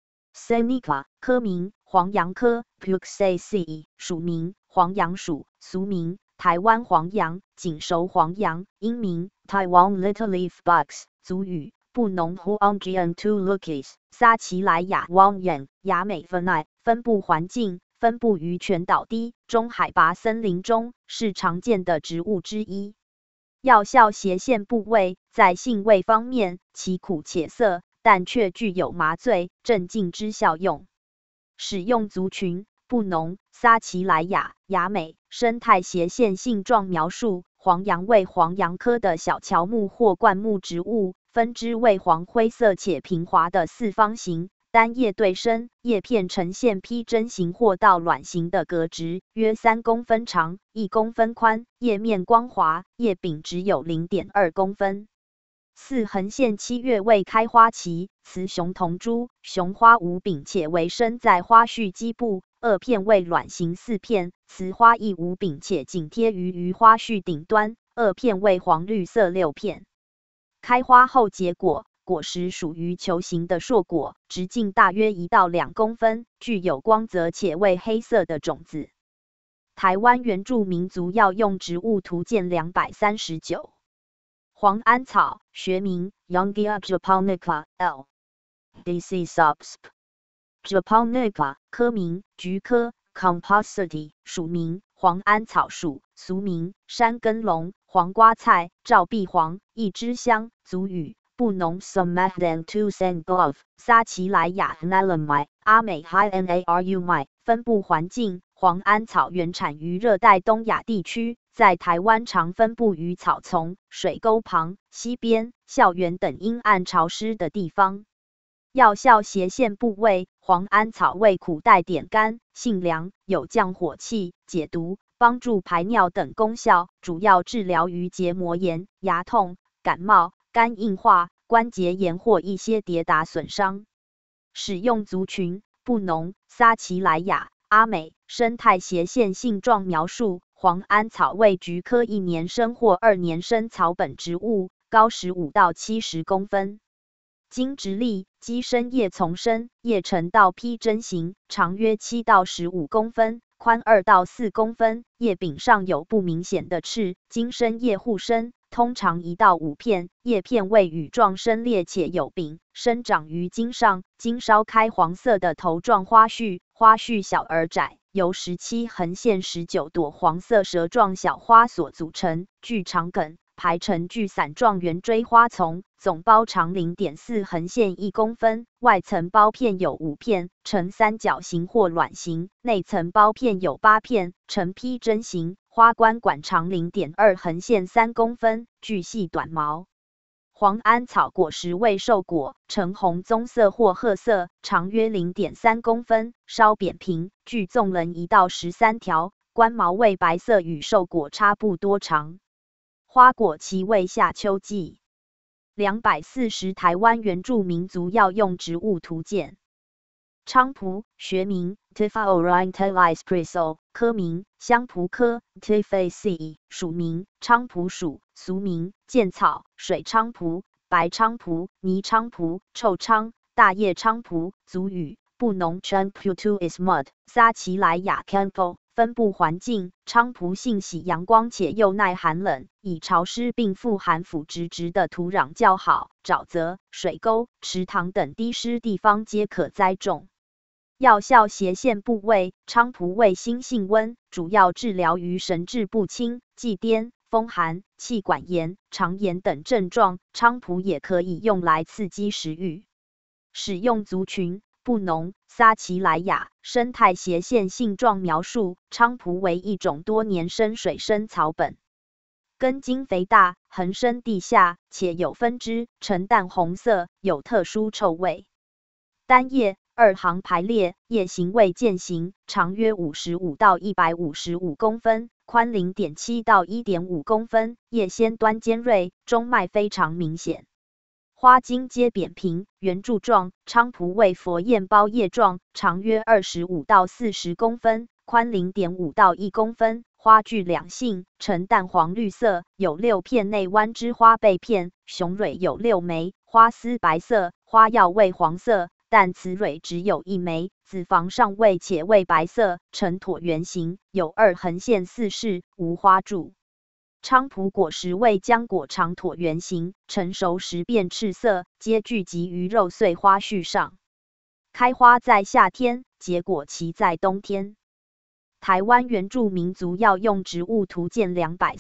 Seneca, 科名黄杨科 Buxaceae， 属名黄杨属，俗名台湾黄杨、锦熟黄杨，英名 Taiwan Little Leaf Box， 族语布农 Huangjian Two Lukis， 撒奇莱雅 Wangyan， 雅美分奈，分布环境分布于全岛低、中海拔森林中，是常见的植物之一。药效斜线部位，在性味方面，其苦且涩，但却具有麻醉、镇静之效用。使用族群布农、撒奇莱雅、雅美，生态斜线性状描述：黄杨为黄杨科的小乔木或灌木植物，分枝为黄灰色且平滑的四方形，单叶对生，叶片呈现披针形或倒卵形的格质，约3公分长、1公分宽，叶面光滑，叶柄只有 0.2公分。4横线7月未开花期，雌雄同株，雄花无柄且为生在花序基部，2片为卵形4片，雌花亦无柄且紧贴于花序顶端，2片为黄绿色6片。开花后结果，果实属于球形的硕果，直径大约1到2公分，具有光泽且为黑色的种子。台湾原住民族药用植物图鉴239。黄桉草，学名 Yongia japonica L. D.C. subsp. Japonica， 科名菊科 Compositae， 属名黄桉草属，俗名山根龙、黄瓜菜、照壁黄，一枝香，族语布农 Somathan two sand glove， 撒奇莱雅 Nalamai， 阿美 Hi Naru， 分布环境黄桉草原产于热带东亚地区，在台湾常分布于草丛、水沟旁、溪边、校园等阴暗潮湿的地方。药效斜线部位，黄桉草味苦带点甘，性凉，有降火气、解毒、帮助排尿等功效，主要治疗于结膜炎、牙痛、感冒、肝硬化、关节炎或一些跌打损伤。使用族群布农、撒奇莱雅、阿美，生态斜线性状描述：黄桉草为菊科1年生或2年生草本植物，高15到70公分。茎直立，基生叶丛生，叶呈倒披针形，长约7到15公分，宽2到4公分，叶柄上有不明显的刺，茎生叶互生，通常1到5片，叶片为羽状生裂且有柄，生长于茎上，茎稍开黄色的头状花序，花序小而窄，由17横线19朵黄色蛇状小花所组成，具长梗，排成聚散状圆锥花丛，总包长 0.4 横线1公分，外层苞片有5片，呈三角形或卵形，内层苞片有8片，呈披针形，花冠管长 0.2 横线3公分，具细短毛。黄桉草果实为瘦果，呈红棕色或褐色，长约 0.3 公分，稍扁平，具纵棱1到13条，冠毛为白色，与瘦果差不多长。 花果期为夏秋季。240台湾原住民族药用植物图鉴。菖蒲，学名 Typha orientalis Priso， 科名香蒲科 Typhaceae， 属名菖蒲属，俗名剑草、水菖蒲、白菖蒲、泥菖蒲、臭菖、大叶菖蒲。族语布农 Chanputu is mud， 撒奇莱雅 Campo。分布环境：菖蒲性喜阳光且又耐寒冷，以潮湿并富含腐殖质的土壤较好，沼泽、水沟、池塘等低湿地方皆可栽种。药效斜线部位：菖蒲味辛性温，主要治疗于神志不清、悸癫、风寒、气管炎、肠炎等症状。菖蒲也可以用来刺激食欲。使用族群：布农、撒奇莱雅。生态斜线性状描述：菖蒲为一种多年生水生草本，根茎肥大，横生地下，且有分支，呈淡红色，有特殊臭味。单叶2行排列，叶形为剑形，长约55到155公分，宽0.7到1.5公分，叶先端尖锐，中脉非常明显。花茎皆扁平，圆柱状。菖蒲为佛叶包叶状，长约25到40公分，宽0.5到1公分。花具两性，呈淡黄绿色，有6片内弯枝花背片，雄蕊有6枚，花丝白色，花药为黄色，但雌蕊只有1枚，子房尚未且为白色，呈椭圆形，有2横线4饰，无花柱。菖蒲果实为浆果长椭圆形，成熟时变赤色，皆聚集于肉穗花序上。开花在夏天，结果期在冬天。台湾原住民族药用植物图鉴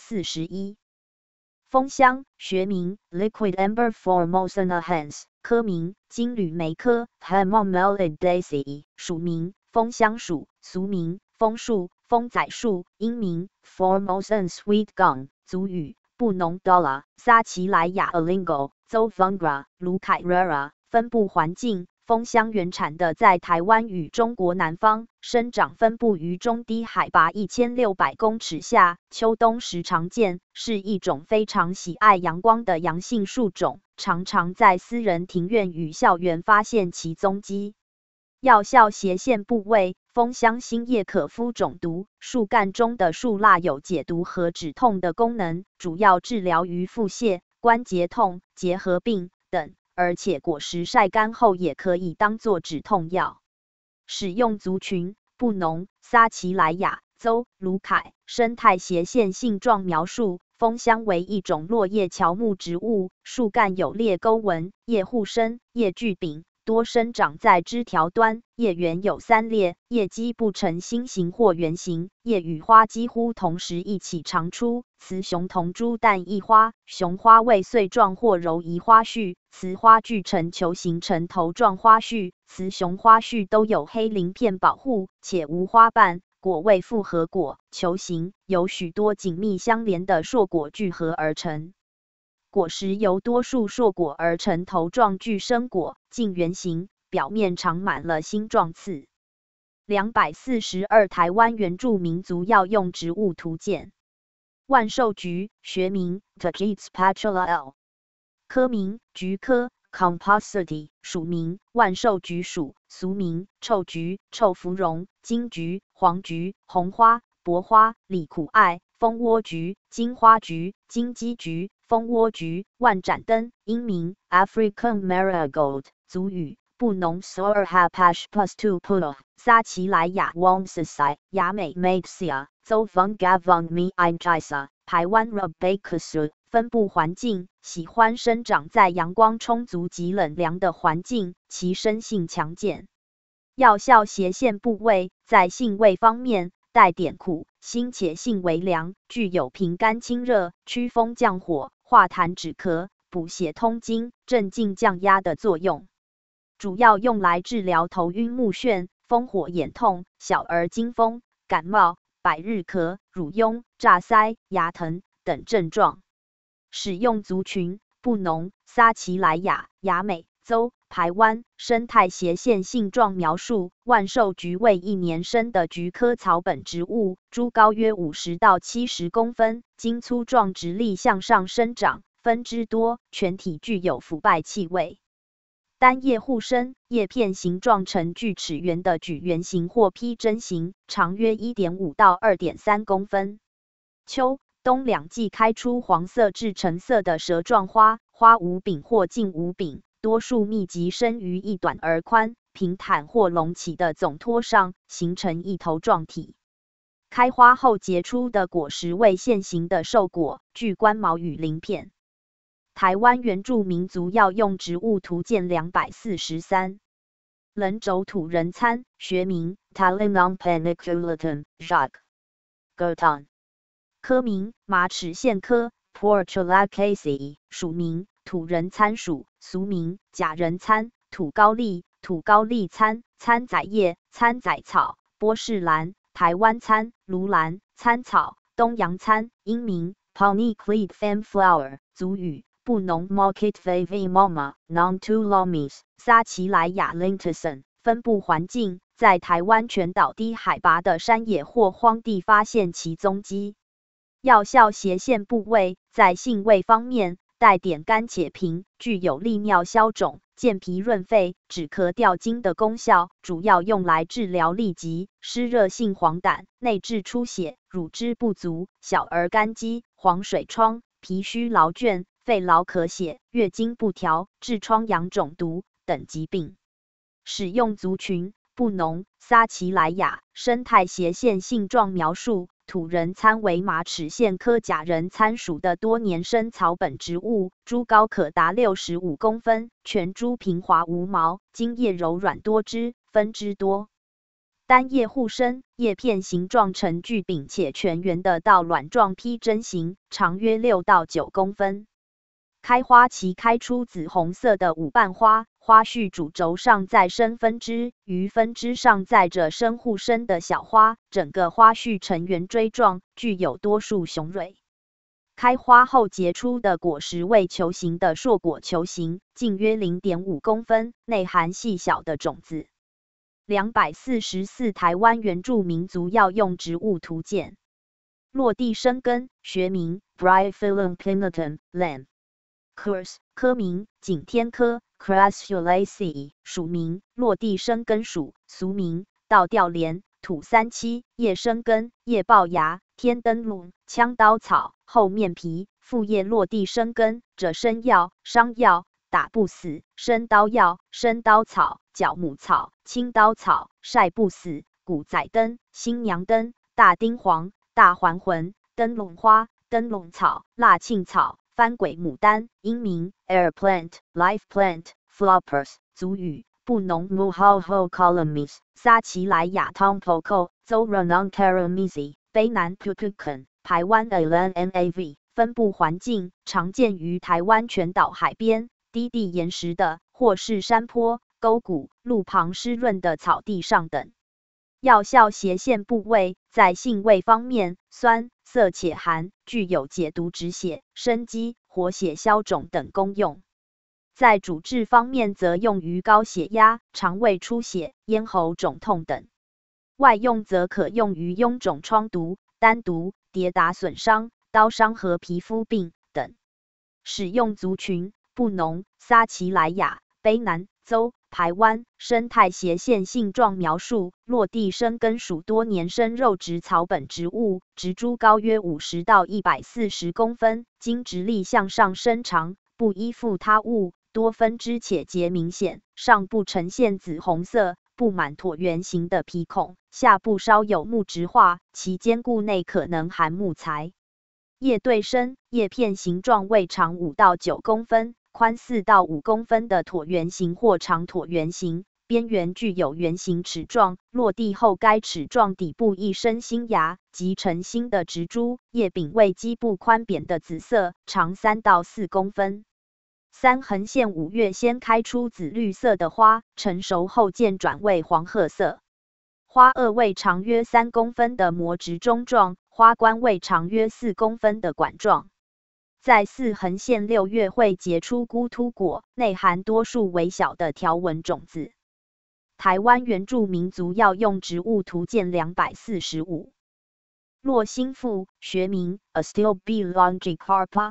241。枫香，学名 Liquid Amber Formosana Hans， 科名金缕梅科 Hemomelidaceae， 属名枫香属，俗名枫树、枫仔树，英名 Formosan Sweet Gum。族语布农 Dola， 撒奇莱雅 Alingo， Zovungra， 卢凯 Rara。分布环境：枫香原产的在台湾与中国南方，生长分布于中低海拔1600公尺下，秋冬时常见，是一种非常喜爱阳光的阳性树种，常常在私人庭院与校园发现其踪迹。药效斜线部位：枫香新叶可敷肿毒，树干中的树蜡有解毒和止痛的功能，主要治疗于腹泻、关节痛、结核病等，而且果实晒干后也可以当作止痛药。使用族群：布农、撒奇莱雅、邹、卢凯。生态斜线性状描述：枫香为一种落叶乔木植物，树干有裂沟纹，叶互生，叶距柄，多生长在枝条端，叶缘有3裂，叶基不呈心形或圆形，叶与花几乎同时一起长出，雌雄同株但异花，雄花为穗状或柔仪花序，雌花具呈球形呈头状花序，雌雄花序都有黑鳞片保护，且无花瓣。果为复合果，球形，由许多紧密相连的硕果聚合而成。果实由多数硕果而成头状巨生果，径圆形，表面长满了星状刺。242台湾原住民族药用植物图鉴。万寿菊，学名 Tagetes patula L， 科名菊科 Compositae， 属名万寿菊属，俗名臭菊、臭芙蓉、金菊、黄菊、红花、薄花、李苦艾、蜂窝菊、金花菊、金鸡菊、蜂窝菊、万盏灯，英名 African Marigold。族语布农 Sor Hapash plus 2 Pulo， 撒奇莱雅 Wonsasai， 雅美 Madesia， Zovung Gavung Mi Injisa， 台湾 Rubacasu。分布环境：喜欢生长在阳光充足及冷凉的环境，其生性强健。药效斜线部位：在性味方面，带点苦，辛且性为凉，具有平肝清热、祛风降火、化痰止咳、补血通经、镇静降压的作用。主要用来治疗头晕目眩、风火眼痛、小儿惊风、感冒、百日咳、乳痈、炸腮、牙疼等症状。使用族群：布农、撒奇莱雅、雅美、邹、 排湾，生态斜线性状描述：万寿菊为1年生的菊科草本植物，株高约50到70公分，茎粗壮，直立向上生长，分支多，全体具有腐败气味。单叶互生，叶片形状呈锯齿圆的矩圆形或披针形，长约 1.5到2.3公分。秋冬两季开出黄色至橙色的蛇状花，花无柄或近无柄，多数密集生于一短而宽、平坦或隆起的总托上，形成一头状体。开花后结出的果实为线形的瘦果，具冠毛与鳞片。台湾原住民族药用植物图鉴243。棱轴土人参，学名 Talinum paniculatum Jacques Gerton， 科名马齿苋科 Portulaceae， 属名土人参属，俗名假人参、土高丽、土高丽参、参仔叶、参仔草、波士兰、台湾参、卢兰、参草、东洋参，英名 Paniclete fanflower， 族语布农 Market Favi Mama Non to Lomis， 撒奇莱雅 Lintuson。 分布环境在台湾全岛低海拔的山野或荒地发现其踪迹。药效斜线部位在性味方面带点甘且平，具有利尿消肿、健脾润肺、止咳调经的功效，主要用来治疗痢疾、湿热性黄疸、内痔出血、乳汁不足、小儿干肌、黄水疮、脾虚劳倦、肺痨咳血、月经不调、痔疮疡肿毒等疾病。使用族群布农、撒奇莱雅，生态斜线性状描述：土人参为马齿苋科假人参属的多年生草本植物，株高可达65公分，全株平滑无毛，茎叶柔软多汁，分支多。单叶互生，叶片形状呈锯柄且全圆的到卵状披针形，长约6到9公分。开花期开出紫红色的五瓣花，花序主轴上再生分支，于分支上载着生互生的小花，整个花序呈圆锥状，具有多数雄蕊。开花后结出的果实为球形的硕果球形，径约 0.5 公分，内含细小的种子。244台湾原住民族药用植物图鉴。落地生根，学名 Bryophyllum pinnatum Lam。科名景天科 Crassulaceae， 属名落地生根属，俗名倒吊莲、土三七、叶生根、叶龅芽、天灯笼、枪刀草、后面皮、副叶落地生根者生药、伤药、打不死、生刀药、生刀草、角母草、青刀草、晒不死、古仔灯、新娘灯、大丁黄、大还魂、灯笼花、灯笼草、腊沁草、番鬼牡丹，英名 Air Plant、Life Plant、Floppers， 族语布农 Muhoho Colomis， 撒奇莱雅 Tompoco、Zora non Karamizi， 卑南 Pupukan， 台湾 Alan Nav， 分布环境常见于台湾全岛海边、低地岩石的，或是山坡、沟谷、路旁湿润的草地上等。药效斜线部位在性味方面，酸涩且寒，具有解毒止血、生肌、活血消肿等功用。在主治方面则用于高血压、肠胃出血、咽喉肿痛等。外用则可用于臃肿疮毒、丹毒、跌打损伤、刀伤和皮肤病等。使用族群布农、撒奇莱雅、卑南、邹、排湾，生态斜线性状描述：落地生根属多年生肉植草本植物，植株高约50到140公分，茎直立向上伸长，不依附他物，多分支且节明显，上部呈现紫红色，布满椭圆形的皮孔，下部稍有木质化，其坚固内可能含木材。叶对生，叶片形状为长5到9公分。宽4到5公分的椭圆形或长椭圆形，边缘具有圆形齿状，落地后该齿状底部一生新芽及呈新的植株，叶柄为基部宽扁的紫色，长3到4公分。3横线5月先开出紫绿色的花，成熟后渐转为黄褐色。花萼为长约3公分的膜质中状，花冠为长约4公分的管状。 在4横线6月会结出孤突果，内含多数微小的条纹种子。台湾原住民族药用植物图鉴245。络新附，学名 Astilbe longicarpa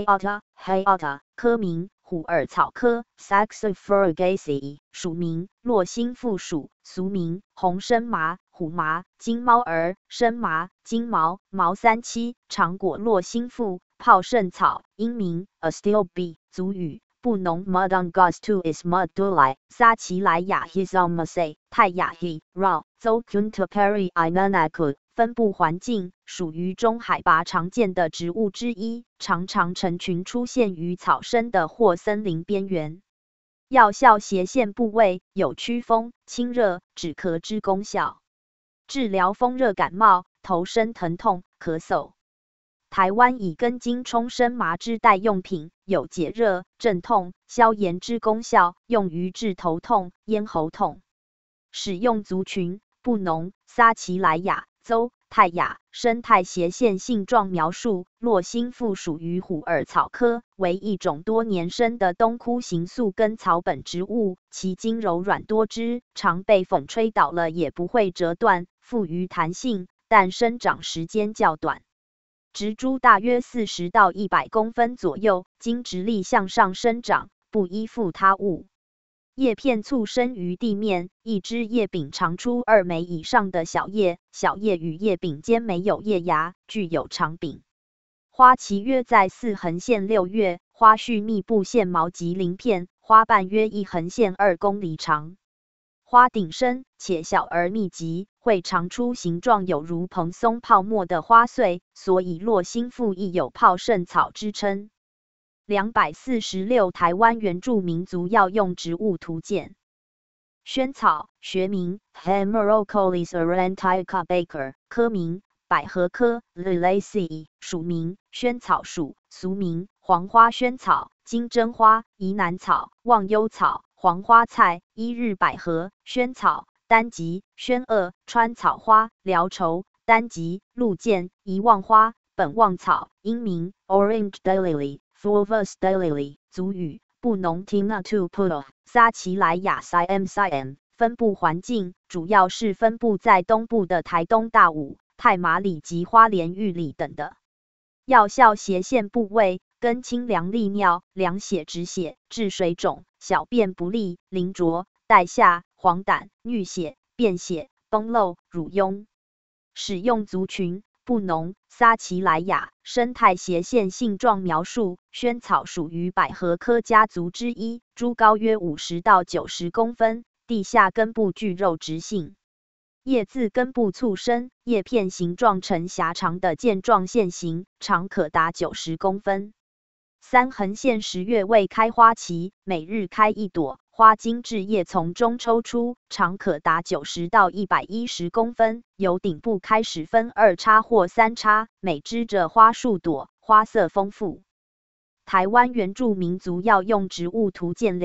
hayata， 科名虎耳草科 Saxifragaceae， 属名络新附属，俗名红生麻、虎麻、金猫儿、生麻、金毛、毛三七，长果络新附，泡盛草，英名 Astilbe， 族语布农 Mudungus is Muduli， 撒奇莱雅 Hisalmase， 泰雅 He Ra， 州 Kuntaperi Inanaku。分布环境属于中海拔常见的植物之一，常常成群出现于草生的或森林边缘。药效斜线部位有祛风、清热、止咳之功效，治疗风热感冒、头身疼痛、咳嗽。台湾以根茎冲生麻之代用品，有解热、镇痛、消炎之功效，用于治头痛、咽喉痛。使用族群布农、撒奇莱雅。州泰雅生态斜线性状描述：络新附属于虎耳草科，为一种多年生的冬枯型宿根草本植物，其茎柔软多汁，常被风吹倒了也不会折断，富于弹性，但生长时间较短。植株大约40到100公分左右，经直立向上生长，不依附他物。叶片簇生于地面，一枝叶柄长出2枚以上的小叶，小叶与叶柄间没有叶芽，具有长柄。花期约在4横线6月，花序密布线毛及鳞片，花瓣约1横线2公厘长。花顶深且小而密集，会长出形状有如蓬松泡沫的花穗，所以络新附亦有泡盛草之称。246台湾原住民族药用植物图鉴。萱草，学名 Hemerocolis aurantica Baker， 科名百合科 Liliaceae， 属名萱草属，俗名黄花萱草、金针花、宜南草、忘忧草、黄花菜、一日百合、萱草、丹吉、萱萼、川草花、辽绸、丹吉、鹿箭、遗忘花、本忘草，英名 Orange Daylily。Fulvus daylily， 族语布农 Tinatu Pulo， 撒奇莱雅 Siam， 分布环境主要是分布在东部的台东大武、太麻里及花莲玉里等的。药效斜线部位根清凉利尿、凉血止血、治水肿、小便不利、淋浊、带下、黄疸、衄血、便血、崩漏、乳痈。使用族群布农、撒奇莱雅，生态斜线性状描述：萱草属于百合科家族之一，株高约50到90公分，地下根部具肉质性，叶自根部簇生，叶片形状呈狭长的剑状线形，长可达90公分。3横线10月未开花期，每日开1朵。花茎至叶丛中抽出，长可达90到110公分，由顶部开始分2叉或3叉，每枝着花数朵，花色丰富。台湾原住民族药用植物图鉴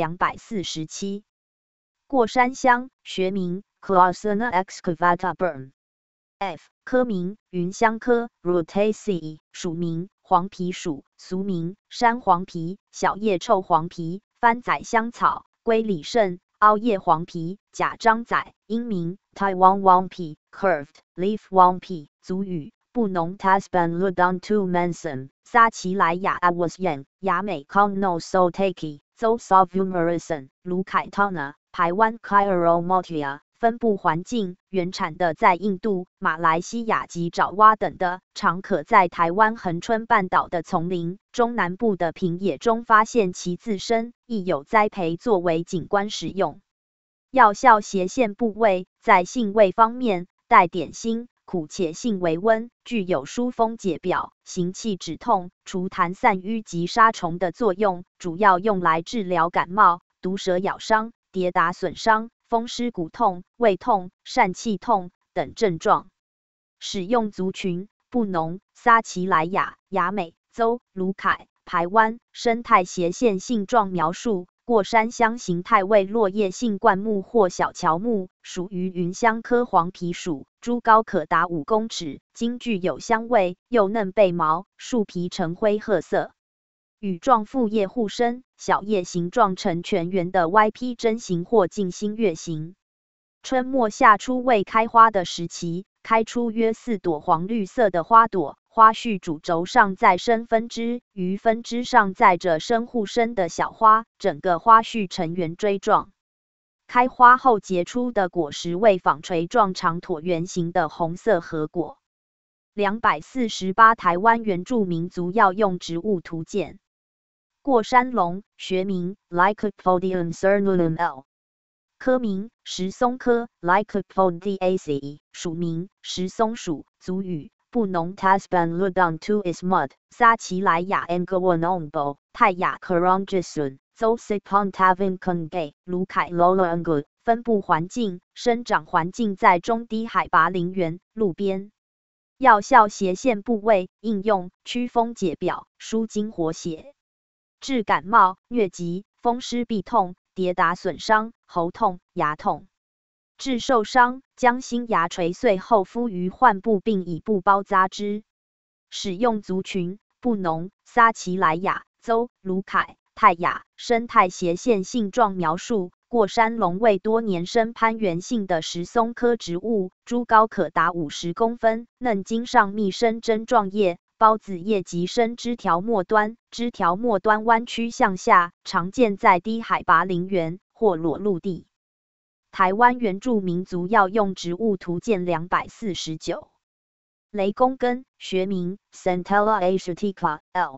247。过山香，学名 Clausina excavata Burn。F 科名芸香科 Rutaceae， 属名黄皮属，俗名山黄皮、小叶臭黄皮、番仔香草。龟里肾、凹叶黄皮、假章仔，英名 Taiwan Wampi Curved Leaf Wampi， 族语布农 Tasban Ludontu Mansum， 撒奇莱雅 Awasyan， 雅美 Conno Sotaki， 州 Savumarison， 卢凯 Tana， 台湾 Chiromotia。分布环境原产的在印度、马来西亚及爪哇等的，常可在台湾恒春半岛的丛林、中南部的平野中发现其自身，亦有栽培作为景观使用。药效斜线部位在性味方面，带点辛，苦且性微温，具有疏风解表、行气止痛、除痰散瘀及杀虫的作用，主要用来治疗感冒、毒蛇咬伤、跌打损伤、风湿骨痛、胃痛、疝气痛等症状。使用族群布农、撒奇莱雅、雅美州、卢凯、排湾，生态斜线性状描述：过山香形态为落叶性灌木或小乔木，属于芸香科黄皮属，株高可达5公尺，茎具有香味，幼嫩背毛，树皮呈灰褐色。 羽状复叶互生，小叶形状呈全圆的 YP 针形或近心月形。春末夏初未开花的时期，开出约4朵黄绿色的花朵，花序主轴上再生分支，于分支上载着生互生的小花，整个花序呈圆锥状。开花后结出的果实为纺锤状长椭圆形的红色核果。248台湾原住民族药用植物图鉴。过山龙，学名 Lycopodium cernulum L。科名石松科 Lycopodiaceae， 属名石松属，族语布农 Tasban Ludon to Ismud， 撒奇莱雅 Ngawonombo， 泰雅 Karongisun， 邹 Sipon Tavin Kungay， 卢凯 Loloangu。分布环境，生长环境在中低海拔林园、路边。药效斜线部位，应用祛风解表、舒筋活血，治感冒、疟疾、风湿痹痛、跌打损伤、喉痛、牙痛。治受伤，将新芽垂碎后敷于患部并以布包扎之。使用族群：布农、撒奇莱雅、邹、卢凯、泰雅。生态斜线性状描述：过山龙为多年生攀援性的石松科植物，株高可达50公分，嫩茎上密生针状叶，孢子叶及生枝条末端，枝条末端弯曲向下，常见在低海拔林园或裸陆地。台湾原住民族药用植物图鉴249。雷公根，学名 Centella asiatica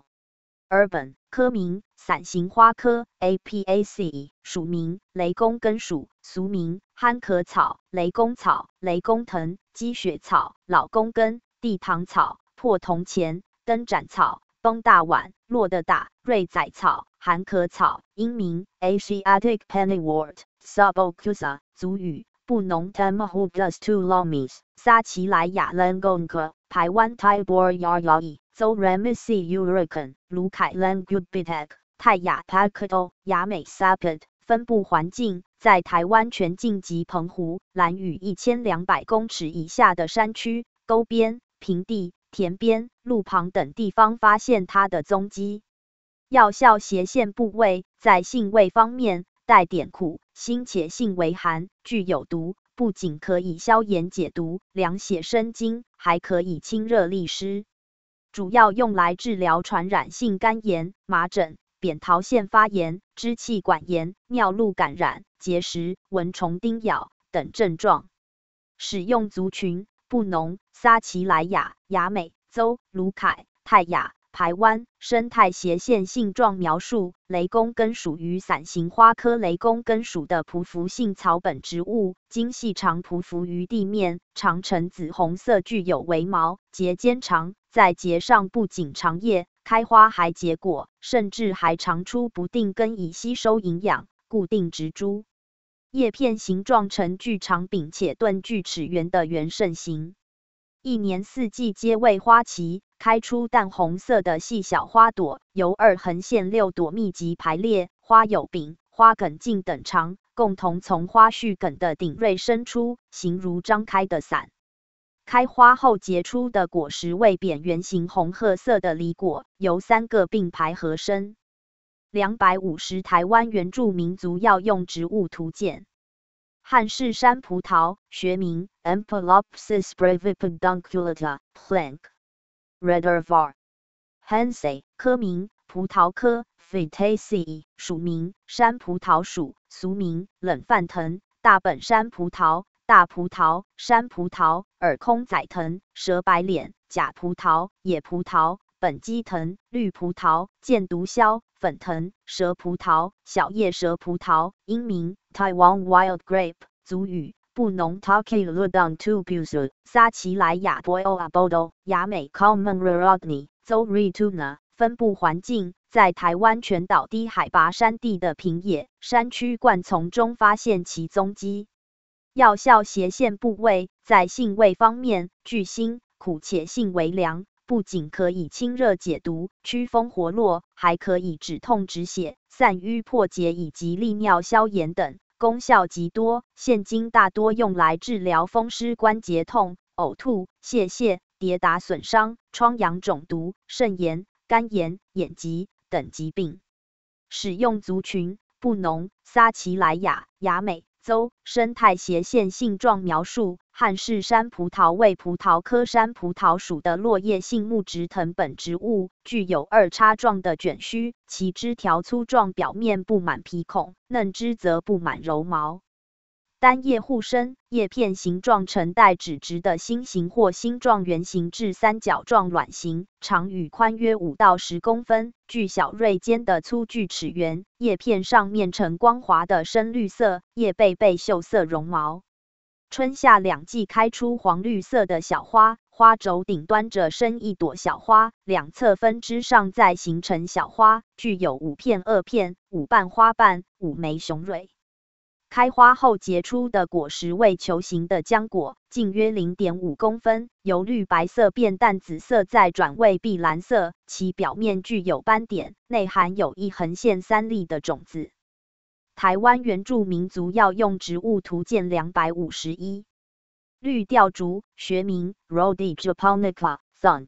L。Urban， 科名伞形花科 Apiaceae， 属名雷公根属，俗名憨壳草、雷公草、雷公藤、积雪草、老公根、地堂草、破铜钱、灯盏草、崩大碗、落的大、瑞仔草、寒壳草。英名 Asiatic Pennywort Subocusa， 族语布农 Tamahugas to Lomis， 撒奇莱雅 Langonka， 排湾 Tibor Yaryai， 邹 Remisi Urican， 卢凯 Langubitek， 泰雅 Pakato， 雅美 Sapit。分布环境在台湾全境及澎湖、兰屿1200公尺以下的山区、沟边、平地、田边、路旁等地方发现它的踪迹。药效斜线部位在性味方面带点苦、辛且性为寒，具有毒，不仅可以消炎解毒、凉血生津，还可以清热利湿。主要用来治疗传染性肝炎、麻疹、扁桃腺发炎、支气管炎、尿路感染、结石、蚊虫叮咬等症状。使用族群：布农、撒奇莱雅、雅美、邹、卢凯、泰雅。排湾。生态斜线性状描述：雷公根属于伞形花科雷公根属的匍匐性草本植物，茎细长匍匐于地面，常呈紫红色，具有微毛，节尖长，在节上不仅长叶，开花还结果，甚至还长出不定根以吸收营养，固定植株。叶片形状呈巨长柄且钝锯齿圆的圆肾形。一年四季皆为花期，开出淡红色的细小花朵，由2横线6朵密集排列，花有柄、花梗径等长，共同从花序梗的顶锐伸出，形如张开的伞。开花后结出的果实为扁圆形红褐色的梨果，由3个并排合生。250台湾原住民族药用植物图鉴。汉氏山葡萄，学名 Empalopsis brevipedunculata Plank Reddervar Hansey， 科名葡萄科 Phytaceae， 属名山葡萄属，俗名冷饭藤、大本山葡萄、大葡萄、山葡萄、耳空仔藤、蛇白脸、假葡萄、野葡萄、本基藤、绿葡萄、箭毒枭、粉藤、蛇葡萄、小叶蛇葡萄。英名 Taiwan Wild Grape， 族语布农 Taki Ludon Tubusu， 撒奇莱雅 Boyo Abodo， 雅美 Common Rarogni， 邹 Rituna。分布环境在台湾全岛低海拔山地的平野、山区灌丛中发现其踪迹。药效斜线部位在性味方面具辛、苦且性为凉，不仅可以清热解毒、祛风活络，还可以止痛止血、散瘀破结以及利尿消炎等，功效极多。现今大多用来治疗风湿关节痛、呕吐、泄泻、跌打损伤、疮疡肿毒、肾炎、肝炎、眼疾等疾病。使用族群：布农、撒奇莱雅、亚美洲。生态斜线性状描述：汉氏山葡萄为葡萄科山葡萄属的落叶性木质藤本植物，具有二叉状的卷须，其枝条粗壮，表面布满皮孔，嫩枝则布满柔毛。单叶互生，叶片形状呈带指直的心形或星状圆形至三角状卵形，长与宽约5到10公分，具小锐尖的粗锯齿缘，叶片上面呈光滑的深绿色，叶背锈色绒毛。春夏两季开出黄绿色的小花，花轴顶端着生一朵小花，两侧分支上再形成小花，具有5片萼片、5瓣花瓣、5枚雄蕊。开花后结出的果实为球形的浆果，径约 0.5 公分，由绿白色变淡紫色，再转为碧蓝色，其表面具有斑点，内含有一横线3粒的种子。台湾原住民族药用植物图鉴251。绿吊竹，学名 Rhodia japonica thumb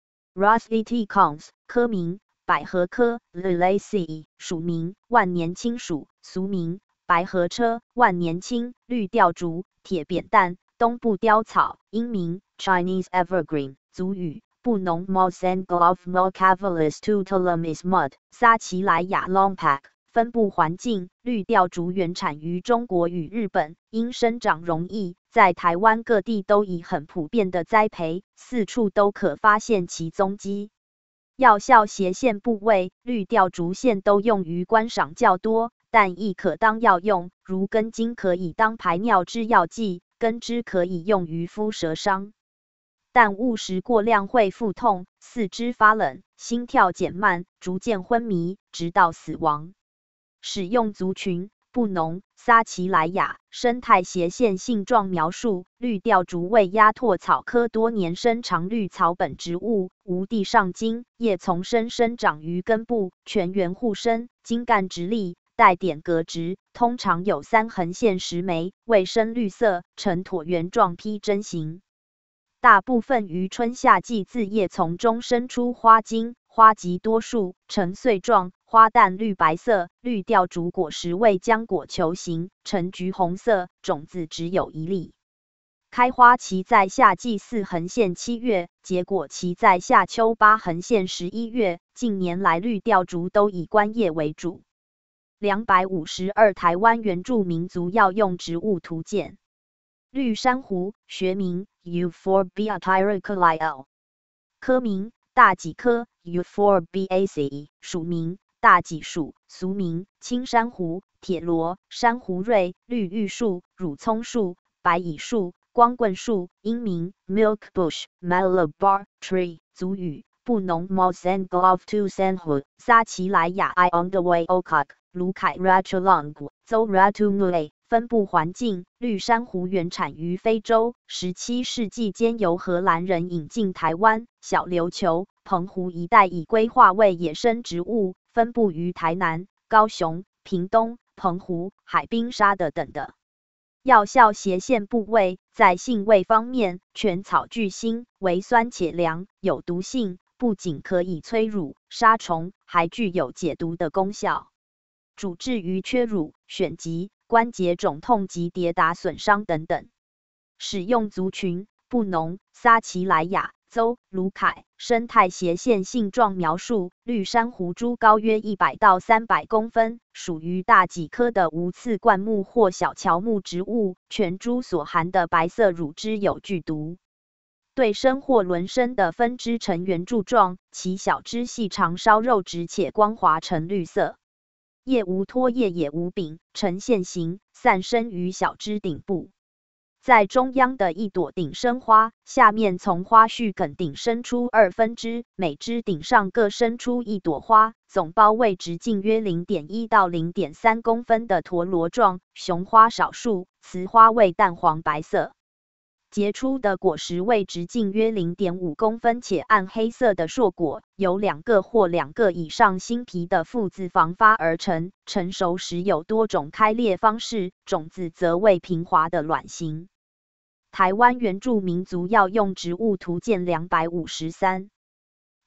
Rosette cons， 科名百合科 Liliaceae， 属名万年青属，俗名白河车、万年青、绿吊竹、铁扁担、东部雕草，英名 Chinese evergreen， 族语布农 Mosangolf Molcavalis tutelamis mud， 撒奇莱雅 Longpack。分布环境：绿吊竹原产于中国与日本，因生长容易，在台湾各地都已很普遍的栽培，四处都可发现其踪迹。药效斜线部位：绿吊竹线都用于观赏较多，但亦可当药用，如根茎可以当排尿之药剂，根枝可以用于敷舌伤。但误食过量会腹痛、四肢发冷、心跳减慢，逐渐昏迷，直到死亡。使用族群：布农、撒奇莱雅。生态斜线性状描述：绿吊竹为鸭跖草科多年生常绿草本植物，无地上茎，叶丛生长于根部，全缘互生，茎干直立，带点格直，通常有3横线10枚，为深绿色，呈椭圆状披针形。大部分于春夏季自叶丛中生出花茎，花极多数，呈穗状，花淡绿白色。绿吊竹果实为浆果球形，呈橘红色，种子只有1粒。开花期在夏季4横线7月，结果期在夏秋8横线11月。近年来绿吊竹都以观叶为主。252台湾原住民族药用植物图鉴。绿珊瑚，学名 Euphorbia tyricolea， 科名大戟科 Euphorbiaceae， 属名大戟属，俗名青珊瑚、铁螺、珊瑚瑞、绿玉树、乳葱树、白蚁树、光棍树，英名 Milkbush Malabar tree， 族语布农 Mosangolf tusanhu， 撒奇莱雅 Iondaway okak， 卢凯 Ratulong， 邹 Ratungule。分布环境：绿珊瑚原产于非洲，17世纪间由荷兰人引进台湾，小琉球、澎湖一带已规划为野生植物，分布于台南、高雄、屏东、澎湖、海滨沙的等的。药效斜线部位：在性味方面，全草巨腥，微酸且凉，有毒性，不仅可以催乳、杀虫，还具有解毒的功效。主治于缺乳、癣疾、关节肿痛及跌打损伤等等。使用族群：布农、撒奇莱雅、邹、卢凯。生态斜线性状描述：绿珊瑚株高约100到300公分，属于大戟科的无刺灌木或小乔木植物，全株所含的白色乳汁有剧毒。对生或轮生的分支呈圆柱状，其小枝细长稍肉直且光滑呈绿色。叶无托叶也无柄，呈线形，散生于小枝顶部。在中央的一朵顶生花，下面从花序梗顶生出2分支，每枝顶上各生出一朵花，总包围直径约 0.1 到 0.3 公分的陀螺状，雄花少数，雌花为淡黄白色。结出的果实为直径约 0.5 公分且暗黑色的硕果，由2个或2个以上新皮的附子房发而成，成熟时有多种开裂方式，种子则为平滑的卵形。台湾原住民族药用植物图鉴253。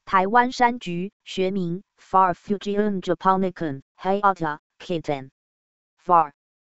台湾山菊，学名 Farfugium japonicum Hayata Kitten Var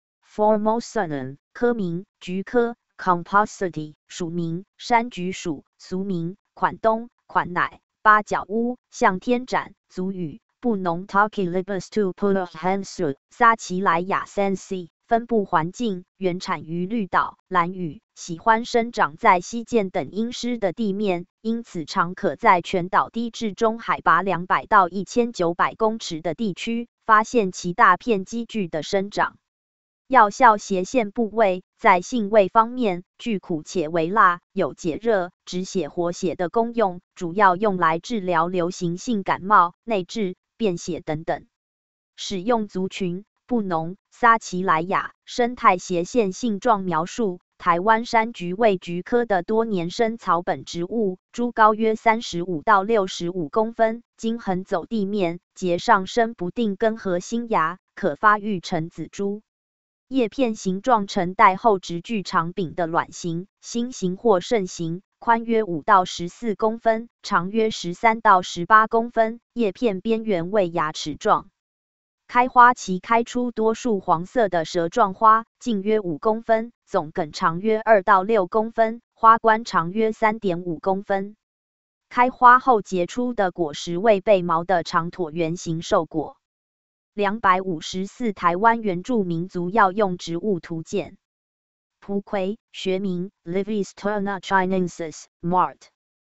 Formosanum， 科名菊科 Compositae， 属名山菊属，俗名款冬、款乃，八角乌，向天展，族语布农 Takilibus to Pulahansu， 撒奇莱雅 Sensi。分布环境原产于绿岛、兰屿，喜欢生长在溪涧等阴湿的地面，因此常可在全岛低至中海拔200到1900公尺的地区发现其大片积聚的生长。药效斜线部位在性味方面具苦且微辣，有解热、止血、活血的功用，主要用来治疗流行性感冒、内痔、便血等等。使用族群布农、撒奇莱雅，生态斜线性状描述：台湾山菊为菊科的多年生草本植物，株高约35到65公分，经横走地面，结上升不定根和新芽，可发育成紫株。叶片形状呈带后直距长柄的卵形、心形或肾形，宽约5到14公分，长约13到18公分，叶片边缘为牙齿状。开花期开出多数黄色的蛇状花，径约5公分，总梗长约2到6公分，花冠长约 3.5 公分。开花后结出的果实为背毛的长椭圆形瘦果。254台湾原住民族药用植物图鉴。蒲葵，学名 Livisterna chinensis Mart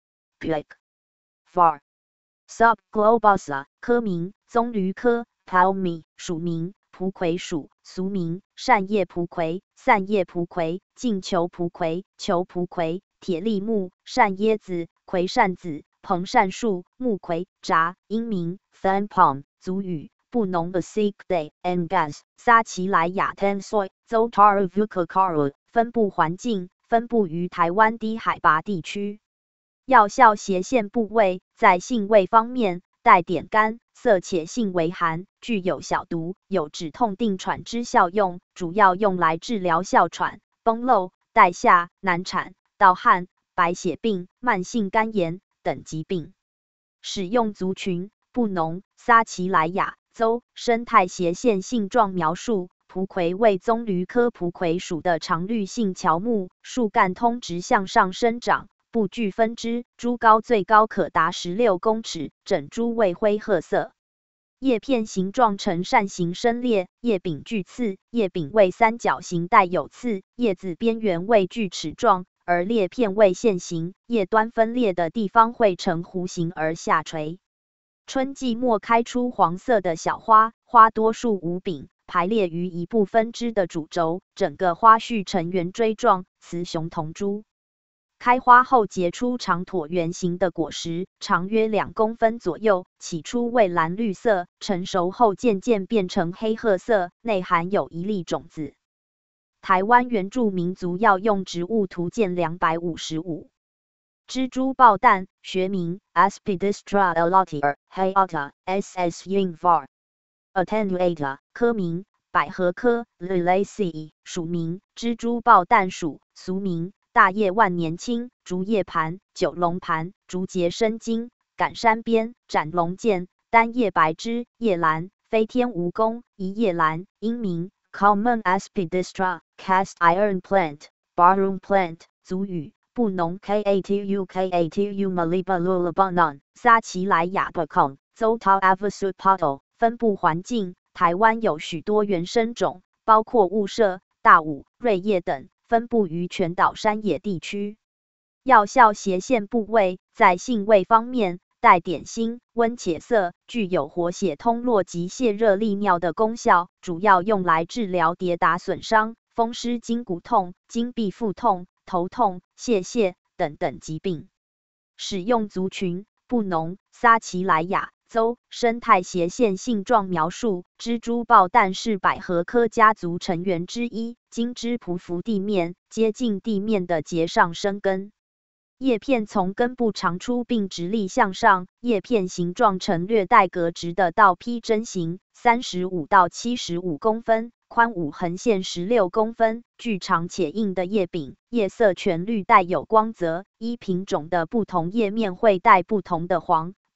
Pic Var Subglobosa， 科名棕榈科Palmi， 属名蒲葵属，俗名扇叶蒲葵、散叶蒲葵、茎球蒲葵、球蒲葵、铁栗木、扇椰子、葵扇子、蓬扇树、木葵、札，英名 Fan Palm， 族语布农 Asikde Ngas， 撒奇莱雅 Tensoi Zotar Vukakaru， 分布环境分布于台湾低海拔地区。药效斜线部位在性味方面带点干涩且性微寒，具有小毒、有止痛定喘之效用，主要用来治疗哮喘、崩漏、带下、难产、盗汗、白血病、慢性肝炎等疾病。使用族群布农、撒奇莱雅州，生态斜线性状描述：蒲葵为棕榈科蒲葵属的常绿性乔木，树干通直向上生长。不具分支，株高最高可达16公尺，整株为灰褐色。叶片形状呈扇形生裂，叶柄具刺，叶柄为三角形带有刺，叶子边缘为锯齿状，而裂片为线形，叶端分裂的地方会呈弧形而下垂。春季末开出黄色的小花，花多数无柄，排列于一部分枝的主轴，整个花序呈圆锥状，雌雄同株。开花后结出长椭圆形的果实，长约2公分左右，起初为蓝绿色，成熟后渐渐变成黑褐色，内含有1粒种子。台湾原住民族药用植物图鉴255。蜘蛛爆蛋，学名 Aspidistra elotier Hayata S.S. Yingvar Attenuata， 科名百合科 Liliaceae， 属名蜘蛛爆蛋属，俗名大叶万年青、竹叶盘、九龙盘、竹节生金、赶山边、斩龙剑、单叶白枝、叶兰、飞天蜈蚣、一叶兰，英名 Common Aspidistra Cast Iron Plant Barroom Plant， 族语布农 Katu Maliba Lulabanan， 撒奇莱雅 Bacon Zota Avasut Pato， 分布环境台湾有许多原生种，包括雾社、大武、瑞叶等。分布于全岛山野地区。药效斜线部位在性味方面带点辛、温且涩，具有活血通络及泻热利尿的功效，主要用来治疗跌打损伤、风湿筋骨痛、经闭腹痛、头痛、泄泻等等疾病。使用族群布农、撒奇莱雅州，生态斜线性状描述：蜘蛛爆蛋是百合科家族成员之一，茎枝匍匐地面，接近地面的节上生根。叶片从根部长出并直立向上，叶片形状呈略带格直的倒披针形，35到75公分，宽5横线16公分，具长且硬的叶柄，叶色全绿带有光泽，依品种的不同叶面会带不同的黄、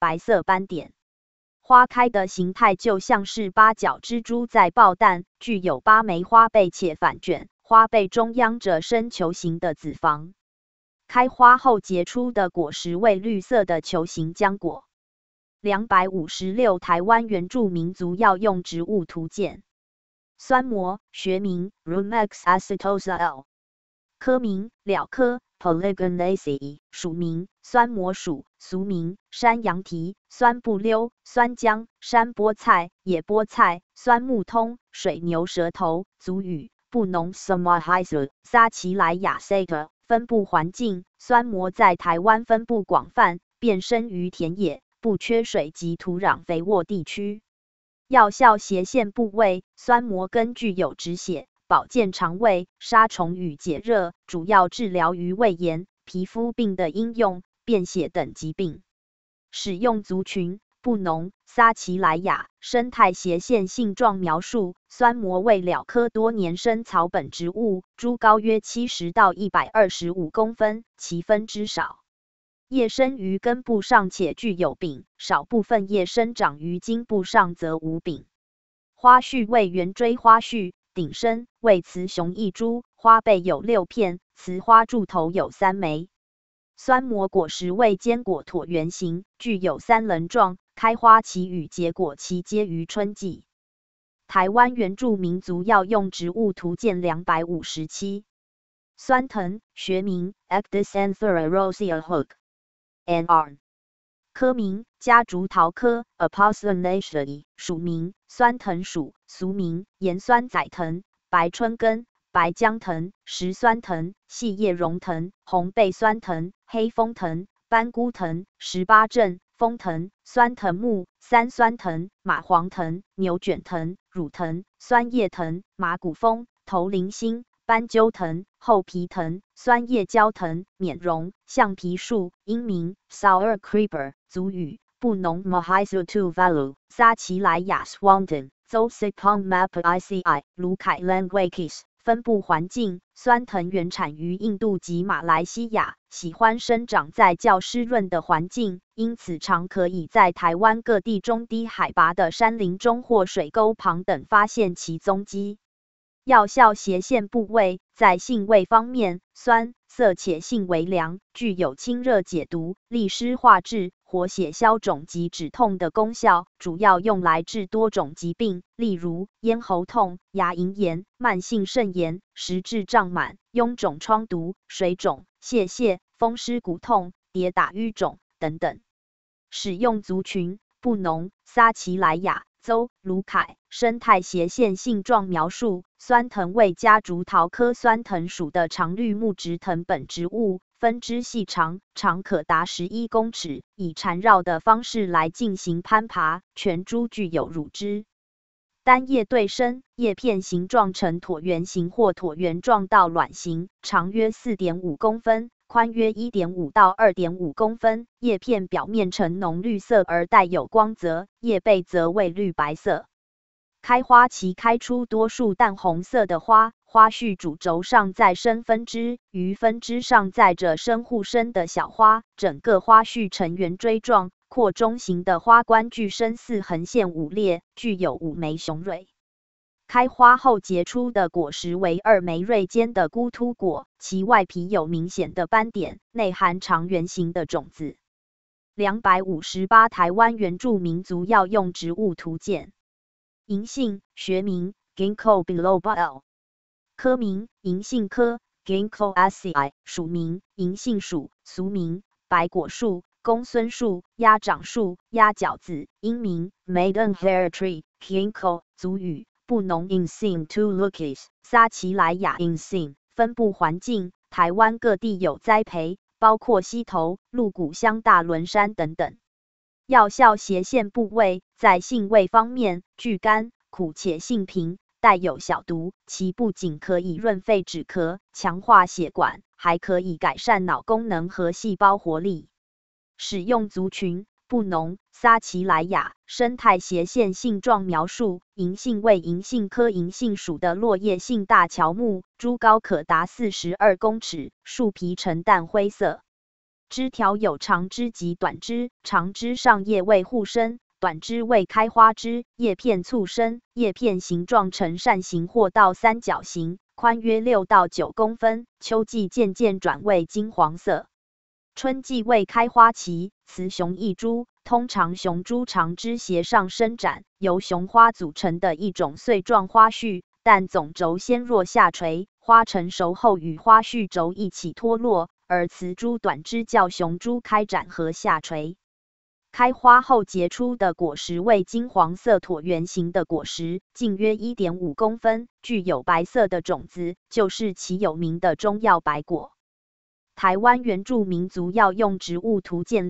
白色斑点。花开的形态就像是八角蜘蛛在爆蛋，具有8枚花背且反卷，花背中央着深球形的子房。开花后结出的果实为绿色的球形浆果。256台湾原住民族药用植物图鉴。酸蘑，学名 Rumex acetosa L， 科名蓼科 Polygonaceae， 属名酸蘑属，俗名山羊蹄、酸不溜、酸姜、山菠菜、野菠菜、酸木通、水牛舌头。族语布农 Samahaisu 撒奇莱雅 Sata。分布环境：酸蘑在台湾分布广泛，遍生于田野，不缺水及土壤肥沃地区。药效斜线部位：酸蘑根具有止血、保健肠胃、杀虫与解热，主要治疗于胃炎、皮肤病的应用、便血等疾病。使用族群：布农、撒奇莱雅。生态斜线性状描述：酸蘑为蓼科多年生草本植物，株高约70到125公分，其分枝少。叶生于根部上且具有柄，少部分叶生长于茎部上则无柄。花序为圆锥花序，顶生，为雌雄异株，花背有6片，雌花柱头有3枚。酸蘑果实为坚果椭圆形，具有3棱状，开花期与结果期皆于春季。台湾原住民族药用植物图鉴257。酸藤，学名 Ecdysanthera rosea Hook。NR 科名夹竹桃科 Apocynaceae， 属名酸藤属，俗名盐酸仔藤、白春根、白姜藤、石酸藤、细叶榕藤、红背酸藤、黑枫藤、斑菇藤、18正、枫藤、酸藤木、三酸藤、马黄藤、牛卷藤、乳藤、酸叶藤、马骨枫、头铃星、斑鸠藤、厚皮藤、酸叶胶藤、缅榕、橡皮树。英名 Sour Creeper。族语布农 Mahaisu Tuvalu， 撒奇莱雅 Swanton， Zosipong Map ICI， 卢凯 Languages。分布环境：酸藤原产于印度及马来西亚，喜欢生长在较湿润的环境，因此常可以在台湾各地中低海拔的山林中或水沟旁等发现其踪迹。药效斜线部位：在性味方面，酸涩且性微凉，具有清热解毒、利湿化滞、活血消肿及止痛的功效，主要用来治多种疾病，例如咽喉痛、牙龈炎、慢性肾炎、食滞胀满、臃肿疮毒、水肿、泄泻、风湿骨痛、跌打瘀肿等等。使用族群：布农、撒奇莱雅。邹、卢凯。生态斜线性状描述：酸藤为夹竹桃科酸藤属的常绿木质藤本植物，分枝细长，长可达11公尺，以缠绕的方式来进行攀爬，全株具有乳汁。单叶对生，叶片形状呈椭圆形或椭圆状到卵形，长约 4.5 公分。宽约 1.5 到 2.5 公分，叶片表面呈浓绿色而带有光泽，叶背则为绿白色。开花期开出多数淡红色的花，花序主轴上再生分支，于分支上载着深护生的小花，整个花序呈圆锥状，廓中型的花冠具深4横线5列，具有5枚雄蕊。开花后结出的果实为2枚锐尖的菇突果，其外皮有明显的斑点，内含长圆形的种子。258台湾原住民族药用植物图鉴。银杏，学名 Ginkgo biloba L， 科名银杏科 Ginkgo acai， 属名银杏属，俗名白果树、公孙树、鸭掌树、鸭脚子。英名 Maiden hair tree Ginkgo。族语布农 Insing to Lukis， 撒奇莱雅 Insing。分布环境：台湾各地有栽培，包括溪头、鹿谷乡大仑山等等。药效斜线部位：在性味方面，具甘、苦且性平，带有小毒，其不仅可以润肺止咳、强化血管，还可以改善脑功能和细胞活力。使用族群：布农、撒奇莱雅。生态斜线性状描述：银杏为银杏科银杏属的落叶性大乔木，株高可达42公尺，树皮呈淡灰色。 枝条有长枝及短枝，长枝上叶为互生，短枝为开花枝，叶片簇生，叶片形状呈扇形或倒三角形，宽约6到9公分，秋季渐渐转为金黄色。春季为开花期，雌雄异株，通常雄株长枝斜上伸展，由雄花组成的一种穗状花序，但总轴先弱下垂，花成熟后与花序轴一起脱落，而雌株短枝较雄株开展和下垂。开花后结出的果实为金黄色椭圆形的果实，径约 1.5 公分，具有白色的种子，就是其有名的中药白果。台湾原住民族药用植物图鉴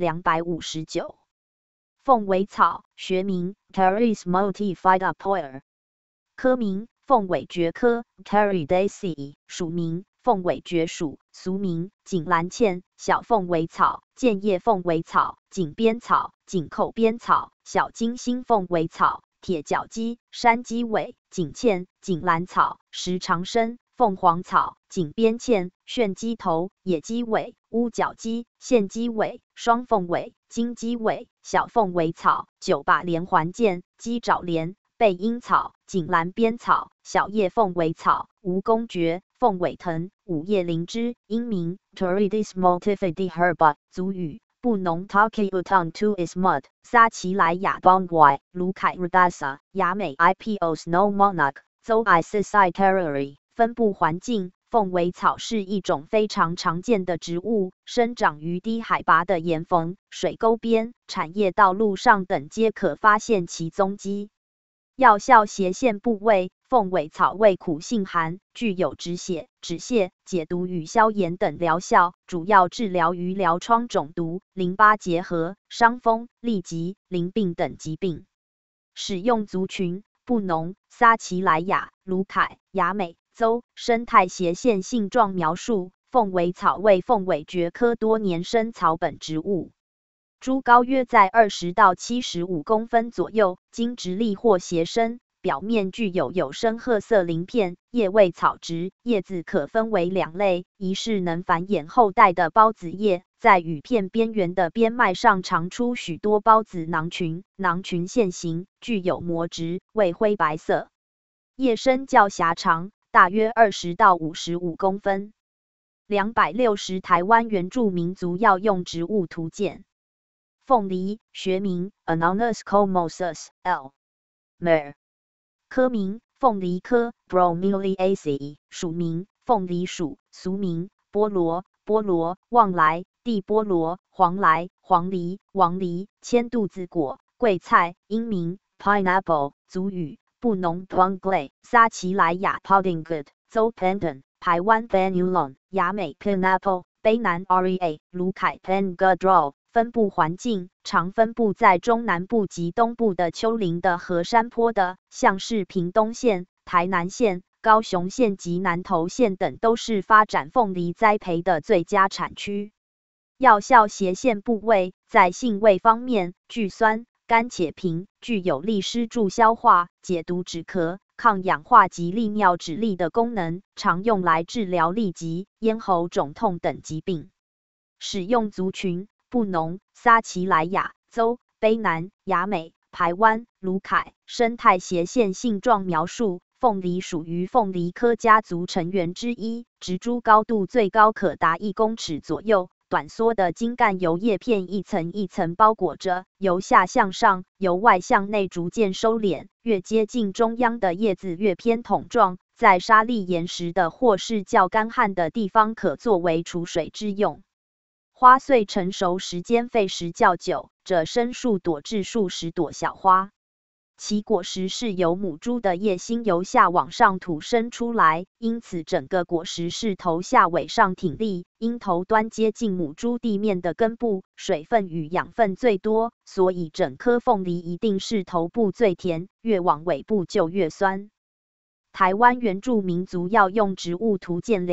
259。凤尾草，学名 Caris multifida Poir， 科名凤尾蕨科 Caridaceae， 属名凤尾蕨属，俗名锦兰茜、小凤尾草、剑叶凤尾草、锦边草、锦口边草、小金星凤尾草、铁角鸡、山鸡尾、锦茜、锦兰草、石长参、凤凰草、锦边茜、炫鸡头、野鸡尾、乌角鸡、线鸡尾、双凤尾、金鸡尾、小凤尾草、九把连环剑、鸡爪莲、背阴草、锦兰边草、小叶凤尾草、蜈蚣蕨、凤尾藤、五叶灵芝，英名 Turdus multifida herba， 族语布农 Taki Utang Tu Ismut， 撒奇莱雅 Bongwai， 卢凯 Rudasa， 雅美 Ipo Snow Monarch， 邹 Isisai Terrari。分布环境，凤尾草是一种非常常见的植物，生长于低海拔的岩缝、水沟边、产业道路上等皆可发现其踪迹。药效斜线部位，凤尾草味苦性寒，具有止血、止泻、解毒与消炎等疗效，主要治疗于疗疮肿毒、淋巴结核、伤风、痢疾、淋病等疾病。使用族群布农、撒奇莱雅、卢凯、雅美、邹。生态斜线性状描述：凤尾草为凤尾蕨科多年生草本植物，株高约在20到75公分左右，经直立或斜生，表面具有深褐色鳞片，叶为草直，叶子可分为2类，一是能繁衍后代的孢子叶，在羽片边缘的边脉上长出许多孢子囊群，囊群线形，具有膜质，为灰白色，叶身较狭长，大约20到55公分。260台湾原住民族药用植物图鉴。凤梨，学名 Anonus comosus L. Mer， 科名凤梨科 Bromeliaceae， 属名凤梨属，俗名菠萝、菠萝、旺来、地菠萝、黄来、黄梨、王梨、千肚子果、桂菜，英名 Pineapple， 族语布农 Plunglay， 撒奇莱雅 Puddinggood， 邹 Penton， 台湾 Penulon， 雅美 Pineapple， 卑南 Rea， 卢凯 Pengadrol。分布环境常分布在中南部及东部的丘陵的和山坡的，像是屏东县、台南县、高雄县及南投县等都是发展凤梨栽培的最佳产区。药效斜线部位，在性味方面，具酸、甘且平，具有利湿助消化、解毒止咳、抗氧化及利尿止痢的功能，常用来治疗痢疾、咽喉肿痛等疾病。使用族群布农、撒奇莱雅、邹、卑南、雅美、排湾、卢凯。生态斜线性状描述：凤梨属于凤梨科家族成员之一，植株高度最高可达1公尺左右，短缩的茎干由叶片一层一层包裹着，由下向上，由外向内逐渐收敛，越接近中央的叶子越偏筒状，在沙砾岩石的或是较干旱的地方可作为储水之用。花穗成熟时间费时较久，者生数朵至数十朵小花。其果实是由母株的叶心由下往上吐生出来，因此整个果实是头下尾上挺立，因头端接近母株地面的根部，水分与养分最多，所以整颗凤梨一定是头部最甜，越往尾部就越酸。台湾原住民族药用植物图鉴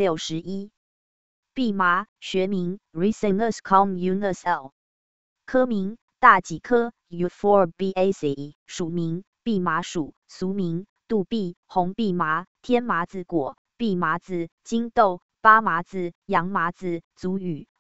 261。蓖麻，学名 Ricinus communis L， 科名大戟科 Euphorbiaceae， 属名蓖麻属，俗名杜蓖、红蓖麻、天麻子果、蓖麻子、金豆、巴麻子、洋麻子，族语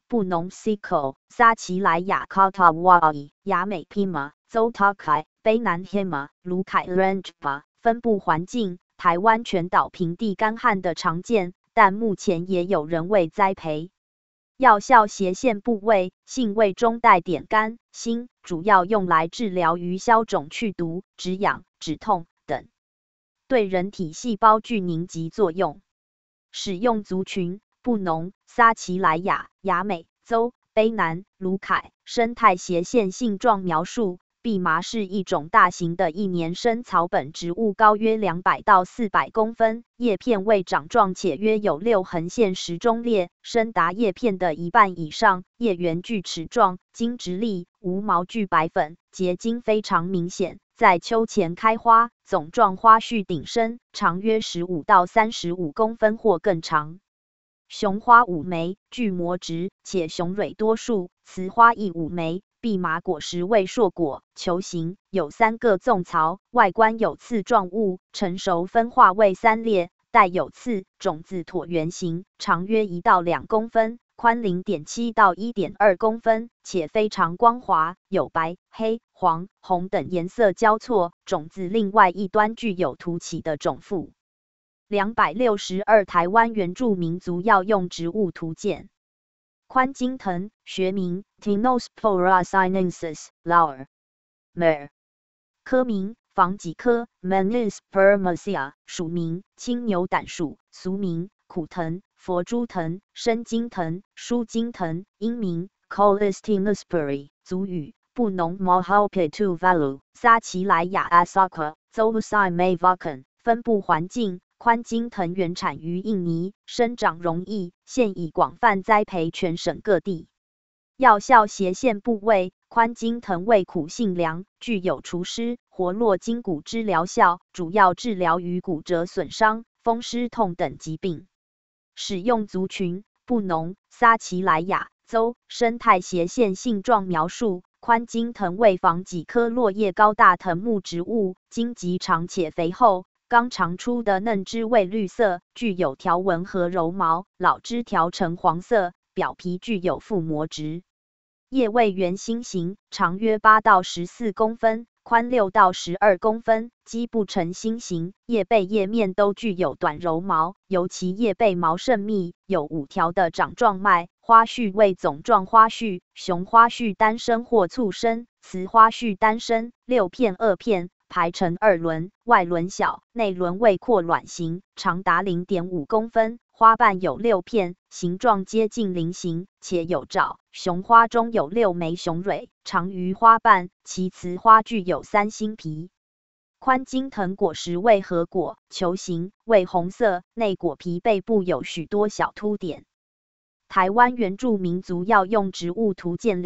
布农 Sico、撒奇莱雅 Katawai、雅美 Pima、Zotakai、卑南 Hema、卢凯 Rangepa。分布环境，台湾全岛平地干旱的常见，但目前也有人为栽培。药效斜线部位，性味中带点甘辛，主要用来治疗于消肿去毒、止痒、止痛等，对人体细胞具凝集作用。使用族群：布农、撒奇莱雅、雅美、邹、卑南、卢凯。生态斜线性状描述。蓖麻是一种大型的一年生草本植物，高约200到400公分，叶片为掌状且约有6横线10中裂，深达叶片的一半以上，叶缘锯齿状，茎直立，无毛具白粉，结晶非常明显，在秋前开花，总状花序顶生，长约15到35公分或更长。雄花5枚，具膜直，且雄蕊多数，雌花亦5枚。蓖麻果实为硕果，球形，有3个纵槽，外观有刺状物，成熟分化为3列，带有刺，种子椭圆形，长约1到2公分，宽0.7到1.2公分，且非常光滑，有白、黑、黄、红等颜色交错，种子另外一端具有凸起的种腹。262台湾原住民族药用植物图鉴。宽茎藤，学名 Tinospora sinensis Lauer Mer， 科名防己科 Menispermaceae， 属名青牛胆属，俗名苦藤、佛珠藤、生金藤、舒金藤，英名 Colistinosperi， 族语布农 Mohalpitu Valu， 撒奇莱雅 Asaka Zolusai Mavakan。分布环境。宽茎藤原产于印尼，生长容易，现已广泛栽培全省各地。药效斜线部位，宽茎藤味苦性凉，具有除湿、活络筋骨之疗效，主要治疗于骨折损伤、风湿痛等疾病。使用族群：布农、撒奇莱雅、邹。生态斜线性状描述。宽茎藤为防己科落叶高大藤木植物，茎极长且肥厚。刚长出的嫩枝为绿色，具有条纹和柔毛，老枝条呈黄色，表皮具有覆膜质。叶为圆心形，长约8到14公分，宽6到12公分，基部呈心形，叶背叶面都具有短柔毛，尤其叶背毛甚密，有5条的掌状脉。花序为总状花序，雄花序单生或簇生，雌花序单生，6片2片。排成2轮，外轮小，内轮为阔卵形，长达0.5公分，花瓣有6片，形状接近菱形，且有罩。雄花中有6枚雄蕊，长于花瓣，其雌花具有3星皮。宽茎藤果实为核果，球形，为红色，内果皮背部有许多小凸点。台湾原住民族药用植物图鉴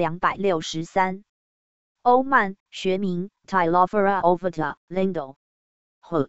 263。欧曼，学名 Tylophora ovata Lindell Hook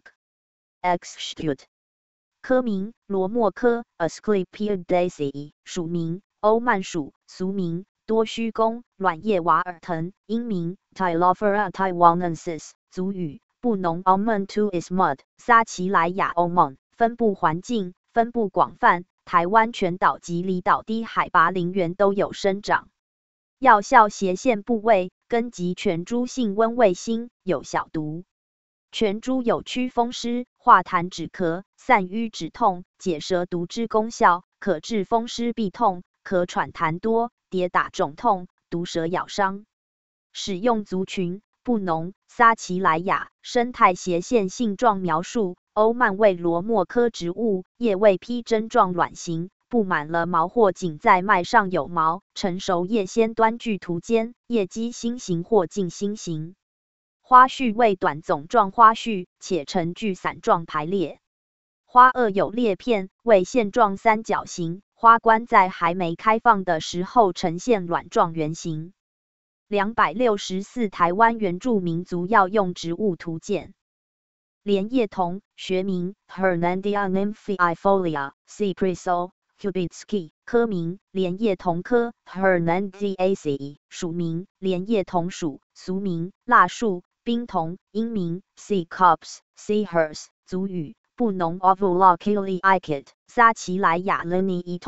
X Stute， 科名罗莫科 Asclepiadaceae， 属名欧曼属，俗名多须公卵叶瓦尔藤，英名 Tylophora taiwanensis， 族语布农 Oman2 ismud， 撒奇莱雅 Oman。分布环境分布广泛，台湾全岛及离岛低海拔林原都有生长。药效斜线部位。根及全株性温味辛，有小毒。全株有祛风湿、化痰止咳、散瘀止痛、解舌毒之功效，可治风湿痹痛、咳喘痰多、跌打肿痛、毒蛇咬伤。使用族群：布农、撒奇莱雅。生态斜线性状描述：欧曼为罗莫科植物，叶为披针状卵形。布满了毛或仅在脉上有毛，成熟叶先端具凸尖，叶基心形或近心形。花序为短总状花序，且呈聚散状排列。花萼有裂片，为线状三角形，花冠在还没开放的时候呈现卵状圆形。264台湾原住民族药用植物图鉴。莲叶桐，学名 Hernandia nymphaeifolia Cypresol Kubitsky， 科名莲叶桐科 Hernandiaceae， 属名莲叶桐属，俗名蜡树、冰桐，英名 Sea Copse Seahurst， 族语布农 Ovuloculi Ikit， 撒奇莱雅 Lini Itong，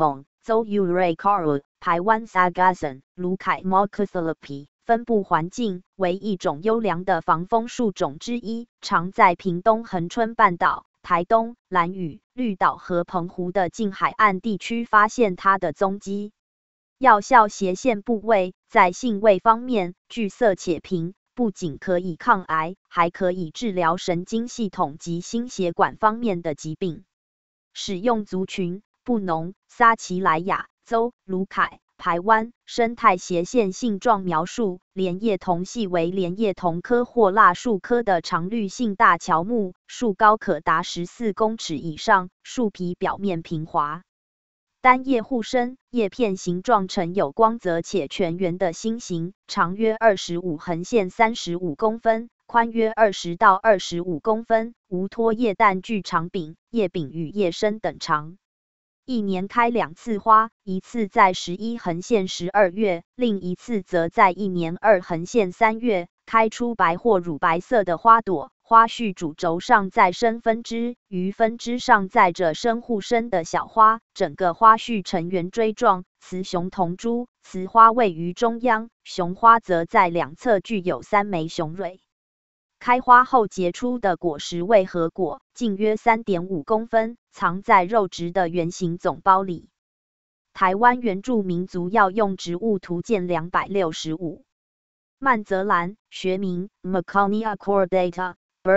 州 Uraycaru， 台湾 Sagasen， 卢凯 Mochothalopy。分布环境为一种优良的防风树种之一，常在屏东恒春半岛、台东、兰屿、绿岛和澎湖的近海岸地区发现它的踪迹。药效斜线部位在性味方面具色且平，不仅可以抗癌，还可以治疗神经系统及心血管方面的疾病。使用族群：布农、撒奇莱雅州、卢凯。台湾生态斜线性状描述：莲叶桐系为莲叶桐科或蜡树科的常绿性大乔木，树高可达14公尺以上，树皮表面平滑，单叶互生，叶片形状呈有光泽且全圆的心形，长约25横线35公分，宽约20到25公分，无托叶但具长柄，叶柄与叶身等长。一年开2次花，一次在11横线12月，另一次则在1年2横线3月，开出白或乳白色的花朵。花序主轴上再生分支，于分支上载着生互生的小花，整个花序呈圆锥状，雌雄同株，雌花位于中央，雄花则在两侧具有3枚雄蕊。开花后结出的果实为核果，径约 3.5 公分，藏在肉质的圆形总包里。台湾原住民族药用植物图鉴265。曼泽兰，学名 Maconia cordata,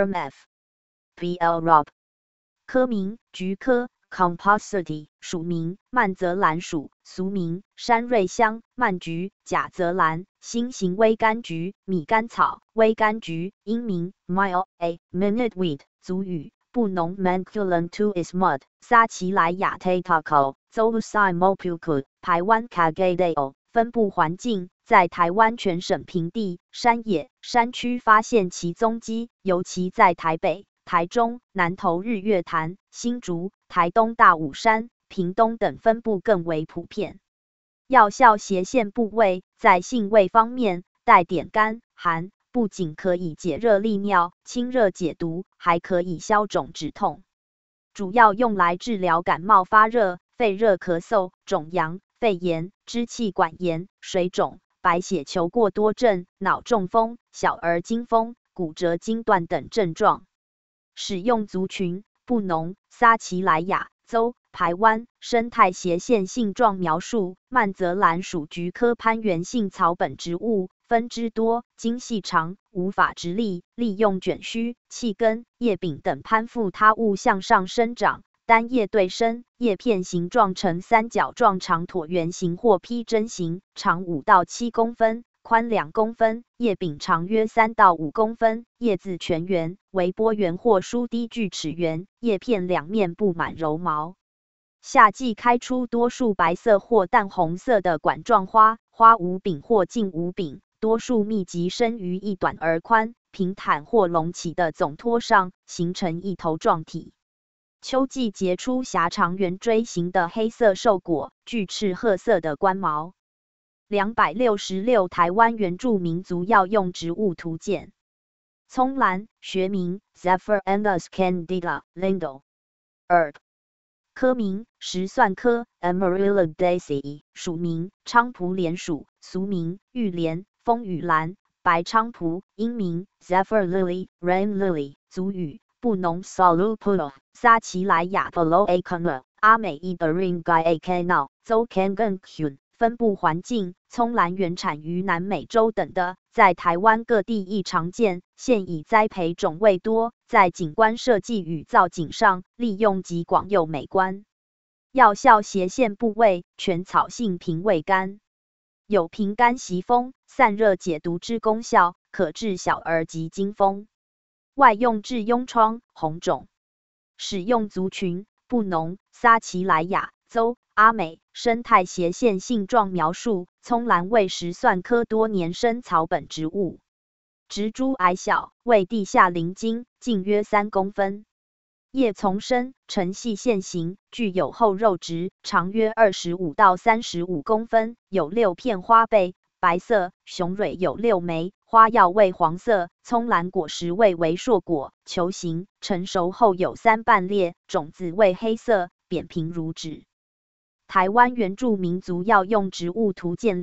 Burm.F. Bl. Rob. 科名菊科 Compositae， 属名曼泽兰属，俗名山瑞香、曼菊、甲泽兰，新型微柑橘、米甘草、微柑橘，英名 Mile A. Minute-weed， 族语布农 Manculum tuis mud， 撒奇莱雅 Taitaco， 州 Simopuku， 台湾 Cagadeo。分布环境在台湾全省平地、山野、山区发现其踪迹，尤其在台北、台中、南投日月潭、新竹、台东大武山、屏东等分布更为普遍。药效斜线部位在性味方面带点甘寒，不仅可以解热利尿、清热解毒，还可以消肿止痛。主要用来治疗感冒发热、肺热咳嗽、肿阳、肺炎、支气管炎、水肿、白血球过多症、脑中风、小儿惊风、骨折筋断等症状。使用族群：布农、撒奇莱雅州、台湾生态斜线性状描述：曼泽兰属菊科攀援性草本植物，分支多，茎细长，无法直立，利用卷须、气根、叶柄等攀附他物向上生长。单叶对生，叶片形状呈三角状长椭圆形或披针形，长5到7公分，宽2公分，叶柄长约3到5公分，叶子全圆，为波圆或疏低锯齿圆，叶片两面布满柔毛。夏季开出多数白色或淡红色的管状花，花无柄或近无柄，多数密集生于一短而宽、平坦或隆起的总托上，形成一头状体。秋季结出狭长圆锥形的黑色瘦果，具赤褐色的冠毛。266台湾原住民族药用植物图鉴。葱兰，学名 Zephyrandus candida, Lindl. Herb. 科名石蒜科 Amaryllidaceae， 属名菖蒲莲属，俗名玉莲、风雨兰、白菖蒲，英名 Zephyr lily, Rain lily， 族语布农 Salupulo， 撒奇莱雅 Palo Acana， 阿美裔的 Ringai Acana， 州 Kangankun。分布环境：葱兰原产于南美洲等的，在台湾各地亦常见，现已栽培种类多，在景观设计与造景上利用极广又美观。药效斜线部位全草性平味甘，有平肝息风、散热解毒之功效，可治小儿及惊风。外用治痈疮、红肿。使用族群：布农、撒奇莱雅州、阿美生态斜线性状描述：葱兰为石蒜科多年生草本植物，植株矮小，为地下鳞茎，径约3公分，叶丛生，呈细线形，具有厚肉质，长约25到35公分，有6片花背，白色，雄蕊有6枚，花药味黄色。葱兰果实味为硕果，球形，成熟后有3瓣裂，种子味黑色，扁平如纸。 台湾原住民族药用植物图鉴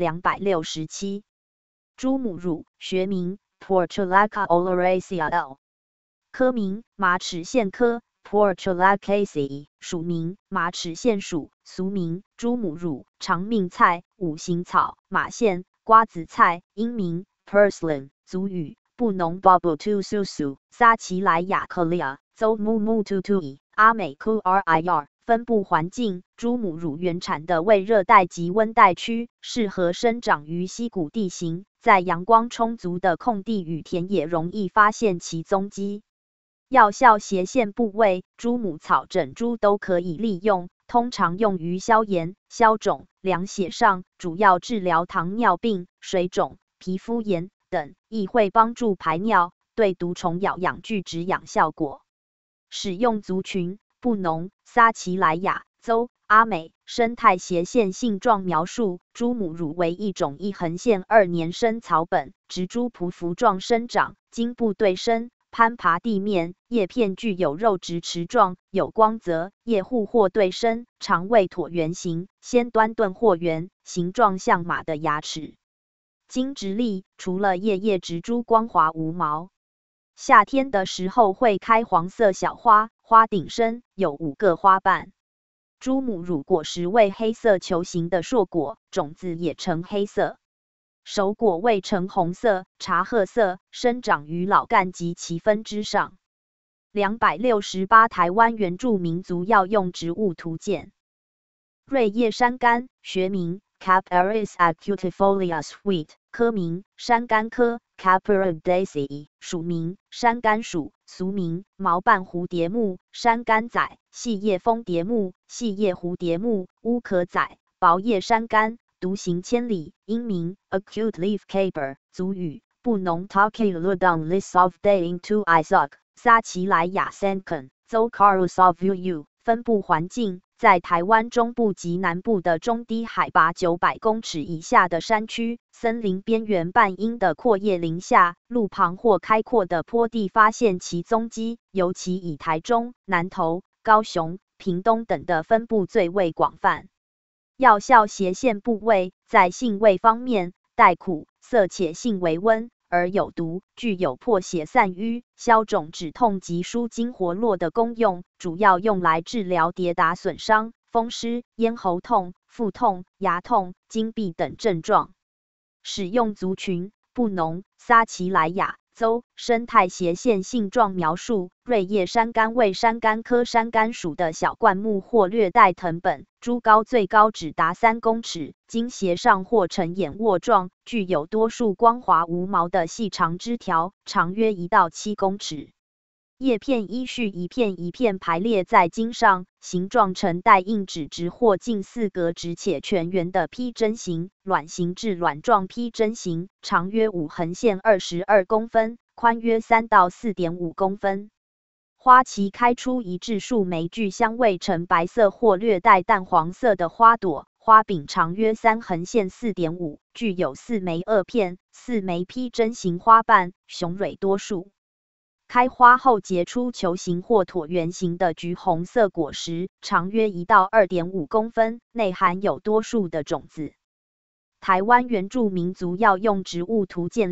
267。猪母乳，学名 Portulaca oleracea L， 科名马齿苋科 Portulacaceae， 属名马齿苋属，俗名猪母乳，长命菜，五行草，马苋、瓜子菜，英名 Purslane， 族语布农 Bobotususu， 撒奇莱雅克利亚，邹木木图图伊，阿美 Qrir。分布环境：猪母乳原产的为热带及温带区，适合生长于溪谷地形，在阳光充足的空地与田野容易发现其踪迹。药效斜线部位，猪母草整株都可以利用，通常用于消炎、消肿、凉血上，主要治疗糖尿病、水肿、皮肤炎等，亦会帮助排尿，对毒虫咬痒具止痒效果。使用族群：布农、撒奇莱雅、邹、阿美。生态斜线性状描述：猪母乳为一种一横线2年生草本，植株匍匐状生长，茎部对生，攀爬地面，叶片具有肉质持状，有光泽，叶互或对生，常为椭圆形，先端钝或圆，形状像马的牙齿。茎直立，除了叶植株光滑无毛。夏天的时候会开黄色小花，花顶深，有5个花瓣。猪母乳果实为黑色球形的硕果，种子也呈黑色。熟果味呈红色、茶褐色，生长于老干及其分支上。268台湾原住民族药用植物图鉴。瑞叶山柑，学名 Capparis acutifolia Sweet， 科名山柑科 Capparidaceae， 属名山柑属，俗名毛瓣蝴蝶木、山柑仔、细叶蜂蝶木、细叶蝴蝶木、乌壳仔、薄叶山柑，独行千里，英名 Acute Leaf Caper， 族语布农 Taki Ludong List of Day into Isaac， 撒奇莱雅 Sankan， 邹 Karus of Uu， 分布环境。在台湾中部及南部的中低海拔900公尺以下的山区、森林边缘半阴的阔叶林下、路旁或开阔的坡地发现其踪迹，尤其以台中、南投、高雄、屏东等的分布最为广泛。药效斜线部位，在性味方面，带苦涩且性微温，而有毒，具有破血散瘀、消肿止痛及舒筋活络的功用，主要用来治疗跌打损伤、风湿、咽喉痛、腹痛、牙痛、经闭等症状。使用族群：布农、撒奇莱雅、邹。生态斜线性状描述：瑞叶山柑为山柑科山柑属的小灌木或略带藤本，株高最高只达3公尺，茎斜上或呈眼窝状，具有多数光滑无毛的细长枝条，长约1到7公尺。叶片依序一片一片排列在茎上，形状呈带硬指直或近4格直且全圆的披针形、卵形至卵状披针形，长约5横线22公分，宽约3到4.5公分。花期开出1至数枚具香味呈白色或略带淡黄色的花朵，花柄长约3横线4.5，具有4枚萼片、4枚披针形花瓣，雄蕊多数。开花后结出球形或椭圆形的橘红色果实，长约1到2.5公分，内含有多数的种子。台湾原住民族药用植物图鉴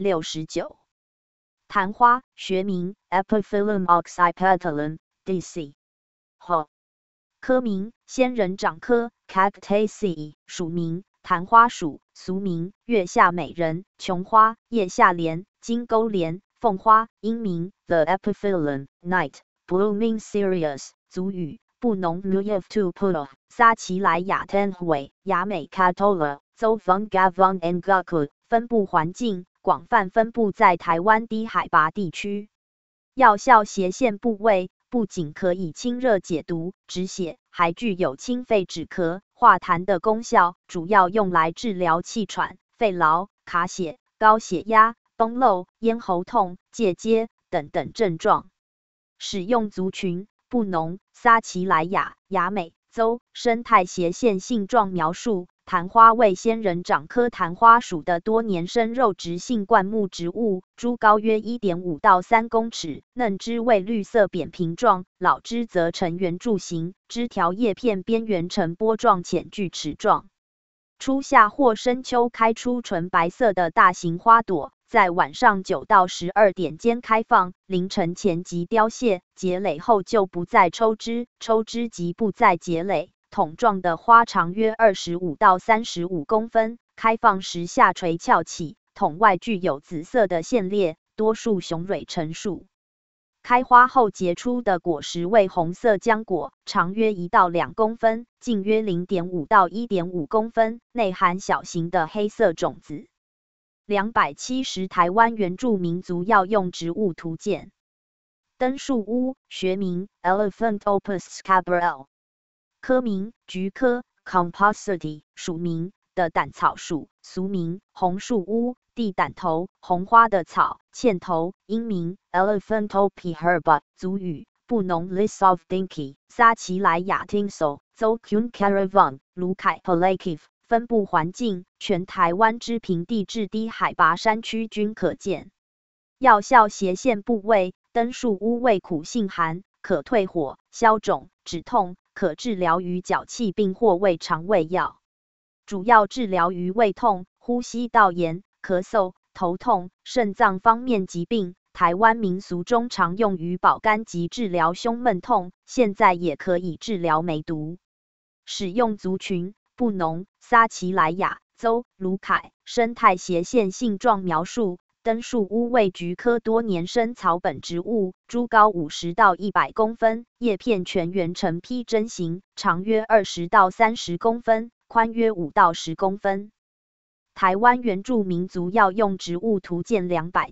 269。昙花，学名 Epiphyllum oxypetalum D.C. 后，科名仙人掌科 Cactaceae， 属名昙花属，俗名月下美人、琼花、叶下莲、金钩莲、凤花，英名 The Epiphyllum Night Blooming Cereus， 族语布农 Nuyev to Pulo， 撒奇莱雅 Tenhui， 雅美 Catola， 邹 Vung Gavung Ngaku， 分布环境。广泛分布在台湾低海拔地区。药效斜线部位，不仅可以清热解毒、止血，还具有清肺止咳、化痰的功效，主要用来治疗气喘、肺痨、卡血、高血压、崩漏、咽喉痛、疥疖等等症状。使用族群：布农、撒奇莱雅、雅美、邹。生态斜线性状描述： 昙花为仙人掌科昙花属的多年生肉植性灌木植物，株高约 1.5 到3公尺，嫩枝为绿色扁平状，老枝则呈圆柱形，枝条叶片边缘呈波状浅锯齿状。初夏或深秋开出纯白色的大型花朵，在晚上9到12点间开放，凌晨前即凋谢，结蕾后就不再抽枝，抽枝即不再结蕾。筒状的花长约25到35公分，开放时下垂翘起，筒外具有紫色的线列，多数雄蕊成束。开花后结出的果实为红色浆果，长约1到2公分，径约 0.5 到 1.5公分，内含小型的黑色种子。270台湾原住民族药用植物图鉴。灯树屋，学名 Elephanopus scabrel，科名菊科 Compositae， 属名的胆草属，俗名红树屋、地胆头、红花的草、茜头，英名 Elephanopus herba， 族语布农 List of Dinky， 撒奇莱雅 Tinsel， Zokun Caravan， 卢凯 Palakif。分布环境，全台湾之平地至低海拔山区均可见。药效斜线部位，灯树屋味苦性寒，可退火、消肿、止痛，可治疗于脚气病或胃肠胃药。主要治疗于胃痛、呼吸道炎、咳嗽、头痛、肾脏方面疾病。台湾民俗中常用于保肝及治疗胸闷痛，现在也可以治疗梅毒。使用族群布农、撒奇莱雅、邹、卢凯。生态斜线性状描述：灯树屋为菊科多年生草本植物，株高50到100公分，叶片全圆呈披针形，长约20到30公分，宽约5到10公分。台湾原住民族药用植物图鉴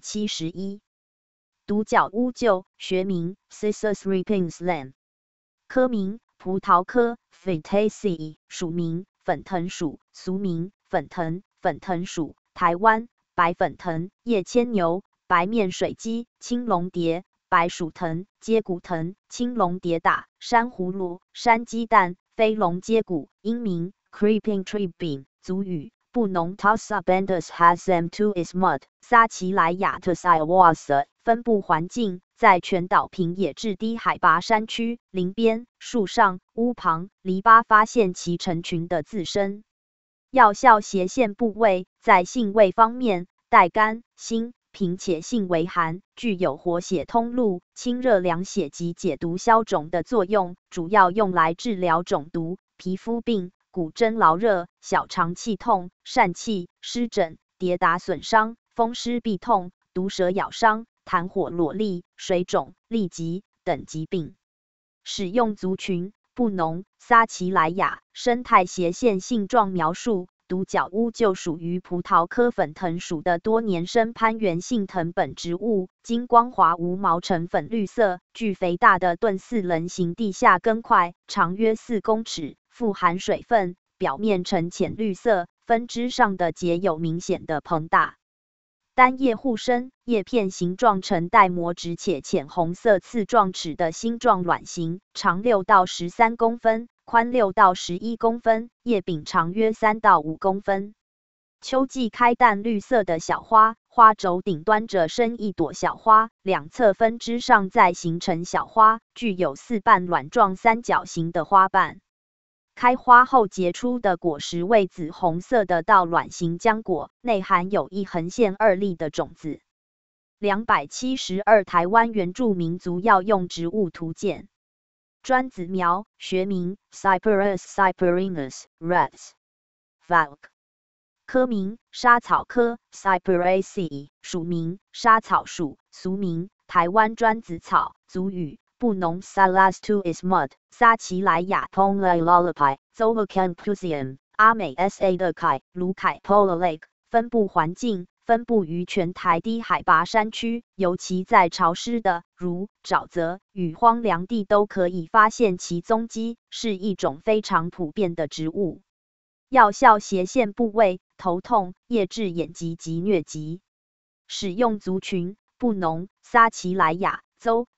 271。独角乌桕，学名 Cissus repens Lam， 科名葡萄科 Phytaceae， 属名粉藤属，俗名粉藤，粉藤属台湾白粉藤、叶牵牛、白面水鸡、青龙蝶、白鼠藤、接骨藤、青龙蝶打、山葫芦、山鸡蛋、飞龙接骨，英名 Creeping tree bean， 族语布农 Tossabandus hasm to is mud， 撒奇莱雅特 Siawasa。分布环境，在全岛平野至低海拔山区、林边、树上、屋旁、篱笆发现其成群的自生。药效斜线部位，在性味方面，带甘、辛、平且性为寒，具有活血通路、清热凉血及解毒消肿的作用，主要用来治疗肿毒、皮肤病、骨蒸劳热、小肠气痛、疝气、湿疹、跌打损伤、风湿痹痛、毒蛇咬伤、痰火裸痢、水肿、痢疾等疾病。使用族群布农、撒奇莱雅。生态斜线性状描述：独角乌桕属于葡萄科粉藤属的多年生攀援性藤本植物，经光滑无毛呈粉绿色，具肥大的盾似人形地下根块，长约4公尺，富含水分，表面呈浅绿色，分支上的节有明显的膨大。单叶互生，叶片形状呈带膜质且浅红色刺状齿的星状卵形，长6到13公分，宽6到11公分，叶柄长约3到5公分。秋季开淡绿色的小花，花轴顶端着生一朵小花，两侧分支上再形成小花，具有4瓣卵状三角形的花瓣。开花后结出的果实为紫红色的稻卵形浆果，内含有一横线2粒的种子。272台湾原住民族药用植物图鉴。专子苗，学名 Cyperus cyperinus Rex Valk， 科名莎草科 Cyperaceae， 属名莎草属，俗名台湾专子草，族语布农 Salastu is mud， 撒奇莱雅 Ponlay Lullaby， Zolocan Pusium， 阿美 SA 的凯，卢凯 Polar Lake。分布环境，分布于全台低海拔山区，尤其在潮湿的如沼泽与荒凉地都可以发现其踪迹，是一种非常普遍的植物。药效斜线部位，头痛、夜治眼疾及疟疾。使用族群布农、撒奇莱雅、邹、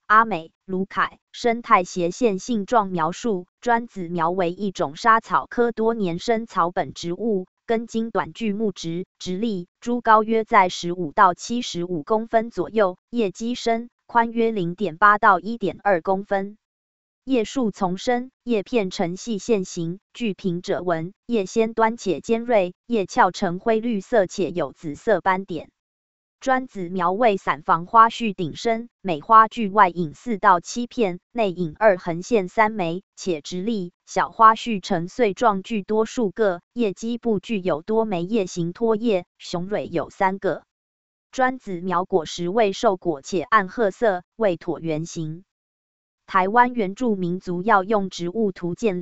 阿美、卢凯。生态斜线性状描述：专子苗为一种莎草科多年生草本植物，根茎短距木直，直立，株高约在15到75公分左右，叶基深，宽约0.8到1.2公分。叶束丛生，叶片呈细线形，具平褶纹，叶先端且尖锐，叶鞘呈灰绿色且有紫色斑点。专子苗为伞房花序顶生，每花距外引4到7片，内引2横线3枚，且直立，小花序呈穗状，具多数个，叶基部具有多枚叶形托叶，雄蕊有3个。专子苗果实为瘦果且暗褐色，为椭圆形。台湾原住民族药用植物图鉴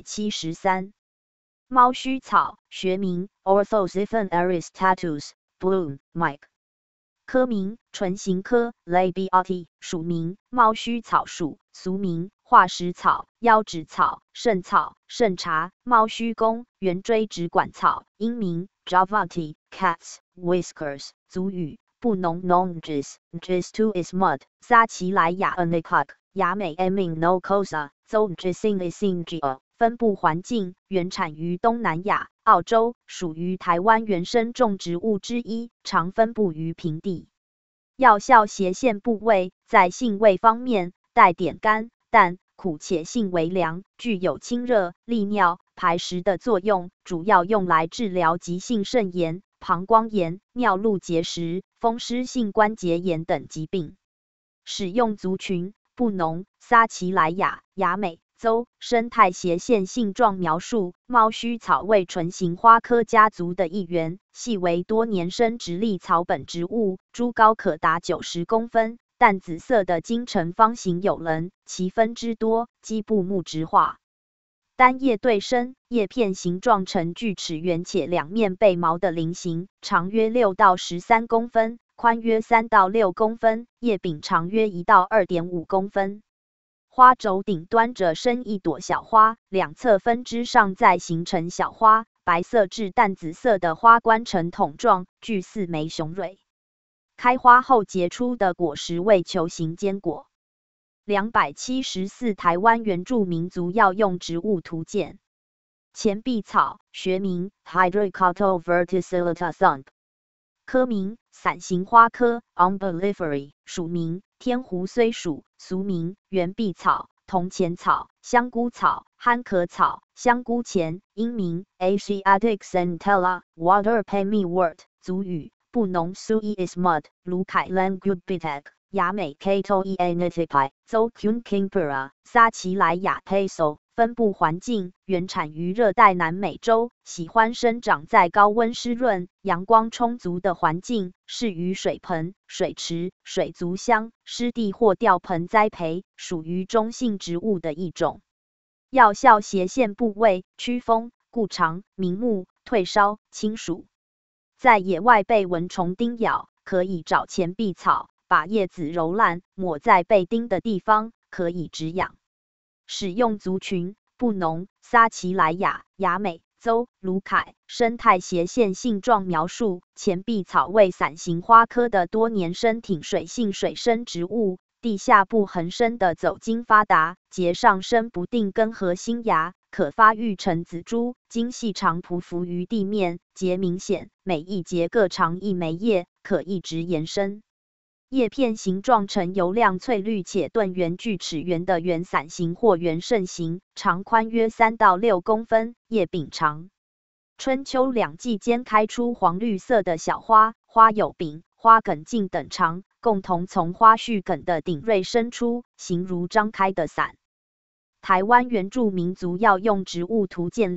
273。猫须草，学名 Orthosiphon aristatus Bloom Mike。科名唇形科 Labiati， 属名猫须草属，俗名化石草、腰指草、圣草、圣茶、猫须公、圆锥指管草，英名 Javati Cat's Whiskers， 族语布农 Nongis Gis to is mud， 撒奇莱雅 Anikak， 雅美 Emin no Kosa， 州 Gising Isingia。分布环境原产于东南亚、澳洲，属于台湾原生种植物之一，常分布于平地。药效斜线部位，在性味方面，带点甘、淡、苦且性微凉，具有清热、利尿、排石的作用，主要用来治疗急性肾炎、膀胱炎、尿路结石、风湿性关节炎等疾病。使用族群布农、撒奇莱雅、雅美州。生态斜线性状描述：猫须草为唇形花科家族的一员，系为多年生直立草本植物，株高可达90公分，淡紫色的茎呈方形有棱，其分支多，基部木质化。单叶对生，叶片形状呈锯齿圆且两面背毛的菱形，长约6到13公分，宽约3到6公分，叶柄长约1到2.5公分。花轴顶端着生一朵小花，两侧分支上再形成小花，白色至淡紫色的花冠呈筒状，具4枚雄蕊。开花后结出的果实为球形坚果。274台湾原住民族药用植物图鉴。钱币草，学名 Hydrocotyle verticillata thumb， 科名伞形花科 Umbelliferae， 属名天胡荽属，俗名圆臂草、铜钱草、香菇草、憨壳草、香菇钱，英名 Asiatic Centella Water Pemmiwort， 族语布农 Sui is mud， 卢凯 Langubitek， 雅美 Cato e Anitipi， 州 Kunkimpura， 撒奇莱雅 Peso。分布环境原产于热带南美洲，喜欢生长在高温湿润、阳光充足的环境，适于水盆、水池、水族箱、湿地或吊盆栽培，属于中性植物的一种。药效斜线部位：祛风、固肠、明目、退烧、清暑。在野外被蚊虫叮咬，可以找钱币草，把叶子揉烂，抹在被叮的地方，可以止痒。使用族群布农、撒奇莱雅、雅美州、卢凯。生态斜线性状描述：钱币草为伞形花科的多年生挺水性水生植物，地下部横生的走茎发达，结上生不定根和新芽，可发育成紫珠，茎细长匍匐于地面，节明显，每一节各长1枚叶，可一直延伸。叶片形状呈油亮翠绿且钝圆锯齿圆的圆伞形或圆肾形，长宽约3到6公分，叶柄长。春秋两季间开出黄绿色的小花，花有柄、花梗茎等长，共同从花序梗的顶锐伸出，形如张开的伞。台湾原住民族药用植物图鉴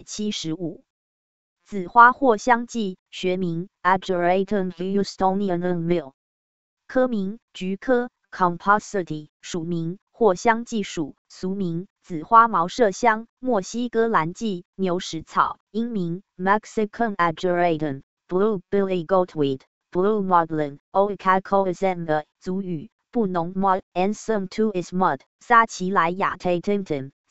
275。紫花藿香剂，学名 Ageratum houstonianum Mill。科名菊科 Compositae， 属名藿香剂属，俗名紫花毛麝香、墨西哥兰剂、牛屎草，英名 Mexican Ageratum Blue Billy Goatweed Blue Maudlin Oikacoizemba， 族语布农 Mod Ansem to is mud， 撒奇莱雅 Tatintum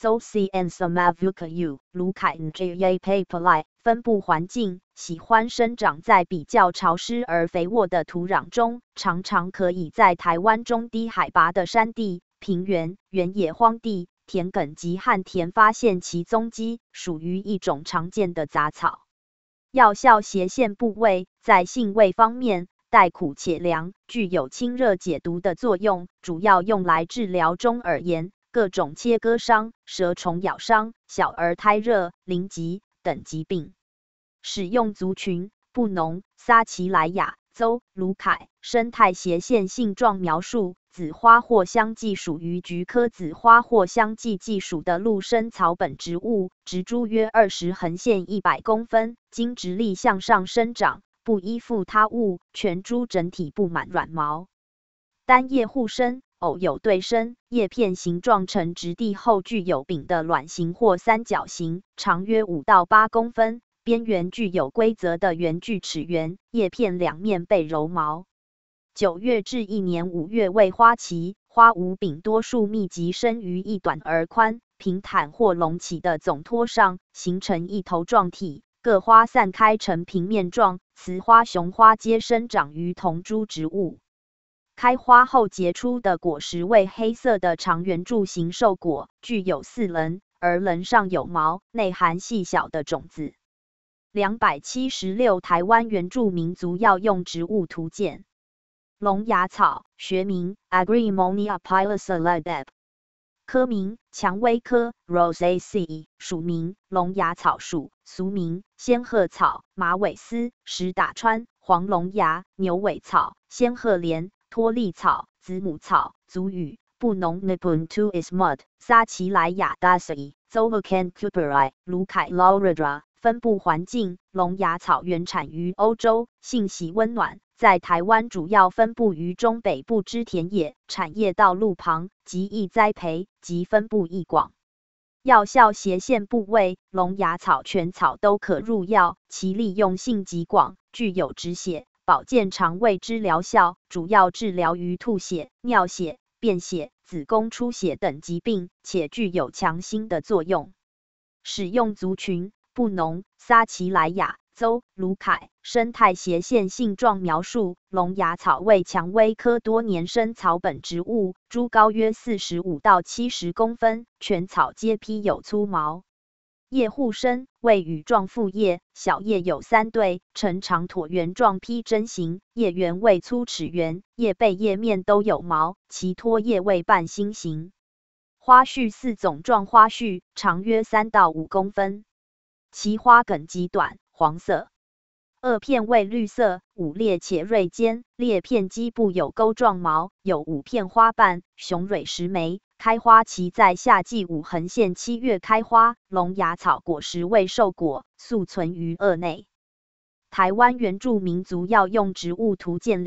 邹 cn samavuku 卢凯 nja paperlai 分布环境喜欢生长在比较潮湿而肥沃的土壤中，常常可以在台湾中低海拔的山地、平原、原野荒地、田埂及旱田发现其踪迹，属于一种常见的杂草。药效斜线部位在性味方面带苦且凉，具有清热解毒的作用，主要用来治疗中耳炎、各种切割伤、蛇虫咬伤、小儿胎热、淋疾等疾病。使用族群布农、撒奇莱雅、邹、卢凯。生态斜线性状描述：紫花藿香蓟属于菊科紫花藿香蓟蓟属的陆生草本植物，植株约20横线100公分，经直立向上生长，不依附他物，全株整体布满软毛，单叶互生，偶有对生，叶片形状呈质地后具有柄的卵形或三角形，长约5到8公分，边缘具有规则的圆锯齿缘，叶片两面被柔毛。9月至1年5月为花期，花无柄，多数密集生于一短而宽、平坦或隆起的总托上，形成一头状体，各花散开成平面状。雌花、雄花皆生长于同株植物。开花后结出的果实为黑色的长圆柱形瘦果，具有4棱，而棱上有毛，内含细小的种子。276台湾原住民族药用植物图鉴。龙牙草，学名 Agriamonia pilosalideb， 科名蔷薇科 Rosaceae， 属名龙牙草属，俗名仙鹤草、马尾丝、石打川、黄龙牙、牛尾草、仙鹤莲、托利草、子母草。族语布农 Nibuntu ismud， 撒奇莱雅 Daci， Zolocan cuperi， 卢凯 Lauredra。分布环境：龙牙草原产于欧洲，性喜温暖，在台湾主要分布于中北部之田野、产业道路旁，极易栽培，及分布亦广。药效斜线部位：龙牙草全草都可入药，其利用性极广，具有止血、保健肠胃之疗效，主要治疗于吐血、尿血、便血、子宫出血等疾病，且具有强心的作用。使用族群布农、撒奇莱雅、邹、卢凯。生态斜线性状描述：龙牙草为蔷薇科多年生草本植物，株高约45到70公分，全草皆披有粗毛。叶互生，为羽状复叶，小叶有3对，呈长椭圆状披针形，叶缘为粗齿缘，叶背叶面都有毛，其托叶为半心形。花序4种状花序，长约3到5公分。其花梗极短，黄色。萼片为绿色，五裂且锐尖，裂片基部有钩状毛，有5片花瓣，雄蕊10枚。开花期在夏季5横线7月开花。龙牙草果实为瘦果，宿存于萼内。台湾原住民族药用植物图鉴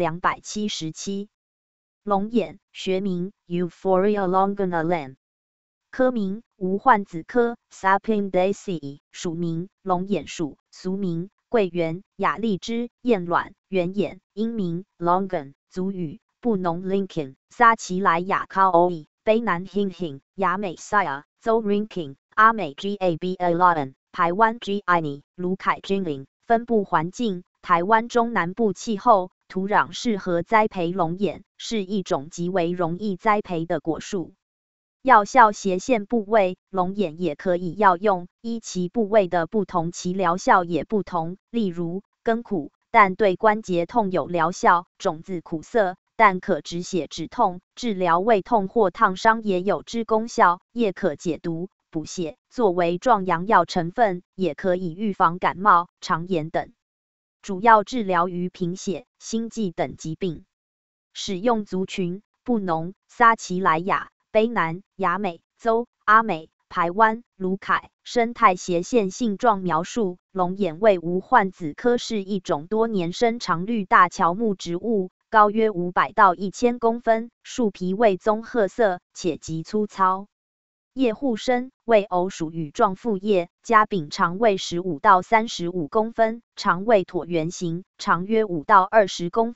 277。龙眼，学名 Euphoria longana Lam， 科名无患子科 Sapindaceae， 属名龙眼属，俗名桂圆、雅荔枝、燕卵、圆眼，英名 Longan， 族语布农 Lincoln， 撒奇莱雅 Kaoi， 卑南 Hinhin， 雅美 Saya， 邹 Rinking， 阿美 Gaba Laden， 排湾 Gini， 卢凯 Jinling。分布环境：台湾中南部气候，土壤适合栽培龙眼，是一种极为容易栽培的果树。药效斜线部位：龙眼也可以药用，依其部位的不同，其疗效也不同。例如，根苦，但对关节痛有疗效；种子苦涩，但可止血止痛，治疗胃痛或烫伤也有之功效。叶可解毒、补血，作为壮阳药成分，也可以预防感冒、肠炎等。主要治疗于贫血、心悸等疾病。使用族群：布农、撒奇莱雅、卑南、雅美、邹、阿美、排湾、卢凯。生态斜线性状描述：龙眼为无患子科，是一种多年生常绿大乔木植物，高约500到1000公分，树皮为棕褐色，且极粗糙。叶互生，为偶属羽状复叶，家柄长为15到35公分，长为椭圆形，长约5到20公分，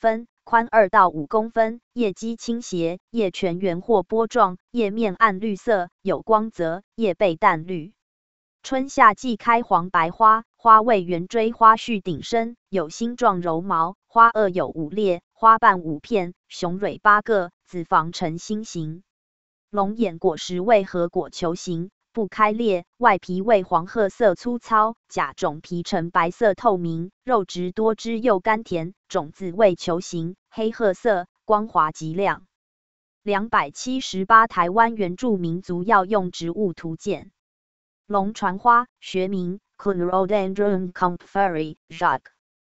宽2到5公分，叶基倾斜，叶全圆或波状，叶面暗绿色，有光泽，叶背淡绿。春夏季开黄白花，花为圆锥花序顶生，有星状柔毛，花萼有5裂，花瓣5片，雄蕊8个，子房呈心形。龙眼果实为核果球形，不开裂，外皮为黄褐色粗糙，甲种皮呈白色透明，肉质多汁又甘甜，种子为球形，黑褐色，光滑极亮。278台湾原住民族药用植物图鉴。龙船花，学名 Clerodendron comfrey Jacques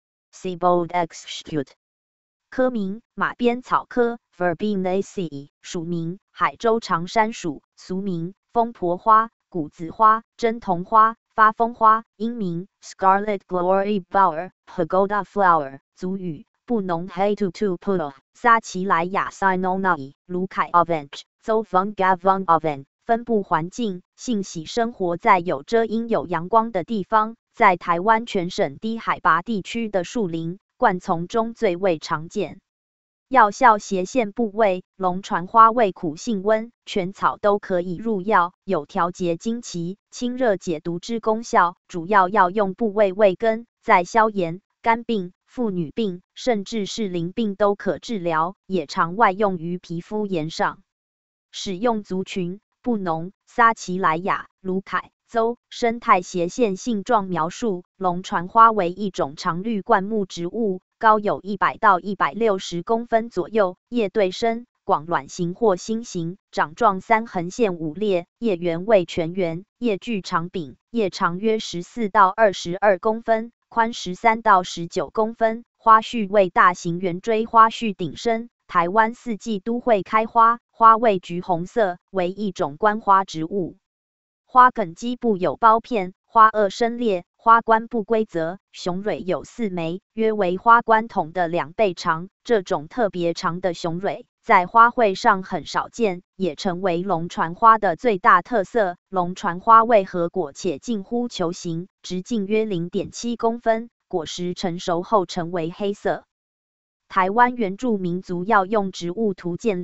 Siebold X Stute， 科名马鞭草科 Verbinaceae， 属名海州长山属，俗名疯婆花、谷子花、针筒花、发疯花，英名 Scarlet Glory Bower Pagoda Flower， 族语布农黑兔兔 Pulo， 撒奇莱雅 Sinonai， 卢凯 Ovench， 邹冯 Gavon Oven。分布环境，性喜生活在有遮阴有阳光的地方，在台湾全省低海拔地区的树林、灌丛中最为常见。药效斜线部位，龙船花味苦性温，全草都可以入药，有调节经期、清热解毒之功效。主要药用部位为根，在消炎、肝病、妇女病，甚至是淋病都可治疗，也常外用于皮肤炎上。使用族群布农、撒奇莱雅、卢凯邹。生态斜线性状描述：龙船花为一种常绿灌木植物，高有100到160公分左右，叶对生，广卵形或心形，掌状3横线5裂，叶缘为全圆，叶距长柄，叶长约14到22公分，宽13到19公分，花序为大型圆锥花序顶生。台湾4季都会开花，花为橘红色，为一种观花植物。花梗基部有苞片，花萼深裂，花冠不规则，雄蕊有4枚，约为花冠筒的2倍长。这种特别长的雄蕊在花卉上很少见，也成为龙船花的最大特色。龙船花为核果且近乎球形，直径约 0.7 公分，果实成熟后成为黑色。台湾原住民族药用植物图鉴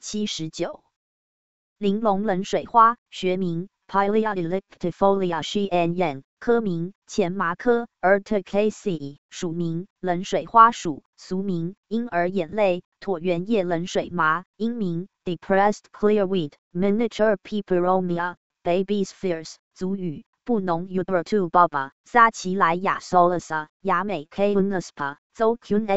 279。玲珑冷水花，学名 Pilea elliptifolia Xian Yang， 科名前麻科 Urticaceae， 属名冷水花属，俗名婴儿眼泪、椭圆叶冷水麻，英名 Depressed Clearweed Miniature Peperomia Baby Spheres， 族语布农 Ubertu Baba， 撒奇莱雅 Solasa， 雅美 Kunuspa， 邹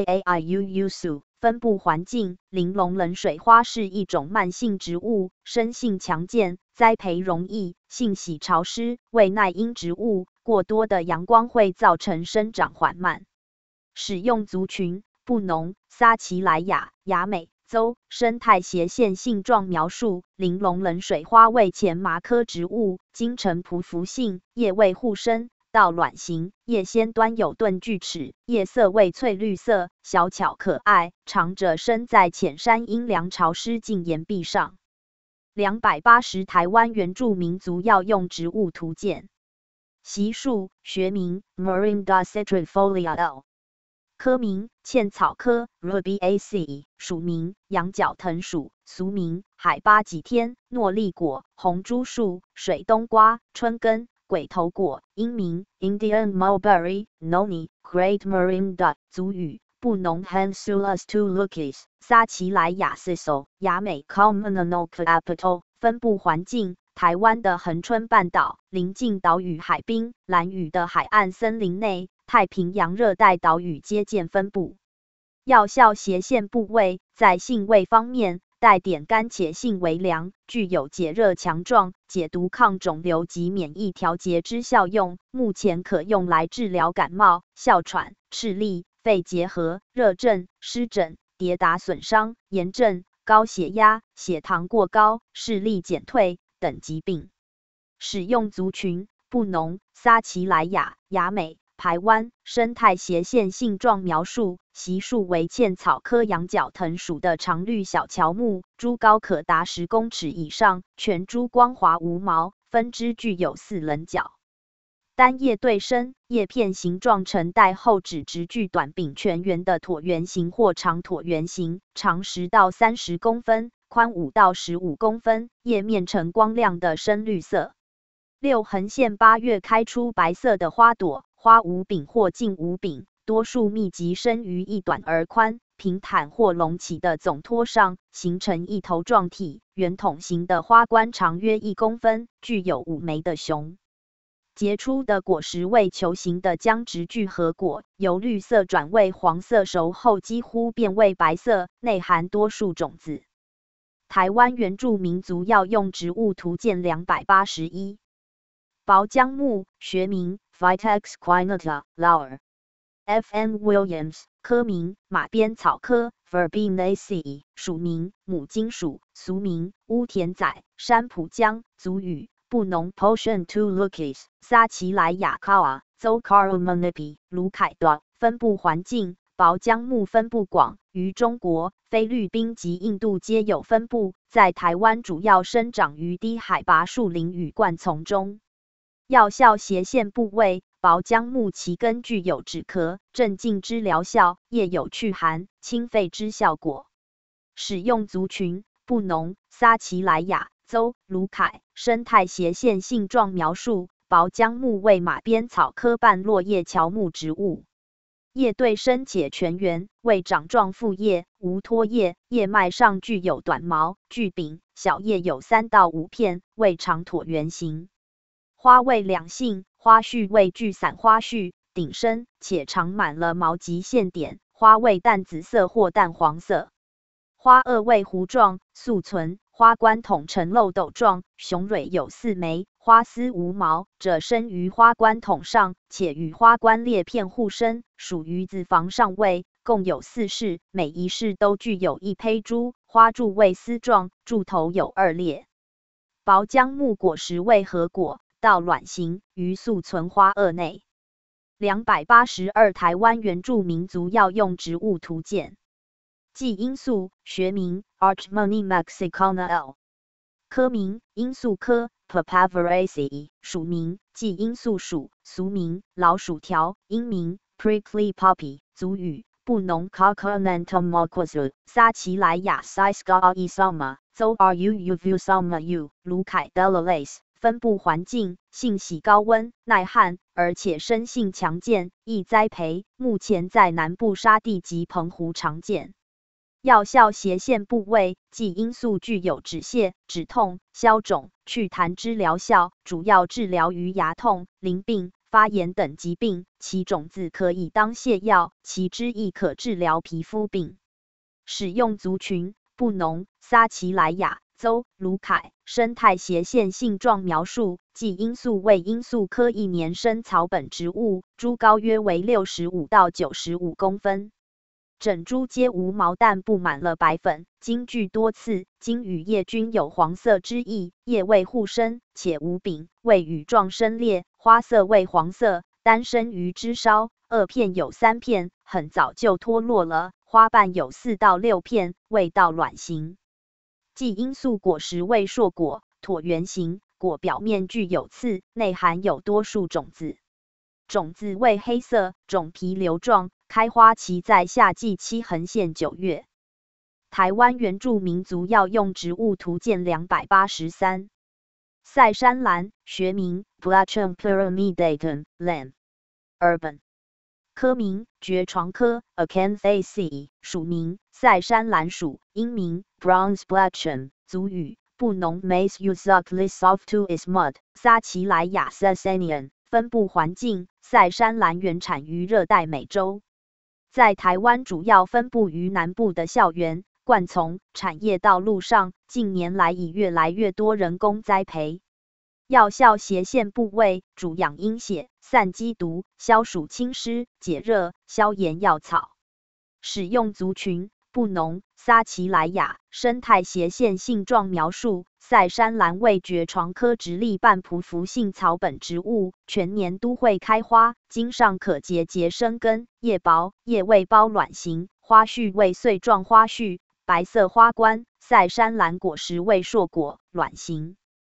Kunaiu Su。分布环境，玲珑冷水花是一种慢性植物，生性强健，栽培容易，性喜潮湿，为耐阴植物，过多的阳光会造成生长缓慢。使用族群布农、撒奇莱雅、雅美邹。生态斜线性状描述：玲珑冷水花为前麻科植物，茎呈匍匐性，叶为互生。到卵形，叶先端有钝锯齿，叶色为翠绿色，小巧可爱，长着生在浅山阴凉潮湿近岩壁上。280台湾原住民族药用植物图鉴。习树，学名 Moringa citrifolia L， 科名茜草科 Rubiaceae， 属名羊角藤属，俗名海巴吉天、诺丽果、红珠树、水冬瓜、春根、鬼头果，英名 Indian mulberry Noni Great Moringa， 族语布农 Hansulas two Lukis， 撒奇莱雅 Sisal， 雅美 Commonal Capital。分布环境：台湾的恒春半岛、邻近岛屿海滨、兰屿的海岸森林内、太平洋热带岛屿皆见分布。药效斜线部位，在性味方面，带点甘且性为凉，具有解热强壮、解毒抗肿瘤及免疫调节之效用。目前可用来治疗感冒、哮喘、赤痢、肺结核、热症、湿疹、跌打损伤、炎症、高血压、血糖过高、视力减退等疾病。使用族群布农、撒奇莱雅、雅美、排湾。生态斜线性状描述：习树为茜草科羊角藤属的常绿小乔木，株高可达10公尺以上，全株光滑无毛，分支具有4棱角。 单叶对生，叶片形状呈带后指直距短柄全圆的椭圆形或长椭圆形，长10到30公分，宽5到15公分，叶面呈光亮的深绿色。6横线8月开出白色的花朵，花无柄或近无柄，多数密集生于一短而宽、平坦或隆起的总托上，形成一头状体，圆筒形的花冠长约1公分，具有5枚的雄。结出的果实为球形的浆直聚合果，由绿色转为黄色，熟后几乎变为白色，内含多数种子。台湾原住民族药用植物图鉴281。薄姜木，学名 Vitex quinata Lauer F.M. Williams， 科名马鞭草科 Verbinaceae， 属名母金属，俗名乌田仔、山浦姜，族语布农 Portion to Lukis， 撒奇莱雅卡瓦州 Caromanipi， 卢凯多。分布环境，薄姜木分布广，于中国、菲律宾及印度皆有分布，在台湾主要生长于低海拔树林与灌丛中。药效斜线部位，薄姜木其根具有止咳、镇静之疗效，叶有祛寒、清肺之效果。使用族群：布农、撒奇莱雅州、卢凯。生态斜线性状描述：薄姜木为马鞭草科半落叶乔木植物，叶对生且全圆，为掌状复叶，无托叶，叶脉上具有短毛，具柄，小叶有3到5片，为长椭圆形。花为两性，花序为聚散花序，顶生且长满了毛及线点，花为淡紫色或淡黄色。花萼为弧状，宿存，花冠筒呈漏斗状，雄蕊有4枚，花丝无毛，者生于花冠筒上，且与花冠裂片互生，属于子房上位，共有4室，每一室都具有1胚珠，花柱为丝状，柱头有2裂。薄姜木果实为核果，到卵形，于宿存花萼内。282台湾原住民族药用植物图鉴。继罂粟，学名 Archmony mexicana L， 科名罂粟科 Papaveraceae， 属名继罂粟属，俗名老鼠条，英名 Prickly Poppy， 族语布农 Coconantum moquasu， 撒奇莱雅 Sisca isama， 州 Ruvusama u， 卢凯 Delalace。分布环境，性喜高温、耐旱，而且生性强健，易栽培。目前在南部沙地及澎湖常见。药效斜线部位，继罂粟具有止泻、止痛、消肿、祛痰之疗效，主要治疗于牙痛、淋病、发炎等疾病。其种子可以当泻药，其汁亦可治疗皮肤病。使用族群：布农、撒奇莱雅州、卢凯。生态斜线性状描述：继罂粟为罂粟科一年生草本植物，株高约为65到95公分，整株皆无毛，但布满了白粉，茎具多刺，茎与叶均有黄色之意，叶未互生，且无柄，为羽状生裂，花色为黄色，单生于枝梢，2片有3片，很早就脱落了，花瓣有4到6片，未到卵形。继罂粟果实为硕果，椭圆形，果表面具有刺，内含有多数种子，种子为黑色，种皮瘤状，开花期在夏季7横线9月。台湾原住民族药用植物图鉴283。塞山兰，学名 Blachum pyramidatum Lam Urban， 科名蕨床科 Acanthaceae， 属名塞山兰属，英名 Bronze Blachum， 族语布农 Maize Uzaklis softu is mud， 撒奇莱雅 Sasanian。 分布环境，塞山兰原产于热带美洲，在台湾主要分布于南部的校园、灌丛、产业道路上，近年来已越来越多人工栽培。药效斜线部位，主养阴血、散积毒、消暑清湿、解热、消炎药草。使用族群：布农、撒奇莱雅。生态斜线性状描述：塞山兰为蕨床科直立半匍匐性草本植物，全年都会开花，茎上可结生根，叶薄，叶未包卵形，花序为穗状花序，白色花冠。塞山兰果实为硕果，卵形。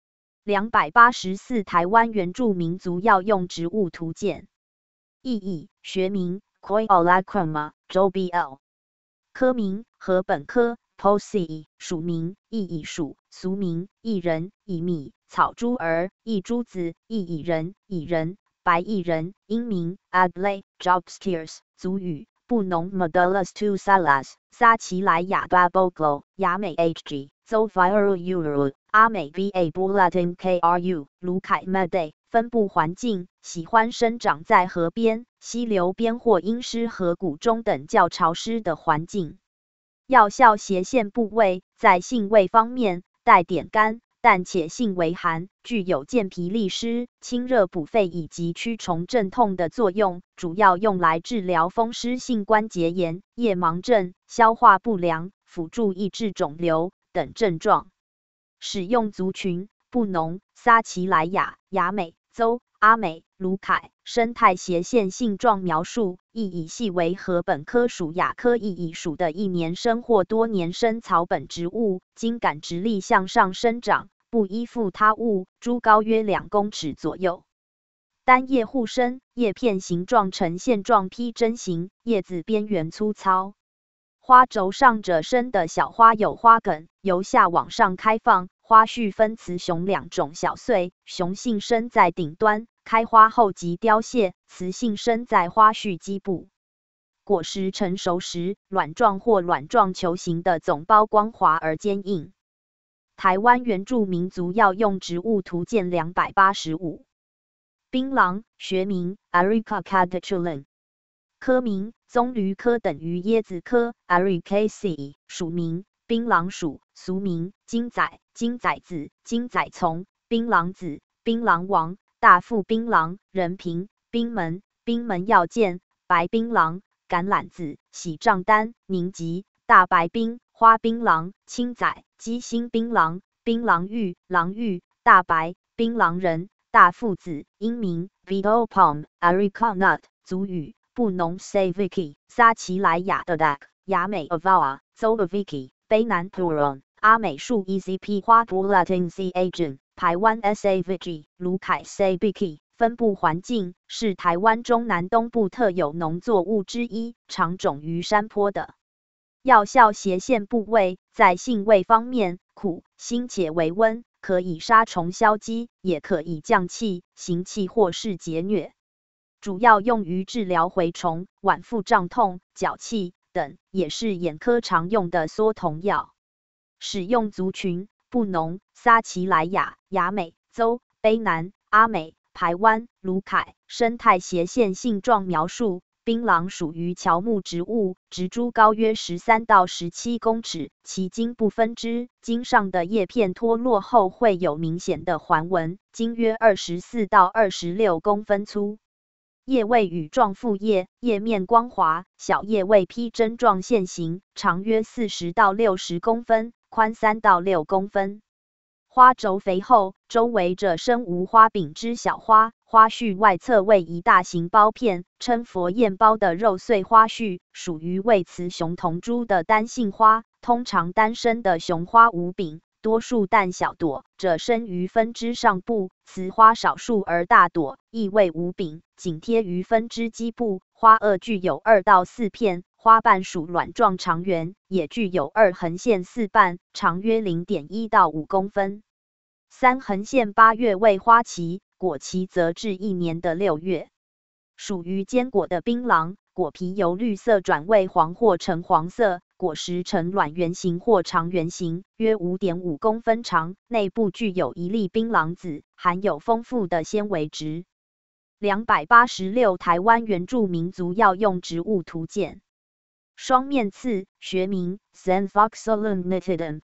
284台湾原住民族药用植物图鉴。意义：学名 Coiolacroma 周 BL， 科名禾本科 Poaceae， 属名异蚁属，俗名薏仁、蚁蜜、草珠儿、异珠子、异蚁人、蚁人、白蚁人，英名 Adlai Jobskiers， 族语布农 Modulus two Salas， 撒奇莱雅 Baboglo， 雅美 Hg， 邹 Viral Uru， 阿美 Va Bulatin Kru， 卢凯 Mede。分布环境喜欢生长在河边、溪流边或阴湿河谷中等较潮湿的环境。药效斜线部位在性味方面带点甘，但且性为寒，具有健脾利湿、清热补肺以及驱虫镇痛的作用，主要用来治疗风湿性关节炎、夜盲症、消化不良、辅助抑制肿瘤等症状。使用族群布农、撒奇莱雅、雅美、邹、阿美、卢凯。生态斜线性状描述：异蚁系为禾本科属亚科异蚁属的一年生或多年生草本植物，茎秆直立向上生长，不依附他物，株高约2公尺左右。单叶互生，叶片形状呈线状披针形，叶子边缘粗糙。花轴上者生的小花有花梗，由下往上开放。花序分雌雄2种小穗，雄性生在顶端，开花后即凋谢，雌性生在花序基部。果实成熟时，卵状或卵状球形的总包光滑而坚硬。台湾原住民族药用植物图鉴285。槟榔，学名 Areca caduculum， 科名棕榈科等于椰子科 Arecaceae， 属名槟榔属，俗名金仔、金仔子、金仔丛、槟榔子、槟榔王、大腹槟榔、人平、槟门、槟门药鉴、白槟榔、橄榄子、喜帐丹、宁吉、大白槟、花槟榔、青仔、鸡心槟榔、槟榔玉、榔玉、大白、槟榔人、大腹子，英名 Vito Palm Areca nut， 族语布农 Saviki， 撒奇莱雅的 Dak， 雅美 Avawa， 邹 Aviki。卑南 Puron， 阿美树 EZP 花 Bulatin Z Agent， 台湾 Saviki， 卢凯 Sabiki。分布环境是台湾中南东部特有农作物之一，常种于山坡的。药效斜线部位在性味方面苦、辛且微温，可以杀虫消积，也可以降气、行气或是解疟。主要用于治疗蛔虫、脘腹胀痛、脚气等，也是眼科常用的缩瞳药。使用族群布农、撒奇莱雅、雅美、邹、卑南、阿美、排湾、卢凯。生态斜线性状描述：槟榔属于乔木植物，植株高约13到17公尺，其茎不分枝，茎上的叶片脱落后会有明显的环纹，茎约24到26公分粗。叶位羽状复叶，叶面光滑，小叶位披针状线形，长约40到60公分，宽3到6公分。花轴肥厚，周围着身无花柄之小花，花序外侧为一大型苞片，称佛焰苞的肉穗花序，属于为雌雄同株的单性花，通常单生的雄花无柄。多数但小朵，者生于分枝上部，雌花少数而大朵，亦为无柄，紧贴于分枝基部。花萼具有2到4片，花瓣属卵状长圆，也具有2横线4瓣，长约 0.1 到5公分。3横线8月为花期，果期则至1年的6月。属于坚果的槟榔，果皮由绿色转为黄或橙黄色。果实呈卵圆形或长圆形，约 5.5 公分长，内部具有一粒槟榔籽，含有丰富的纤维质。286台湾原住民族药用植物图鉴。双面刺，学名 Xanthoxylum nitidum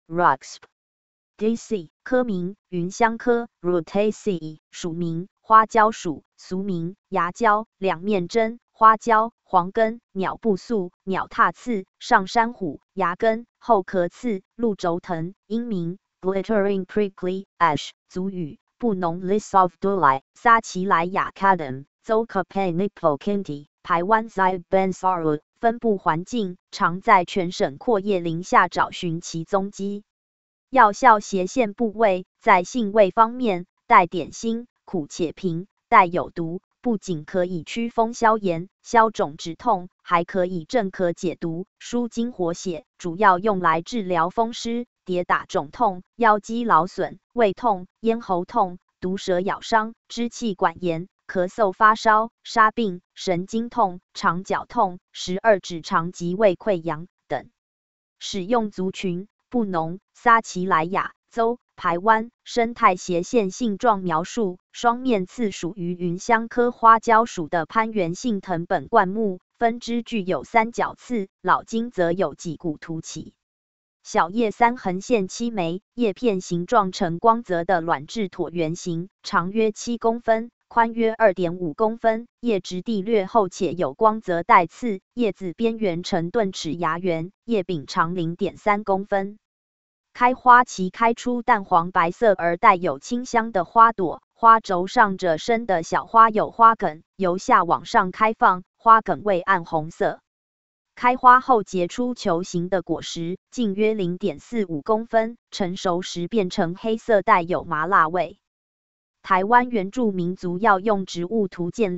Ruxp。DC 科名芸香科 Rutaceae， 属名花椒属，俗名芽椒、两面针、花椒、黄根、鸟步素、鸟踏刺、上山虎、芽根、后壳刺、鹿轴藤，英名 Glittering prickly ash， 族语布农 Lis of Dulai， 撒奇莱雅 Cadam， 邹 Kapanipo Kinti， 排湾 Zai Bensaru。分布环境常在全省阔叶林下找寻其踪迹。 药效斜线部位在性味方面，带点辛，苦且平，带有毒，不仅可以祛风消炎、消肿止痛，还可以镇咳解毒、舒筋活血，主要用来治疗风湿、跌打肿痛、腰肌劳损、胃痛、咽喉痛、毒蛇咬伤、支气管炎、咳嗽发烧、沙病、神经痛、肠绞痛、12指肠及胃溃疡等。使用族群布农、撒奇莱雅州、排湾。生态斜线性状描述：双面刺属于芸香科花椒属的攀援性藤本灌木，分支具有三角刺，老茎则有几股凸起。小叶三横线7枚，叶片形状呈光泽的卵质椭圆形，长约7公分，宽约2.5公分，叶质地略厚且有光泽带刺，叶子边缘呈钝齿芽圆，叶柄长0.3公分。开花期开出淡黄白色而带有清香的花朵，花轴上褶深的小花有花梗，由下往上开放，花梗为暗红色。开花后结出球形的果实，径约0.45公分，成熟时变成黑色，带有麻辣味。台湾原住民族药用植物图鉴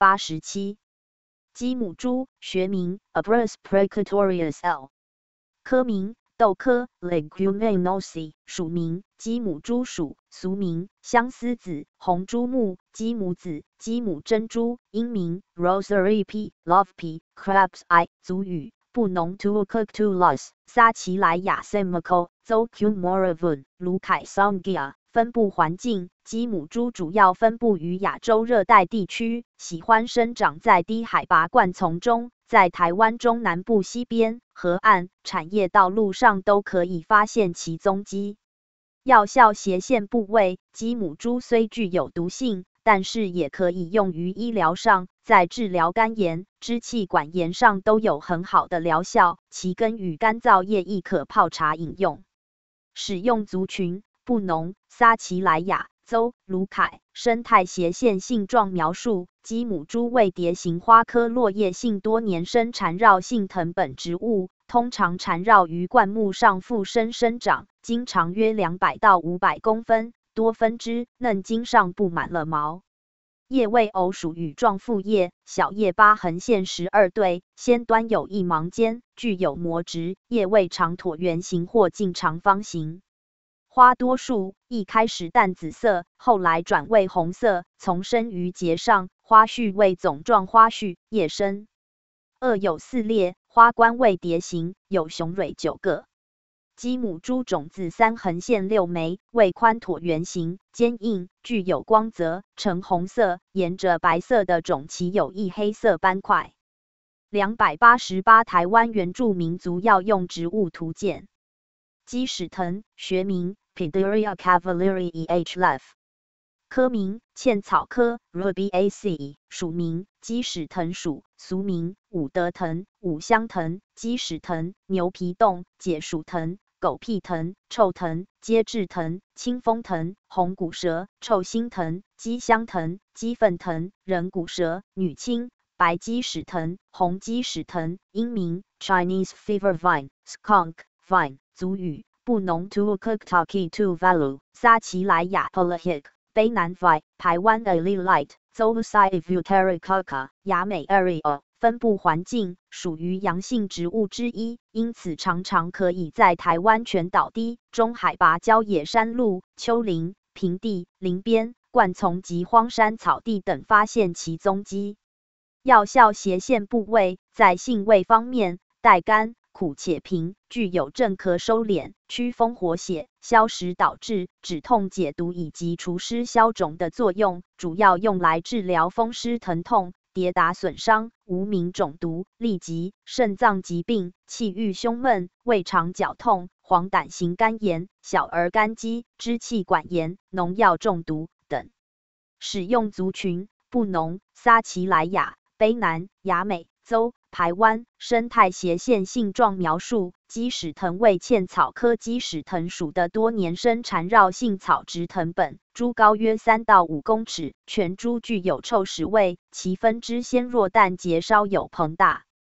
287。鸡母猪，学名 Abrus precatorius L. 科名豆科 Leguminosae， 属名鸡母猪属，俗名相思子、红珠木、鸡母子、鸡母珍珠，英名 Rosary P. Love P. Crab's Eye， 族语布农 Tuacactulus， 撒奇莱雅 Semico， 州 Cumoravun， 卢凯 Songia。分布环境：鸡母猪主要分布于亚洲热带地区，喜欢生长在低海拔灌丛中，在台湾中南部西边、河岸、产业道路上都可以发现其踪迹。药效斜线部位：鸡母猪虽具有毒性，但是也可以用于医疗上，在治疗肝炎、支气管炎上都有很好的疗效。其根与干燥叶亦可泡茶饮用。使用族群：布农、撒奇莱雅州、卢凯。生态斜线性状描述：鸡母猪为蝶形花科落叶性多年生缠绕性藤本植物，通常缠绕于灌木上附生生长，茎长约200到500公分，多分支，嫩茎上布满了毛。叶为偶属羽状复叶，小叶8横线12对，先端有一芒尖，具有膜质，叶为长椭圆形或近长方形。花多数，一开始淡紫色，后来转为红色，丛生于节上，花序为总状花序，叶深。萼有4裂，花冠为蝶形，有雄蕊9个。鸡母猪种子3横线6枚，为宽椭圆形，坚硬，具有光泽，呈红色，沿着白色的种脐有一黑色斑块。288台湾原住民族药用植物图鉴。鸡屎藤，学名 Pideria cavalieri H. Leff， 科名茜草科 Rubiaceae， 属名鸡屎藤属，俗名五德藤、五香藤、鸡屎藤、牛皮冻、解鼠藤、狗屁藤、臭藤、接质藤、清风藤、红骨蛇、臭心藤、鸡香藤、鸡粪藤、人骨蛇、女青、白鸡屎藤、红鸡屎藤，英名 Chinese fever vine skunk vine， 族语布农 Tuacactaki Tuvalu， 撒奇莱雅 Polahik， 卑南 Vi， 排湾 Alilite， 州 Usai Vutericoca， 亚美 Area。分布环境属于阳性植物之一，因此常常可以在台湾全岛低、中海拔郊野山路、丘陵、平地、林边、灌丛及荒山草地等发现其踪迹。药效斜线部位在性味方面，带甘、苦且平，具有镇咳收敛、祛风活血、消食导滞、止痛解毒以及除湿消肿的作用，主要用来治疗风湿疼痛、跌打损伤、无名肿毒、痢疾、肾脏疾病、气郁胸闷、胃肠绞痛、黄疸型肝炎、小儿肝肌、支气管炎、农药中毒等。使用族群：布农、撒奇莱雅、卑南、亚美州、排湾。生态斜线性状描述：鸡屎藤为茜草科鸡屎藤属的多年生缠绕性草植藤本，株高约3到5公尺，全株具有臭屎味，其分支纤弱但节稍有膨大。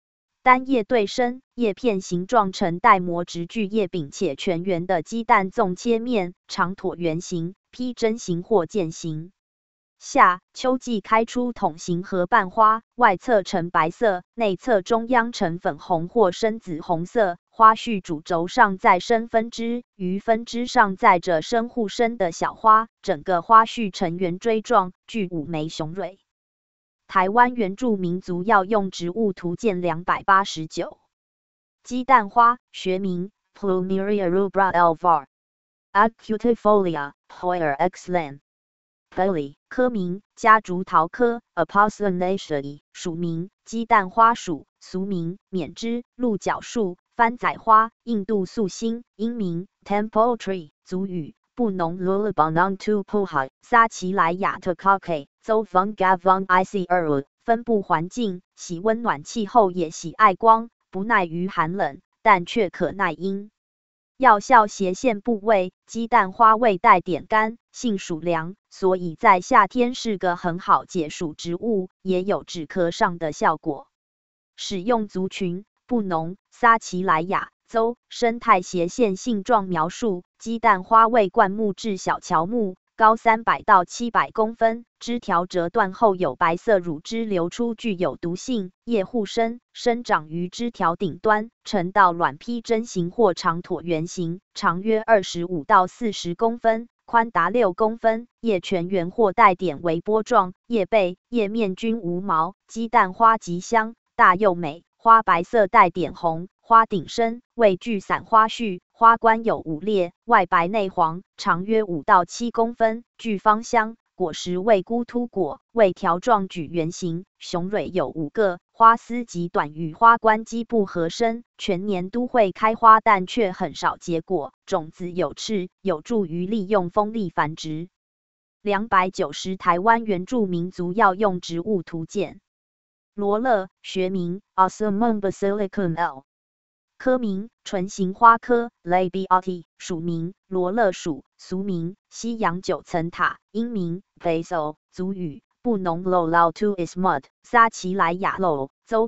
单叶对生，叶片形状呈带膜直距叶柄且全圆的鸡蛋纵切面，长椭圆形、披针形或剑形。夏、秋季开出筒形合瓣花，外侧呈白色，内侧中央呈粉红或深紫红色。花序主轴上载生分支，于分支上载着生互生的小花，整个花序呈圆锥状，具5枚雄蕊。台湾原住民族药用植物图鉴289。鸡蛋花，学名 Plumeria rubra alvar。Acutifolia Hoyer X Len。Belly， 科名夹竹桃科 Apocynaceae， 属名鸡蛋花属，俗名缅栀、鹿角树、番仔花、印度素心，英名 Temple Tree， 族语布农 Lulabanang tu Puha， 撒奇莱雅特 Kake， 邹方 Gavang Ic 分布环境喜温暖气候，也喜爱光，不耐于寒冷，但却可耐阴。药效斜线部位，鸡蛋花味带点甘，性属凉，所以在夏天是个很好解暑植物，也有止咳上的效果。使用族群布农、撒奇莱雅邹。生态斜线性状描述：鸡蛋花为灌木至小乔木，高300到700公分，枝条折断后有白色乳汁流出，具有毒性。叶互生，生长于枝条顶端，呈倒卵披针形或长椭圆形，长约25到40公分，宽达6公分。叶全圆或带点微波状，叶背、叶面均无毛。鸡蛋花极香，大又美，花白色带点红，花顶深，未具散花序，花冠有5裂，外白内黄，长约5到7公分，具芳香。果实为孤突果，为条状矩圆形，雄蕊有5个，花丝极短，与花冠基部合生，全年都会开花，但却很少结果。种子有翅，有助于利用风力繁殖。290台湾原住民族药用植物图鉴。罗勒，学名 Ocimum basilicum L。科名唇形花科 Labiati， 属名罗勒属，俗名西洋9层塔，英名 Basil， 族语布农 Lolautu Ismut， 撒奇莱雅 Lo， 邹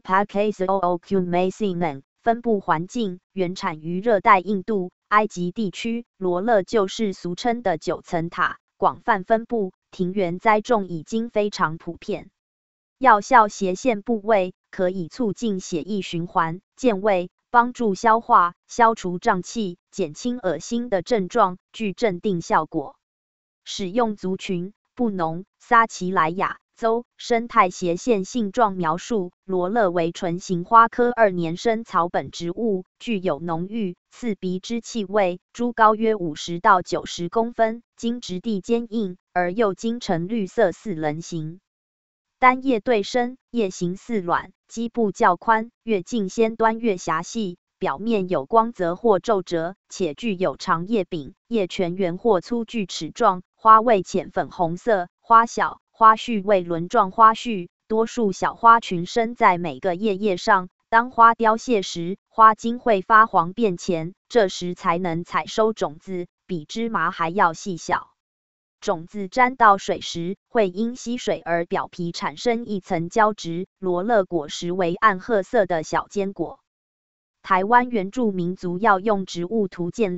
Pacasoocumacinan。分布环境原产于热带印度、埃及地区，罗勒就是俗称的9层塔，广泛分布，庭园栽种已经非常普遍。药效斜线部位，可以促进血液循环、健胃，帮助消化、消除胀气、减轻恶心的症状，具镇定效果。使用族群布农、撒奇莱雅邹。生态斜线性状描述：罗勒为唇形花科2年生草本植物，具有浓郁刺鼻之气味，株高约50到90公分，茎质地坚硬，而又茎呈绿色4棱形。单叶对生，叶形似卵，基部较宽，越近先端越狭细，表面有光泽或皱褶，且具有长叶柄，叶全圆或粗锯齿状，花味浅粉红色，花小，花序为轮状花序，多数小花群生在每个叶上。当花凋谢时，花茎会发黄变浅，这时才能采收种子，比芝麻还要细小。种子沾到水时，会因吸水而表皮产生一层胶质。罗勒果实为暗褐色的小坚果。台湾原住民族药用植物图鉴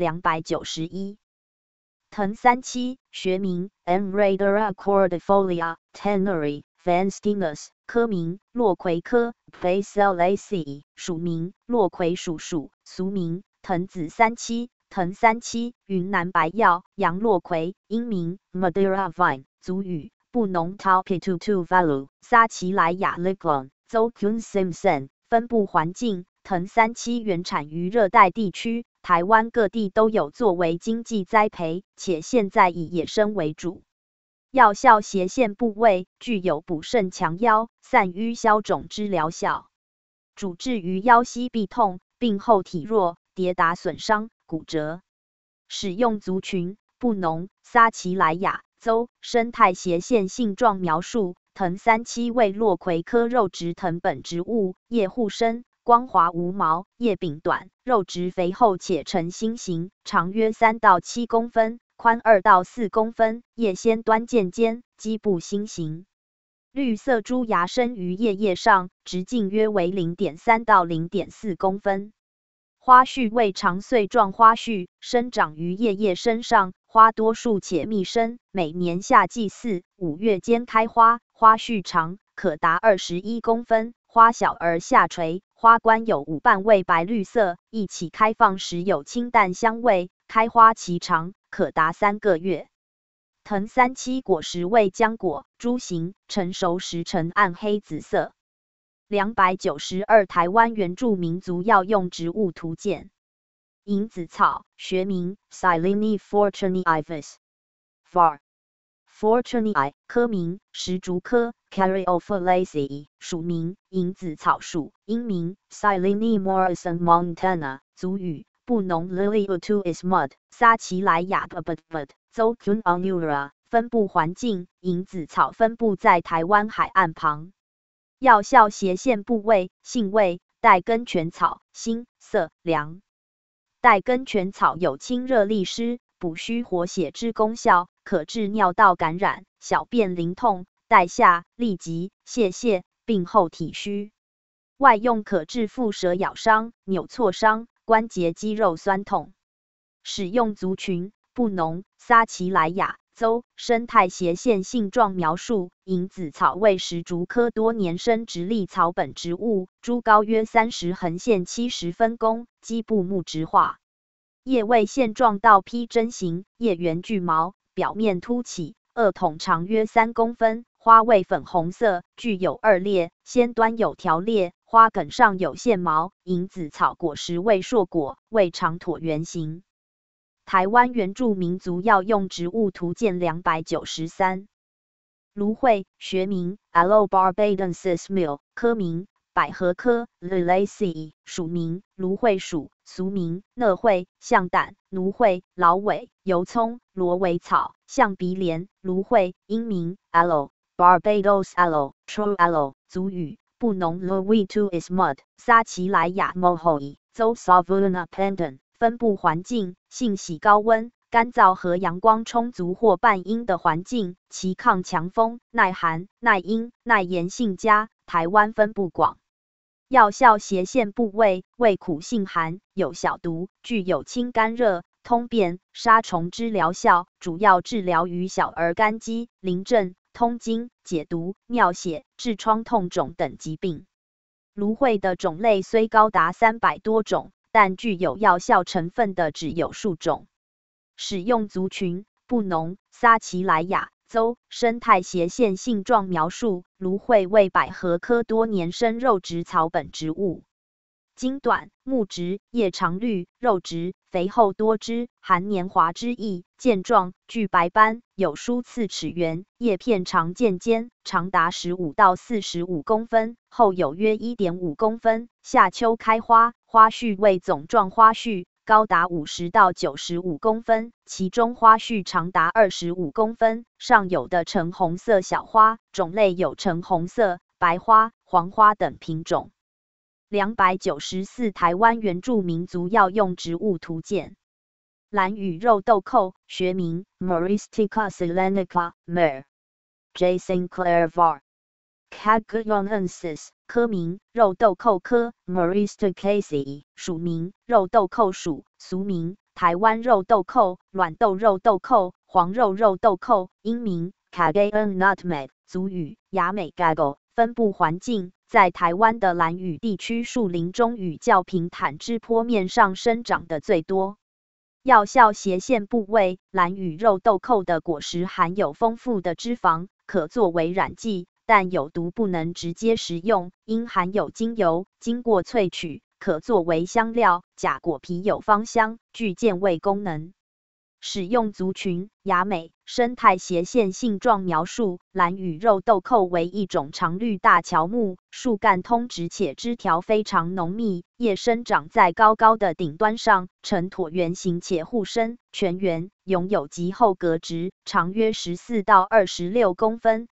291。藤三七，学名 Enradera cordifolia Tenneri Vanstinus， 科名落葵科 Baselaceae， 属名落葵属属，俗名藤子三七。藤三七，云南白药，洋落葵，英名 Madeira vine， 族语布农 Taupitutu Valu， 撒奇莱雅 Liglon， 邹 Kun Simpson。分布环境藤三七原产于热带地区，台湾各地都有作为经济栽培，且现在以野生为主。药效斜线部位，具有补肾强腰、散瘀消肿之疗效，主治于腰膝痹痛，病后体弱、跌打损伤、骨折。使用族群布农、撒奇莱雅邹。生态斜线性状描述：藤三七为落葵科肉植藤本植物，叶互生，光滑无毛，叶柄短，肉质肥厚且呈心形，长约3到7公分，宽2到4公分，叶先端渐尖，基部心形。 绿色珠芽生于叶叶上，直径约为 0.3 到 0.4公分。花序为长穗状花序，生长于叶叶身上，花多数且密生，每年夏季4、5月间开花，花序长，可达21公分，花小而下垂，花冠有5瓣为白绿色，一起开放时有清淡香味，开花期长，可达3个月。藤三期果实为浆果，株形，成熟时呈暗黑紫色。292台湾原住民族药用植物图鉴。银子草，学名 Silene fortunei var. fortunei， 科名石竹科 Caryophyllaceae， 属名银子草属，英名 Silene morrison montana， 族语布农 Lily utuis mud， 撒奇莱雅 Babadbad， 邹 Cunonura。分布环境，银子草分布在台湾海岸旁。药效斜线部位，性味带根犬草，腥涩凉。带根犬草有清热利湿、补虚活血之功效，可治尿道感染、小便淋痛、带下、痢疾、泄病后体虚。外用可治腹蛇咬伤、扭挫伤、关节肌肉酸痛。使用族群布农、撒奇莱雅。邹生态斜线性状描述：银子草为石竹科多年生直立草本植物，株高约30，横线70分弓，基部木质化。叶为线状到披针形，叶缘巨毛，表面凸起，2筒长约3公分，花为粉红色，具有2裂，先端有条裂，花梗上有线毛。银子草果实为硕果，为长椭圆形。台湾原住民族药用植物图鉴293。芦荟，学名 Aloe barbadensis Mill， 科名百合科 Liliaceae， 属名芦荟属，俗名讷荟、象胆、芦荟、老苇、油葱、罗尾草、象鼻莲、芦荟，英名 Aloe Barbados Aloe True Aloe， 族语布农 Lily utuis mud， 撒奇莱雅 Mohoi， 邹 Savuna pendant。分布环境，性喜高温、干燥和阳光充足或半阴的环境，其抗强风、耐寒、耐阴、耐盐性佳，台湾分布广。药效斜线部位，味苦性寒，有小毒，具有清肝热、通便、杀虫之疗效，主要治疗于小儿肝肌、淋症、通经、解毒、尿血、痔疮痛肿等疾病。芦荟的种类虽高达300多种，但具有药效成分的只有数种。使用族群布农、撒奇莱雅。邹生态斜线性状描述：芦荟为百合科多年生肉植草本植物，茎短，木直，叶长绿，肉直，肥厚多汁，含黏滑之意，剑状，具白斑，有疏刺齿缘，叶片长渐尖，长达15到45公分，厚有约 1.5 公分，夏秋开花，花序为总状花序，高达50到95公分，其中花序长达25公分，上有的橙红色小花，种类有橙红色、白花、黄花等品种。294台湾原住民族药用植物图鉴。兰屿肉豆蔻，学名 Myristica selenica Mer. J. Sinclair var. Cagionensis， 科名肉豆蔻科 Myristicaceae， 属名肉豆蔻属，俗名台湾肉豆蔻、卵豆肉豆蔻、黄肉肉豆蔻，英名 Cagayan nutmeg， 族语亚美 Gago。分布环境在台湾的兰屿地区树林中与较平坦之坡面上生长的最多。药效斜线部位，兰屿肉豆蔻的果实含有丰富的脂肪，可作为染剂，但有毒不能直接食用，因含有精油，经过萃取，可作为香料。假果皮有芳香，具健胃功能。使用族群亚美，生态斜线性状描述：兰屿肉豆蔻为一种常绿大乔木，树干通直且枝条非常浓密，叶生长在高高的顶端上，呈椭圆形且互生，全圆，拥有极厚格质，长约14到26公分，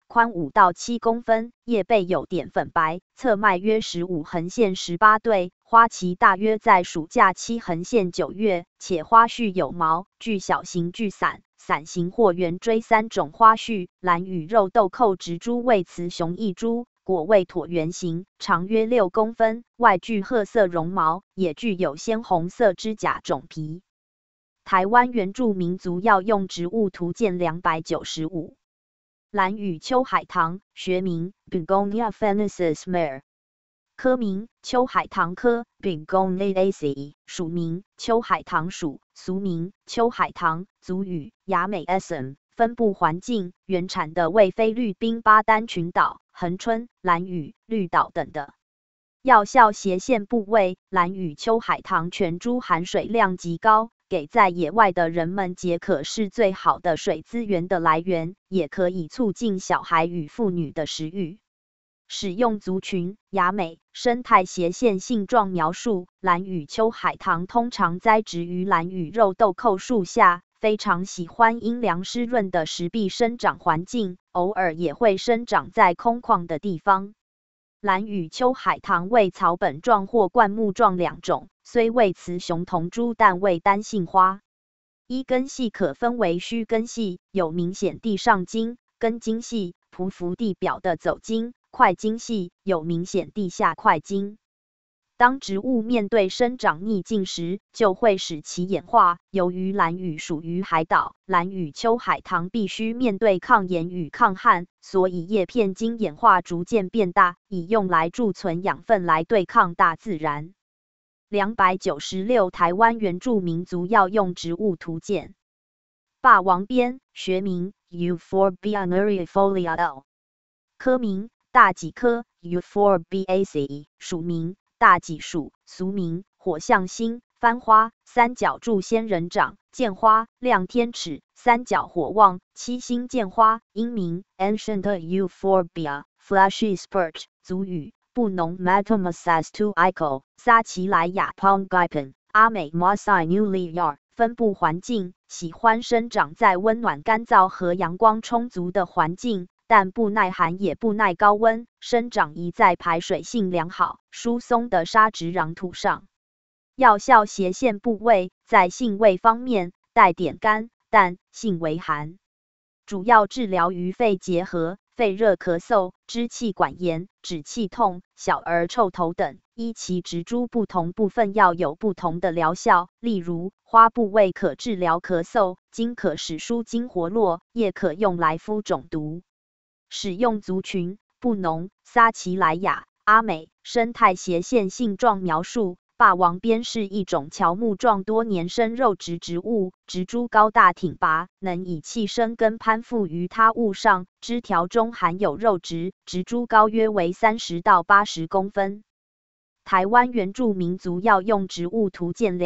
宽5到7公分，叶背有点粉白，侧脉约15，横线18对，花期大约在暑假期，横线9月，且花序有毛，具小型聚散、伞形或圆锥3种花序。兰屿肉豆蔻植株为雌雄异株，果为椭圆形，长约6公分，外具褐色绒毛，也具有鲜红色指甲种皮。台湾原住民族药用植物图鉴295。兰屿秋海棠，学名 Begonia fennicis Mer， 科名秋海棠科 Begoniaceae， 属名秋海棠属，俗名秋海棠，族语雅美 SM。分布环境原产的为菲律宾巴丹群岛、恒春、兰屿、绿岛等的。药效斜线部位，兰屿秋海棠全株含水量极高，给在野外的人们解渴是最好的水资源的来源，也可以促进小孩与妇女的食欲。使用族群亚美，生态斜线性状描述，兰屿秋海棠通常栽植于兰屿肉豆蔻树下，非常喜欢阴凉湿润的石壁生长环境，偶尔也会生长在空旷的地方。兰屿秋海棠为草本状或灌木状两种，虽为雌雄同株，但为单性花。依根系可分为须根系，有明显地上茎；根茎系，匍匐地表的走茎；块茎系，有明显地下块茎。当植物面对生长逆境时，就会使其演化。由于兰屿属于海岛，兰屿秋海棠必须面对抗盐与抗旱，所以叶片经演化逐渐变大，以用来贮存养分来对抗大自然。296台湾原住民族药用植物图鉴。霸王鞭，学名 Euphorbia nerrifolia L， 科名大戟科 Euphorbiaceae， 属名大戟属，俗名火象星、番花、三角柱仙人掌、剑花、亮天齿、三角火旺、七星剑花，英名 Ancient Euphorbia Flashy Spurge， 族语布农 Metamorphosis to Ico， 撒奇莱雅 Pongipon， 阿美 Mossai Newlyar。分布环境喜欢生长在温暖干燥和阳光充足的环境，但不耐寒也不耐高温，生长宜在排水性良好、疏松的沙质壤土上。药效斜线部位，在性味方面带点甘淡，性为寒，主要治疗于肺结核、肺热咳嗽、支气管炎、止气痛、小儿臭头等。依其植株不同部分药有不同的疗效，例如花部位可治疗咳嗽，茎可使舒筋活络，叶可用来敷肿毒。使用族群布农、撒奇莱雅、阿美。生态斜线性状描述，霸王鞭是一种乔木状多年生肉植植物，植株高大挺拔，能以气生根攀附于他物上，枝条中含有肉质，植株高约为30到80公分。台湾原住民族药用植物图鉴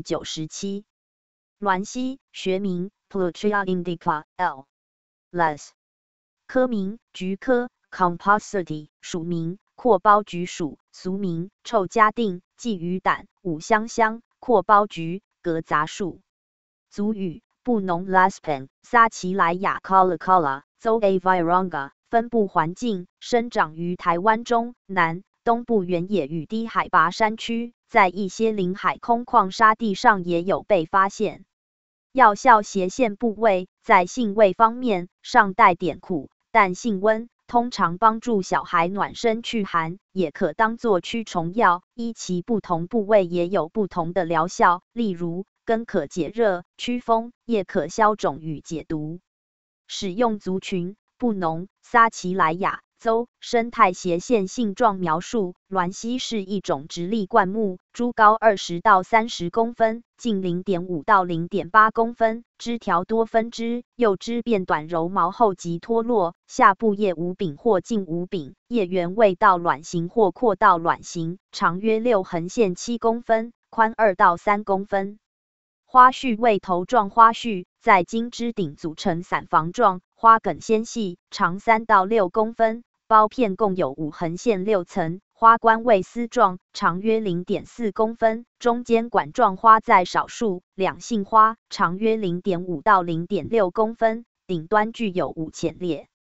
297。鸾溪，学名 Plutria indica L. les， 科名菊科 Compositae， 属名阔苞菊属，俗名臭家定、鲫鱼胆、五香香、阔苞菊、格杂树。族语布农 Laspen， 撒奇莱雅 Colacala， 邹 A Vironga。分布环境生长于台湾中南、东部原野与低海拔山区，在一些临海空旷沙地上也有被发现。药效斜线部位，在性味方面上带点苦，但性温，通常帮助小孩暖身祛寒，也可当作驱虫药。依其不同部位也有不同的疗效，例如根可解热、驱风，叶可消肿与解毒。使用族群布农、撒奇莱雅。邹生态斜线性状描述，鸾溪是一种直立灌木，株高20到30公分，径0.5到0.8公分，枝条多分支，幼枝变短柔毛后即脱落，下部叶无柄或近无柄，叶缘未到卵形或扩到卵形，长约6横线7公分，宽2到3公分。花序为头状花序，在茎枝顶组成伞房状，花梗纤细，长3到6公分，苞片共有5横线6层，花冠为丝状，长约0.4公分，中间管状花在少数，两性花，长约0.5到0.6公分，顶端具有5浅裂。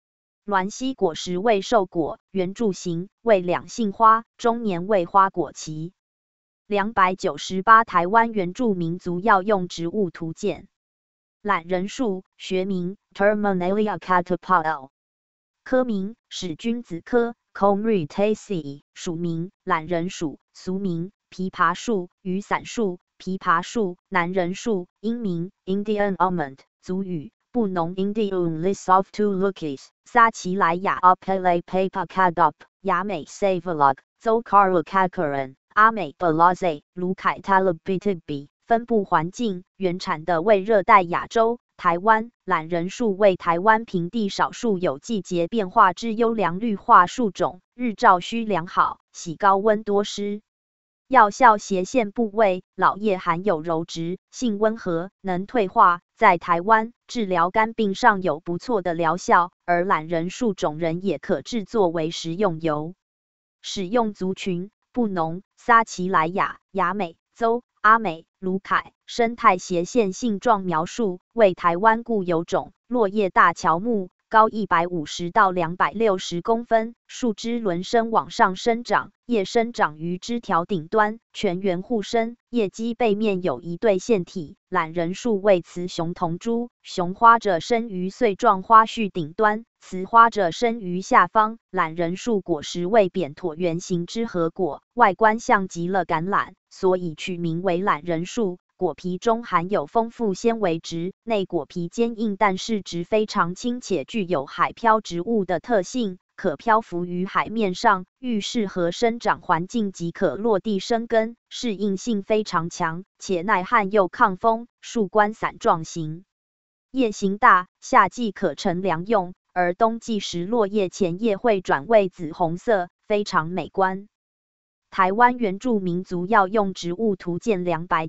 鸾溪果实未授果，圆柱形，为两性花，中年为花果期。298台湾原住民族药用植物图鉴。懒人树，学名 Terminalia catapult， 科名使君子科 Combretaceae， 属名懒人属，俗名枇杷树、雨伞树、枇杷树、南人树，英名 Indian almond， 族语布农 Indian list of two lookies， 撒奇莱雅 Apele Papacadop， 亚美 Savalog， 邹卡尔卡克人，阿美 Balaze， 卢凯 Talabitibi。分布环境，原产的为热带亚洲、台湾。懒人树为台湾平地少数有季节变化之优良绿化树种，日照需良好，喜高温多湿。药效斜线部位，老叶含有柔质，性温和，能退化。在台湾治疗肝病上有不错的疗效，而懒人树种仁也可制作为食用油。使用族群：布农、撒奇莱雅、雅美、邹、阿美、卢凯。生态斜线性状描述：为台湾固有种，落叶大乔木，高150到260公分，树枝轮生往上生长，叶生长于枝条顶端，全缘互生，叶基背面有一对腺体。懒人树为雌雄同株，雄花着生于穗状花序顶端，雌花着生于下方。懒人树果实为扁椭圆形之核果，外观像极了橄榄，所以取名为懒人树。果皮中含有丰富纤维质，内果皮坚硬，但是质非常轻，且具有海漂植物的特性，可漂浮于海面上。遇适合生长环境即可落地生根，适应性非常强，且耐旱又抗风。树冠伞状形，叶形大，夏季可乘凉用，而冬季时落叶前叶会转为紫红色，非常美观。台湾原住民族药用植物图鉴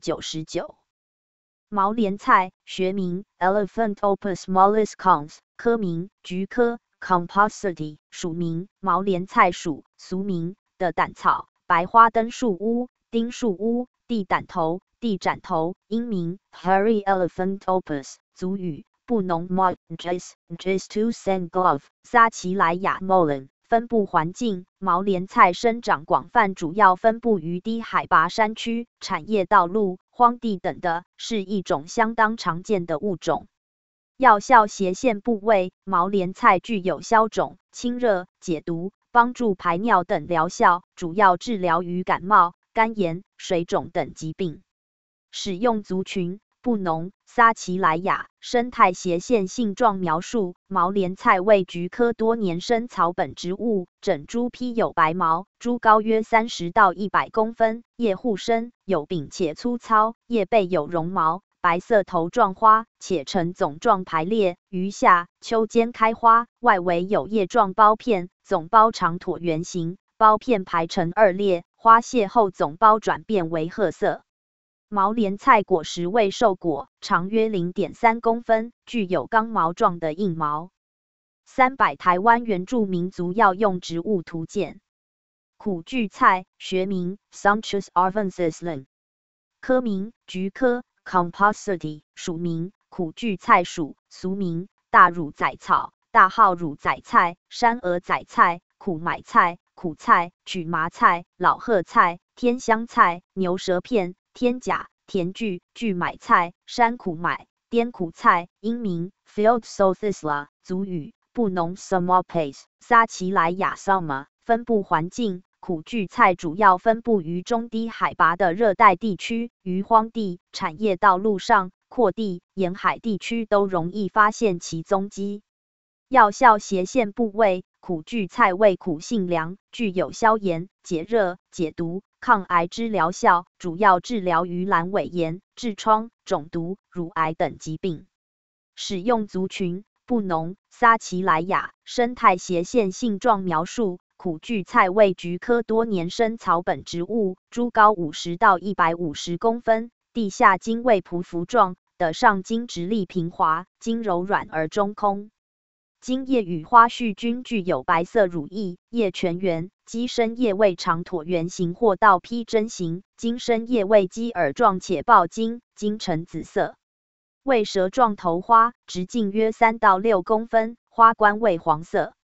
299。毛莲菜，学名 Elephantopus molluscans， 科名菊科 Compositae， 属名毛莲菜属，俗名的胆草、白花灯树乌、丁树乌、地胆头、地斩头，英名 Hairy Elephantopus， 族语布农 Modges to Sandglove， 撒奇莱雅 Molen。分布环境：毛莲菜生长广泛，主要分布于低海拔山区、产业道路、荒地等的，是一种相当常见的物种。药效斜线部位：毛莲菜具有消肿、清热、解毒、帮助排尿等疗效，主要治疗于感冒、肝炎、水肿等疾病。使用族群：布农、撒奇莱雅。生态斜线性状描述：毛莲菜为菊科多年生草本植物，整株披有白毛，株高约30到100公分，叶互生，有柄且粗糙，叶背有绒毛，白色头状花，且呈总状排列，于夏、秋间开花，外围有叶状苞片，总苞长椭圆形，苞片排成2列，花谢后总苞转变为褐色。毛莲菜果实未授果，长约 0.3 公分，具有刚毛状的硬毛。300台湾原住民族药用植物图鉴。苦苣菜，学名 Sonchus arvensis Lin， 科名菊科 Compositae， 属名苦苣菜属，俗名大乳仔草，大号乳仔菜、山鹅仔菜、苦买菜、苦菜、曲麻菜、老褐菜、天香菜、牛舌片、天甲、田苣、苣买菜、山苦买、滇苦菜，英名 Field Solthisla， 族语布农 Samopes， 撒奇莱雅 Sama。分布环境：苦苣菜主要分布于中低海拔的热带地区，于荒地、产业道路上、阔地、沿海地区都容易发现其踪迹。药效斜线部位：苦苣菜味苦性凉，具有消炎、解热、解毒、抗癌之疗效，主要治疗于阑尾炎、痔疮、肿毒、乳癌等疾病。使用族群：布农、撒奇莱雅。生态斜线性状描述：苦苣菜为菊科多年生草本植物，株高50到150公分，地下茎为匍匐状的，上茎直立平滑，茎柔软而中空。茎叶与花序均具有白色乳液，叶全圆，基生叶为长椭圆形或倒披针形，茎生叶为鸡耳状且抱茎，茎呈紫色。为蛇状头花，直径约3到6公分，花冠为黄色。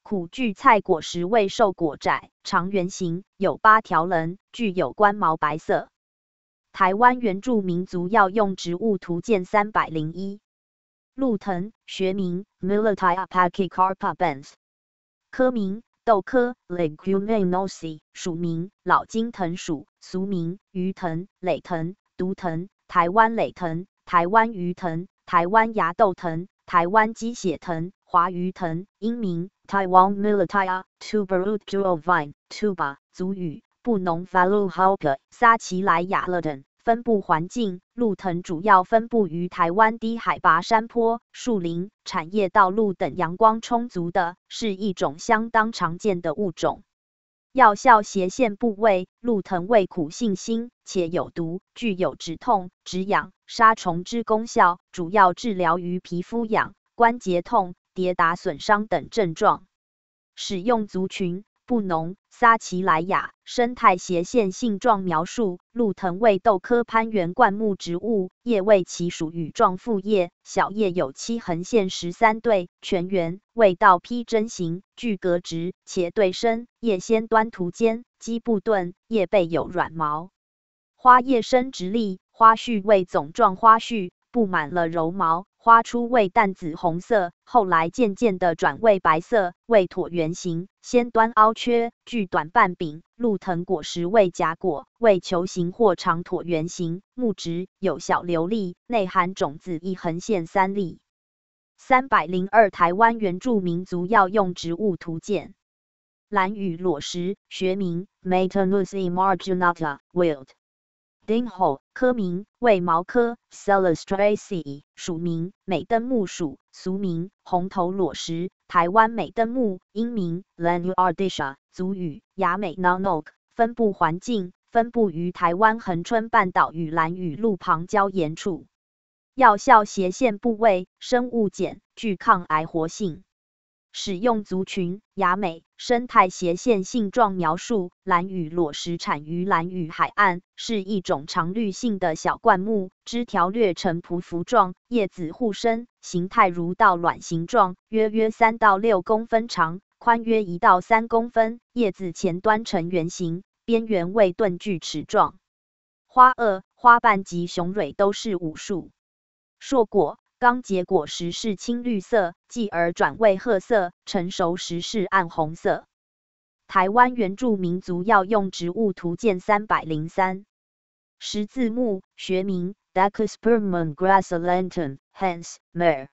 苦苣菜果实未受果窄，长圆形，有8条棱，具有冠毛白色。台湾原住民族药用植物图鉴301。鹿藤，学名 Millettia pachycarpa Benz， 科名豆科 Leguminosae， 属名老金藤属，俗名鱼藤、藟藤、毒藤、台湾藟藤、台湾鱼藤、台湾芽豆藤、台湾鸡血藤、华鱼藤，英名 Taiwan Millettia tuberose jewel vine tuba， 族语布农 Faluhalpa 撒奇莱雅勒等。分布环境，鹿藤主要分布于台湾低海拔山坡、树林、产业道路等阳光充足的，是一种相当常见的物种。药效斜线部位，鹿藤味苦性辛，且有毒，具有止痛、止痒、杀虫之功效，主要治疗于皮肤痒、关节痛、跌打损伤等症状。使用族群布农、撒奇莱雅。生态斜线性状描述：鹿藤为豆科攀援灌木植物，叶为其属羽状复叶，小叶有7横线13对，全圆，味道披针形，具格直，且对生，叶先端突尖，基部钝，叶背有软毛。花叶生直立，花序为总状花序，布满了柔毛。花初为淡紫红色，后来渐渐的转为白色，为椭圆形，先端凹缺，具短瓣柄。鹿藤果实为荚果，为球形或长椭圆形，木质，有小瘤粒，内含种子1横线3粒。302台湾原住民族药用植物图鉴。兰屿裸石，学名 Metanusia marginata Wild。丁候，科名为毛科 Celestraceae， 属名美登木属，俗名红头裸石，台湾美登木，英名 Lanuardisha， 族语亚美 Nanook， 分布环境分布于台湾恒春半岛与兰屿路旁礁岩处。药效斜线部位，生物碱，具抗癌活性。使用族群亚美，生态斜线性状描述：兰屿裸石产于兰屿海岸，是一种常绿性的小灌木，枝条略呈匍匐状，叶子互生，形态如稻卵形状，约3到6公分长，宽约1到3公分，叶子前端呈圆形，边缘为钝锯齿状。花萼、花瓣及雄蕊都是无数。硕果。刚结果时是青绿色，继而转为褐色，成熟时是暗红色。台湾原住民族药用植物图鉴303。十字木，学名 Dacrospermum grassolentum Hans Mer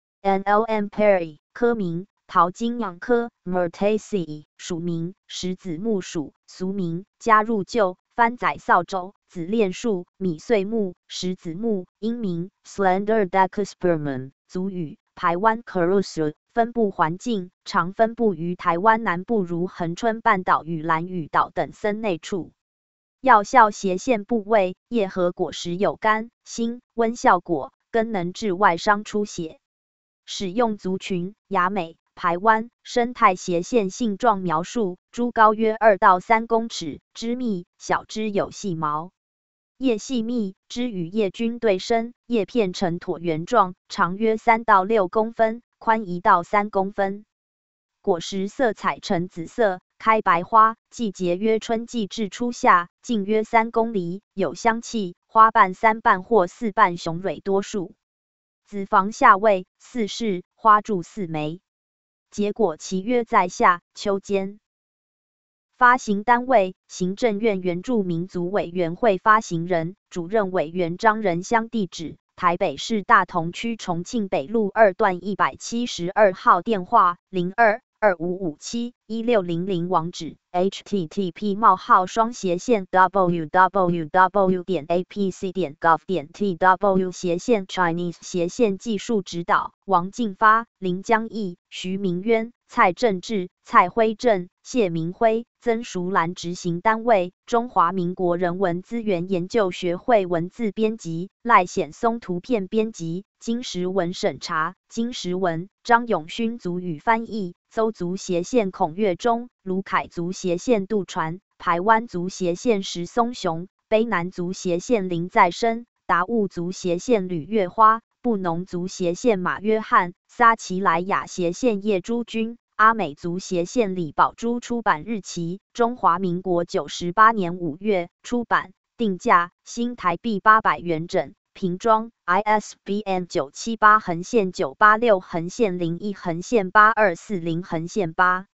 NLM Perry， 科名桃金娘科 Myrtaceae， 属名十字木属，俗名加入臼、番仔扫帚、紫链树、米碎木、石子木，英名 Slender Dacrospermum， 族语台湾 Caruso， 分布环境常分布于台湾南部如恒春半岛与兰屿岛等森内处。药效斜线部位，叶和果实有甘、辛、温效果，根能治外伤出血。使用族群亚美。台湾生态斜线性状描述：株高约2到3公尺，枝密，小枝有细毛，叶细密，枝与叶均对生，叶片呈椭圆状，长约3到6公分，宽1到3公分。果实色彩呈紫色，开白花，季节约春季至初夏，径约3公厘，有香气，花瓣3瓣或4瓣，雄蕊多数。子房下位，4室，花柱4枚。结果期约在夏秋间。发行单位：行政院原住民族委员会发行人，主任委员张仁香。地址：台北市大同区重庆北路2段172号，电话02-2557-1600，网址http://www.apc.gov.tw Chinese技术指导：王进发、林江义、徐明渊、蔡正志、蔡辉正、谢明辉、曾淑兰。执行单位：中华民国人文资源研究学会文字编辑，赖显松图片编辑，金石文审查，金石文、张永勋族语翻译，邹族斜线孔月忠，卢凯族斜线杜传，排湾族斜线石松雄，卑南族斜线林再生，达悟族斜线吕月花，布农族斜线马约翰，撒奇莱雅斜线叶朱君。 阿美族协县李宝珠出版日期：中华民国98年5月出版，定价新台币800元整，瓶装 ，ISBN 978-986-01-8240-8。